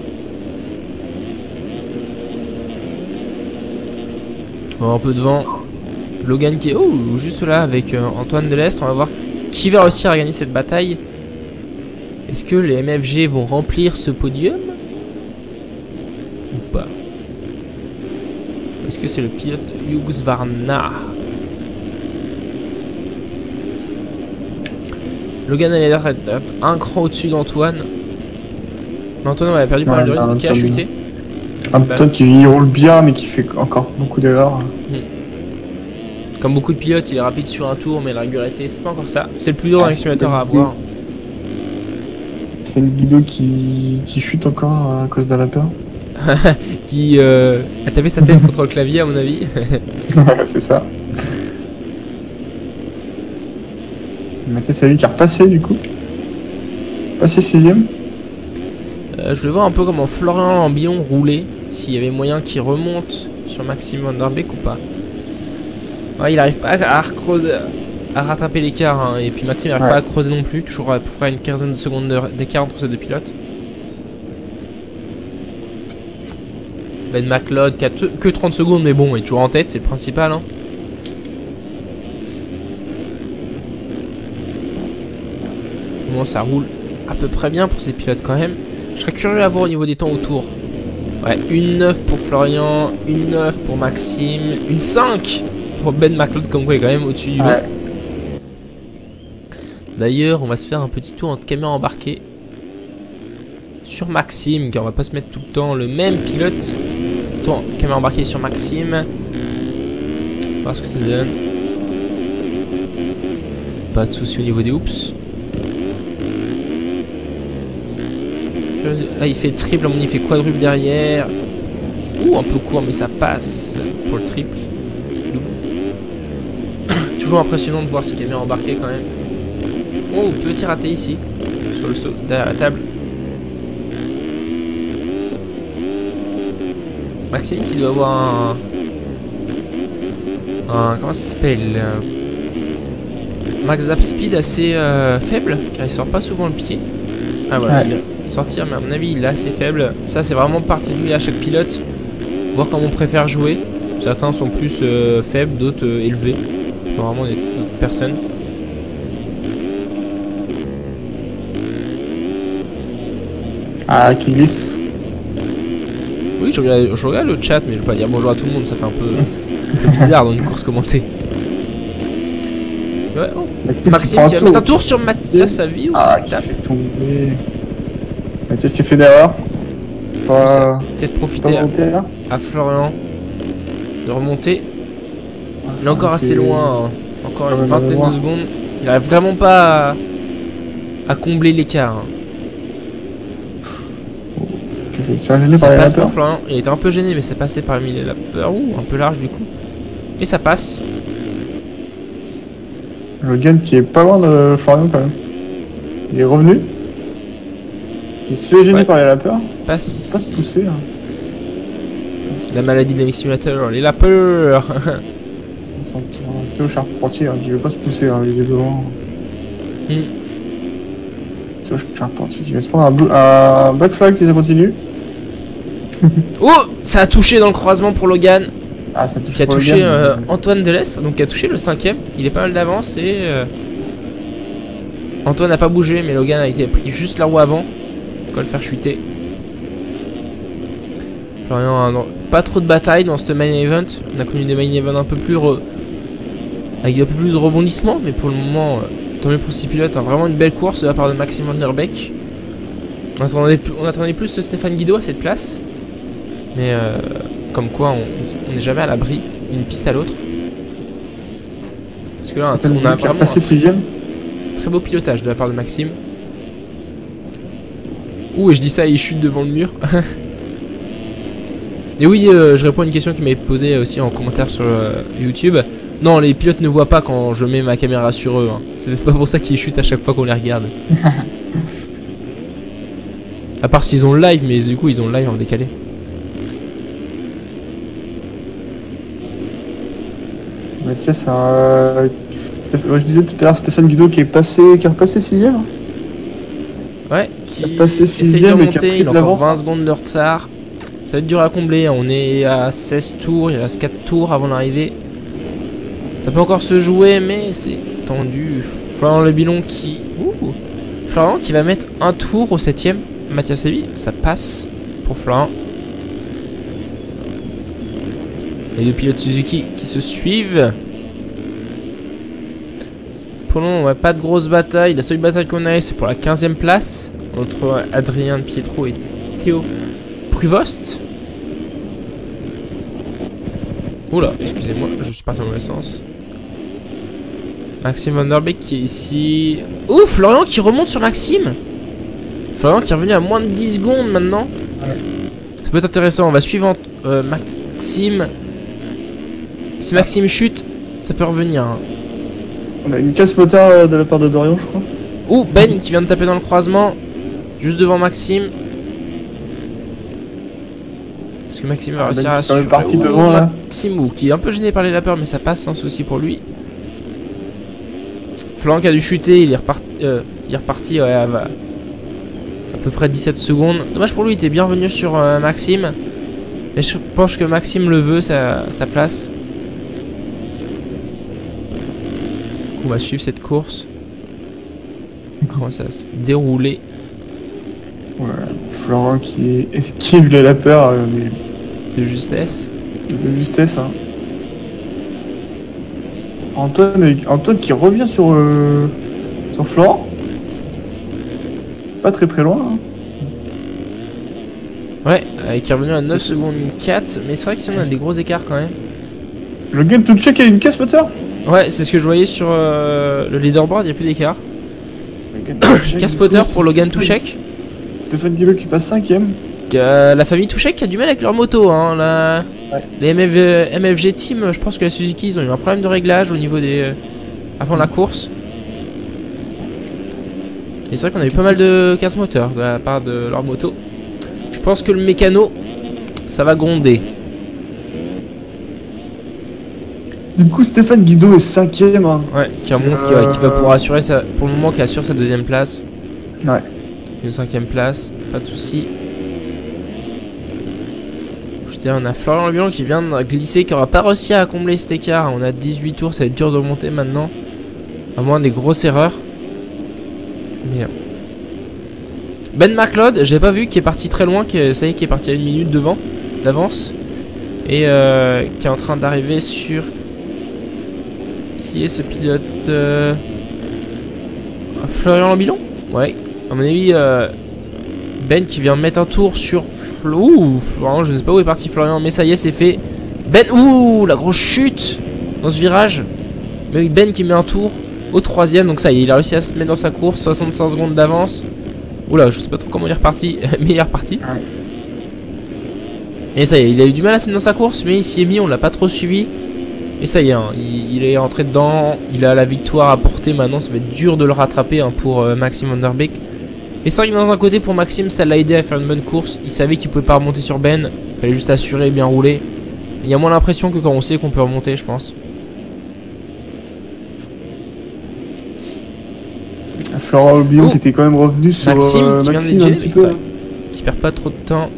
Oh, un peu devant. Logan qui est oh, juste là avec euh, Antoine Delest. On va voir qui va réussir à gagner cette bataille. Est-ce que les M F G vont remplir ce podium ou pas? Est-ce que c'est le pilote Hughes-Varna? Logan a l'air d'être un cran au-dessus d'Antoine. Mais Antoine avait perdu pas mal de Ouais, rythme, qui a Antoine. chuté. C'est Anton qui y roule bien mais qui fait encore beaucoup d'erreurs. pas- Comme beaucoup de pilotes, il est rapide sur un tour, mais la régularité, c'est pas encore ça. C'est le plus dur Ah, dans les c'est simulateurs pas à du avoir. Stéphane Guido qui... qui chute encore à cause d'un lapin. Qui euh, a tapé sa tête contre le clavier, à mon avis. C'est ça. Mathias Savy qui a repassé du coup. Passé sixième. Euh, je voulais voir un peu comment Florian Ambilon roulait. S'il y avait moyen qu'il remonte sur Maxime Van Der Beek ou pas. Ouais, il arrive pas à, à recreuser, à rattraper l'écart. Hein, et puis Maxime n'arrive Ouais. pas à creuser non plus. Toujours à peu près une quinzaine de secondes d'heure- d'écart entre ces deux pilotes. Ben McLeod qui a te- que trente secondes, mais bon, il est toujours en tête, c'est le principal. Hein. Bon, ça roule à peu près bien pour ces pilotes quand même. Je serais curieux à voir au niveau des temps autour. Ouais, une neuf pour Florian, une neuf pour Maxime, une cinq pour Ben McLeod, comme quoi il est quand même au-dessus du lot. Ouais. D'ailleurs, on va se faire un petit tour en caméra embarquée sur Maxime, car on va pas se mettre tout le temps le même pilote. Tour en caméra embarquée sur Maxime. On va voir ce que ça donne. Pas de soucis au niveau des oups. Là il fait triple, à mon avis il fait quadruple derrière. Ouh, un peu court mais ça passe pour le triple. Toujours impressionnant de voir ces caméras embarquées quand même. Oh, petit raté ici. Sur le saut derrière la table. Maxime qui doit avoir un... un comment ça s'appelle? max lap speed assez euh, faible, car il sort pas souvent le pied. Ah voilà, Ouais. il est sortir, mais à mon avis il est assez faible. Ça c'est vraiment particulier à chaque pilote. Voir comment on préfère jouer. Certains sont plus euh, faibles, d'autres euh, élevés. Vraiment des d'autres personnes. Ah, qui glisse. Oui, je regarde, je regarde le chat, mais je vais pas dire bonjour à tout le monde, ça fait un peu, un peu bizarre dans une course commentée. Ouais, oh. Maxime prend qui va tour. mettre un tour sur Mathias Savy. Ah, qui fait tomber. Mathias qui a fait d'erreur. Pas. Peut-être Pas profiter à, monter là. à Florian de remonter. Ah, Il est encore ok. assez loin, hein. Encore Ah, une ouais, vingtaine loin. de secondes. Il arrive vraiment pas à, à combler l'écart. Hein. Ok, c'est gêné Ça par les passe pour lapeurs. Florian. Il était un peu gêné, mais c'est passé parmi les lapeurs. Ouh, un peu large du coup. Et ça passe. Logan qui est pas loin de Florian quand même. Il est revenu. Il se fait gêner Ouais. par les lapeurs. Passe Pas se ici. pousser là. La maladie d'Amix Simulator, les lapeurs. Ils sont Théo Charpentier hein, qui veut pas se pousser hein, visiblement. Hmm. Théo Charpentier qui va se prendre un, blue- un black flag si ça continue. Oh, ça a touché dans le croisement pour Logan. Ah, ça touche Qui a pas touché Logan, euh, mais- Antoine Delès, donc qui a touché le cinquième. Il est pas mal d'avance et euh, Antoine n'a pas bougé, mais Logan a été pris juste la roue avant. Quoi le faire chuter. Florian a non, pas trop de bataille dans ce main event. On a connu des main events un peu plus re... avec un peu plus de rebondissement, mais pour le moment, euh, tant mieux pour six pilotes. Hein, vraiment une belle course de la part de Maxime Van Der Beek. On attendait, plus- on attendait plus de Stéphane Guido à cette place, mais euh, comme quoi on on n'est jamais à l'abri d'une piste à l'autre. Parce que là, Stéphane on a Guido qui a vraiment passé sixième. un très beau pilotage de la part de Maxime. Ouh, et je dis ça et il chute devant le mur. Et oui, euh, je réponds à une question qui m'avait posée aussi en commentaire sur euh, YouTube. Non, les pilotes ne voient pas quand je mets ma caméra sur eux. Hein. C'est pas pour ça qu'ils chutent à chaque fois qu'on les regarde. À part s'ils ont le live, mais du coup ils ont le live en décalé. Mathias a. Stéph- ouais, je disais tout à l'heure Stéphane Guido qui est passé, qui a repassé sixième. Ouais, qui a passé essaye de sixième et qui a remonter, pris il de a encore l'avance. vingt secondes de retard. Ça va être dur à combler, on est à seize tours, il reste quatre tours avant l'arrivée. Ça peut encore se jouer, mais c'est tendu. Florian Lebilon qui... Ouh. Florian qui va mettre un tour au septième. Mathias Savy, ça passe pour Florian. Les deux pilotes Suzuki qui se suivent. Pour le moment, ouais, pas de grosse bataille. La seule bataille qu'on a, c'est pour la quinzième place entre Adrien Pietro et Théo Prévost. Oula, excusez-moi, je suis parti dans le mauvais sens. Maxime Van Der Beek qui est ici. Oh, Florian qui remonte sur Maxime. Florian qui est revenu à moins de dix secondes maintenant. Ouais. Ça peut être intéressant. On va suivre euh, Maxime. Si Maxime chute, ça peut revenir. Hein. On a une casse moteur euh, de la part de Dorian, je crois. Oh, Ben qui vient de taper dans le croisement. Juste devant Maxime. Est-ce que Maxime va Ah, réussir Ben à qui est quand même assurer? parti Oh, devant, là. Maxime ouh, qui est un peu gêné par les lapeurs, mais ça passe sans souci pour lui. Florian qui a dû chuter, il est reparti, euh, il est reparti ouais, à, à peu près dix-sept secondes. Dommage pour lui, il était bien revenu sur euh, Maxime. Mais je pense que Maxime le veut, sa, sa place. Du coup, on va suivre cette course. Comment ça va se dérouler. Voilà. Florent qui esquive le lapeur, euh, mais De justesse. de justesse. Hein. Antoine, est- Antoine qui revient sur, euh, sur Florent. Pas très très loin. Hein. Ouais, euh, qui est revenu à neuf secondes quatre. Mais c'est vrai qu'ils ont des gros écarts quand même. Le game to check a une casse moteur. Ouais, c'est ce que je voyais sur euh, le leaderboard, il n'y a plus d'écart. Casse Casse Potter pour Logan Touchek. Stéphane Guillot qui passe cinquième. Euh, la famille Touchek a du mal avec leur moto. Hein, la... Ouais. Les M F, euh, M F G Team, je pense que la Suzuki, ils ont eu un problème de réglage au niveau des. euh, avant la course. Et c'est vrai qu'on a eu pas mal de casse moteur de la part de leur moto. Je pense que le mécano, ça va gronder. Du coup, Stéphane Guido est cinquième. Hein. Ouais, qui remonte, qui, va, qui va pouvoir assurer sa, pour le moment, qui assure sa deuxième place. Ouais. Une cinquième place, pas de soucis. On a Florian Bilan qui vient de glisser, qui aura pas réussi à combler cet écart. On a dix-huit tours, ça va être dur de remonter maintenant. À moins des grosses erreurs. Mais... Ben McLeod, j'ai pas vu, qui est parti très loin, qui est, ça y est, qui est parti à une minute devant, d'avance. Et euh, qui est en train d'arriver sur... Qui est ce pilote euh... Florian Bilan. Ouais, à mon avis, euh... Ben qui vient mettre un tour sur... Ouh, Florian, je ne sais pas où est parti Florian, mais ça y est, c'est fait. Ben, ouh, la grosse chute dans ce virage. Mais Ben qui met un tour au troisième, donc ça y est, il a réussi à se mettre dans sa course, soixante-cinq secondes d'avance. Oula, je sais pas trop comment il est reparti, mais il est reparti. Et ça y est, il a eu du mal à se mettre dans sa course, mais il s'y est mis, on l'a pas trop suivi. Et ça y est, hein, il, il est rentré dedans, il a la victoire à porter maintenant, ça va être dur de le rattraper hein, pour euh, Maxime Van Der Beek. Et c'est vrai que dans un côté pour Maxime ça l'a aidé à faire une bonne course. Il savait qu'il pouvait pas remonter sur Ben. Il fallait juste assurer et bien rouler. Il y a moins l'impression que quand on sait qu'on peut remonter, je pense. Florent Obion qui était quand même revenu sur Maxime, euh, qui Maxime vient un de petit G, peu. Qui perd pas trop de temps.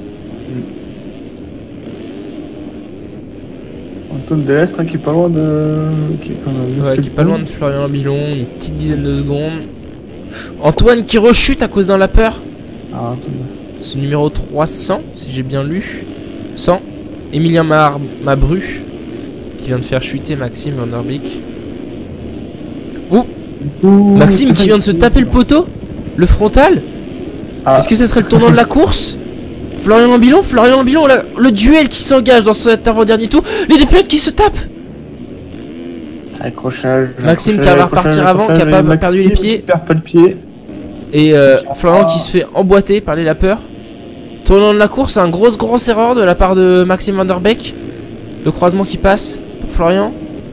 Antoine Delestre hein, qui est pas loin de... Qui est, quand même Ouais, qui est pas loin de Florian Bilon. Une petite dizaine de secondes. Antoine qui rechute à cause d'un lapeur. Ah, Antoine. Ce numéro trois cents, si j'ai bien lu. cent. Emilien Mar Mabru, qui vient de faire chuter Maxime Van Der Beek. Ouh, Ouh, Maxime qui vient de se taper le poteau. Le frontal. Ah. Est-ce que ça serait le tournant de la course? Florian Lambilon, Florian Lambilon, la- le duel qui s'engage dans cet avant-dernier tour. Les deux pilotes qui se tapent. Accrochage. Maxime accrochage, qui va accrochage, repartir avant, qui a pas accrochage, perdu les Maxime pieds. qui perd pas le pied. Et euh, C'est Florian qui- qui se fait emboîter par les lapeurs. Tournant de la course, un grosse grosse erreur de la part de Maxime Van Der Beek. Le croisement qui passe pour Florian.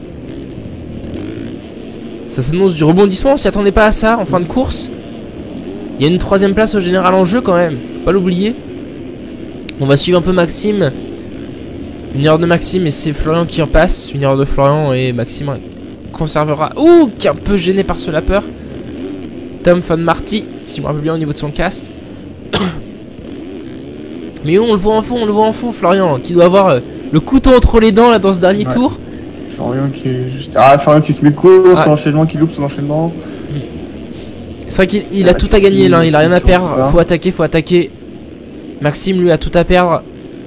Ça s'annonce du rebondissement, on s'y attendait pas à ça en fin de course. Il y a une troisième place au général en jeu quand même, faut pas l'oublier. On va suivre un peu Maxime. Une erreur de Maxime et c'est Florian qui en passe. Une erreur de Florian et Maxime conservera. Ouh, qui est un peu gêné par ce lapeur. Tom Van Marty, si je me rappelle bien au niveau de son casque. Mais on le voit en fond, on le voit en fond, Florian, qui doit avoir euh, le couteau entre les dents là dans ce dernier Ouais. tour. Florian qui est juste. Ah, Florian qui se met court, Ah. son enchaînement qui loupe son enchaînement. C'est vrai qu'il il a Ah, tout à gagner là, il a rien à Maxime, perdre. voilà. Faut attaquer, faut attaquer. Maxime lui a tout à perdre.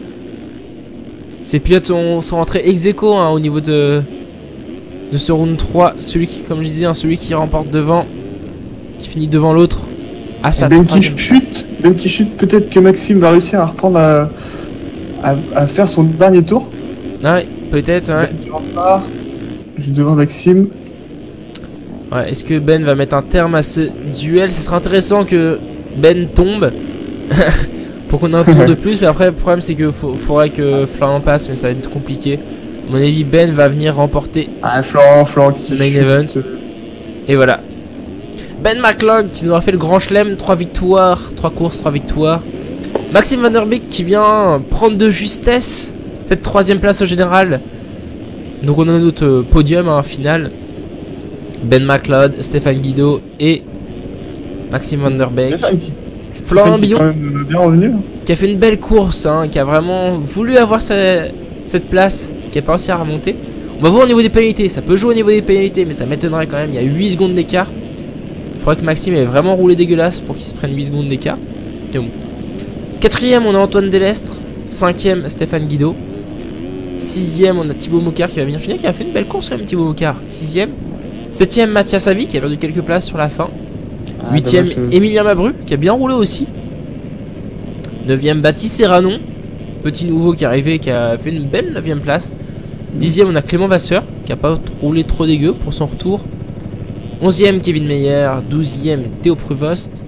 Ces pilotes sont, sont rentrés ex aequo hein, au niveau de, de ce round trois. Celui qui, comme je disais, hein, celui qui remporte devant, qui finit devant l'autre. À sa Ben qui troisième place. chute, Ben qui chute, peut-être que Maxime va réussir à reprendre à, à, à faire son dernier tour. Ah ouais, peut-être. Ouais. Ben qui repart, juste devant Maxime. Ouais, est-ce que Ben va mettre un terme à ce duel? Ce serait intéressant que Ben tombe pour qu'on ait un tour de plus. Mais après, le problème c'est que faut, faudrait que Florian passe, mais ça va être compliqué. À mon avis, Ben va venir remporter. Ah, Florent, Florent qui Ce main chute. event. Et voilà. Ben McLeod qui nous aura fait le grand chelem, trois victoires, trois courses, trois victoires. Maxime Van Der Beek qui vient prendre de justesse cette troisième place au général. Donc on a notre euh, podium hein, final. Ben McLeod, Stéphane Guido et Maxime Van Der Beek. Stéphane qui- Florent Stéphane qui est Billon. quand même bien revenu. Qui a fait une belle course, hein, qui a vraiment voulu avoir sa- cette place, qui a pas réussi à remonter. On va voir au niveau des pénalités, ça peut jouer au niveau des pénalités, mais ça m'étonnerait quand même, il y a huit secondes d'écart. Il faudrait que Maxime ait vraiment roulé dégueulasse pour qu'il se prenne huit secondes d'écart. Et bon. Quatrième, on a Antoine Delestre. Cinquième, Stéphane Guido. Sixième, on a Thibaut Mocard qui va venir finir, qui a fait une belle course quand même, Thibaut Mocard. Sixième. Septième, Mathias Avi qui a perdu quelques places sur la fin. Ah, Huitième, dommage, euh, Emilien Mabru qui a bien roulé aussi. Neuvième, Baptiste Serranon, petit nouveau qui est arrivé, qui a fait une belle neuvième place. Dixième, on a Clément Vasseur qui a pas roulé trop dégueu pour son retour. Onzième, Kevin Meyer. Douzième, Théo Pruvost.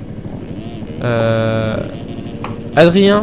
Euh, Adrien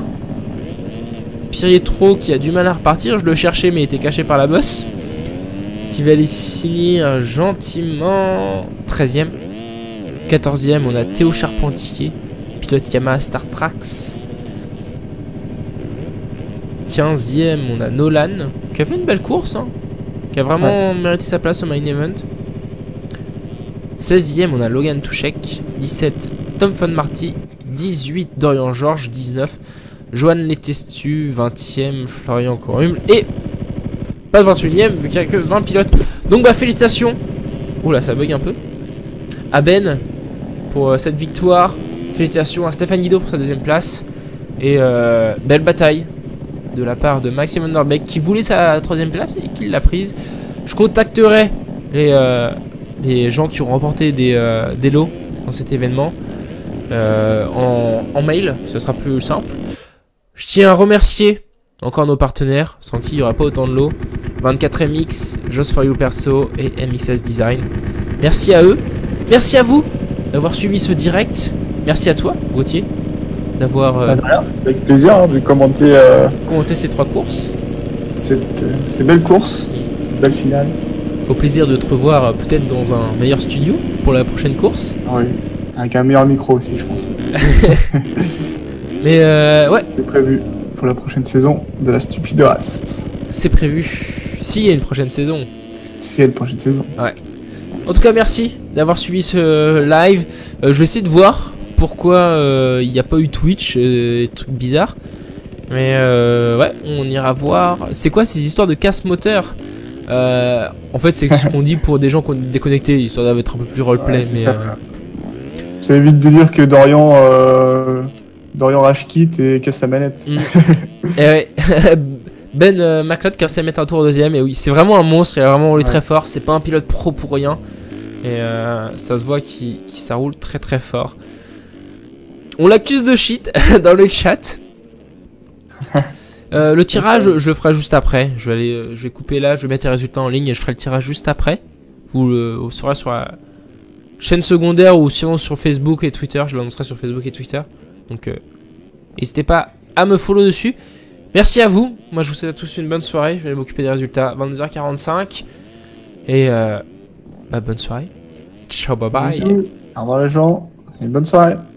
Pietro qui a du mal à repartir. Je le cherchais mais il était caché par la bosse. Qui va aller finir gentiment. Treizième. Quatorzième, on a Théo Charpentier, pilote Yamaha Star Tracks. Quinzième, on a Nolan, qui a fait une belle course, hein, qui a vraiment ouais. mérité sa place au main event. seizième, on a Logan Touchek. dix-sept, Tom Von Marty. dix-huit, Dorian Georges. dix-neuf, Johan Letestu. vingtième, Florian Corumble. Et pas de vingt-et-unième, vu qu'il n'y a que vingt pilotes. Donc, bah, félicitations. Oula, ça bug un peu. À Ben pour euh, cette victoire. Félicitations à Stéphane Guido pour sa deuxième place. Et euh, belle bataille de la part de Maxime Underbeck qui voulait sa troisième place et qui l'a prise. Je contacterai les, euh, les gens qui ont remporté des, euh, des lots dans cet événement euh, en, en mail, ce sera plus simple. Je tiens à remercier encore nos partenaires sans qui il n'y aura pas autant de lots. vingt-quatre M X, Just For You Perso et M X S Design. Merci à eux. Merci à vous d'avoir suivi ce direct. Merci à toi, Gauthier, d'avoir euh, avec plaisir hein, de commenter, euh, commenté ces trois courses. Cette, euh, ces belles courses, cette belle finale. Au plaisir de te revoir euh, peut-être dans un meilleur studio pour la prochaine course. Ah oui, avec un meilleur micro aussi, je pense. Mais euh, ouais. C'est prévu pour la prochaine saison de la stupide race. C'est prévu. S'il y a une prochaine saison. S'il y a une prochaine saison. Ouais. En tout cas, merci d'avoir suivi ce live. Euh, je vais essayer de voir pourquoi il euh, n'y a pas eu Twitch et euh, trucs bizarres. Mais euh, ouais, on ira voir. C'est quoi ces histoires de casse moteur euh, En fait, c'est ce qu'on dit pour des gens déconnectés, histoire d'être un peu plus roleplay. Ouais, mais ça, euh... ça évite de dire que Dorian, euh, Dorian rage quitte et casse sa manette. Mm. Et ouais. Ben euh, McLeod qui a réussi à mettre un tour au deuxième. Et oui, c'est vraiment un monstre. Il a vraiment roulé ouais. très fort. C'est pas un pilote pro pour rien. Et euh, ça se voit qu'il qu ça roule très très fort. On l'accuse de cheat dans le chat. Euh, le tirage, je le ferai juste après. Je vais aller, je vais couper là, je vais mettre les résultats en ligne et je ferai le tirage juste après. Vous le vous saurez sur la chaîne secondaire ou sinon sur Facebook et Twitter. Je l'annoncerai sur Facebook et Twitter. Donc, euh, n'hésitez pas à me follow dessus. Merci à vous. Moi, je vous souhaite à tous une bonne soirée. Je vais aller m'occuper des résultats. vingt-deux heures quarante-cinq. Et euh, bah, bonne soirée. Ciao, bye bye. Bisous. Au revoir les gens et bonne soirée.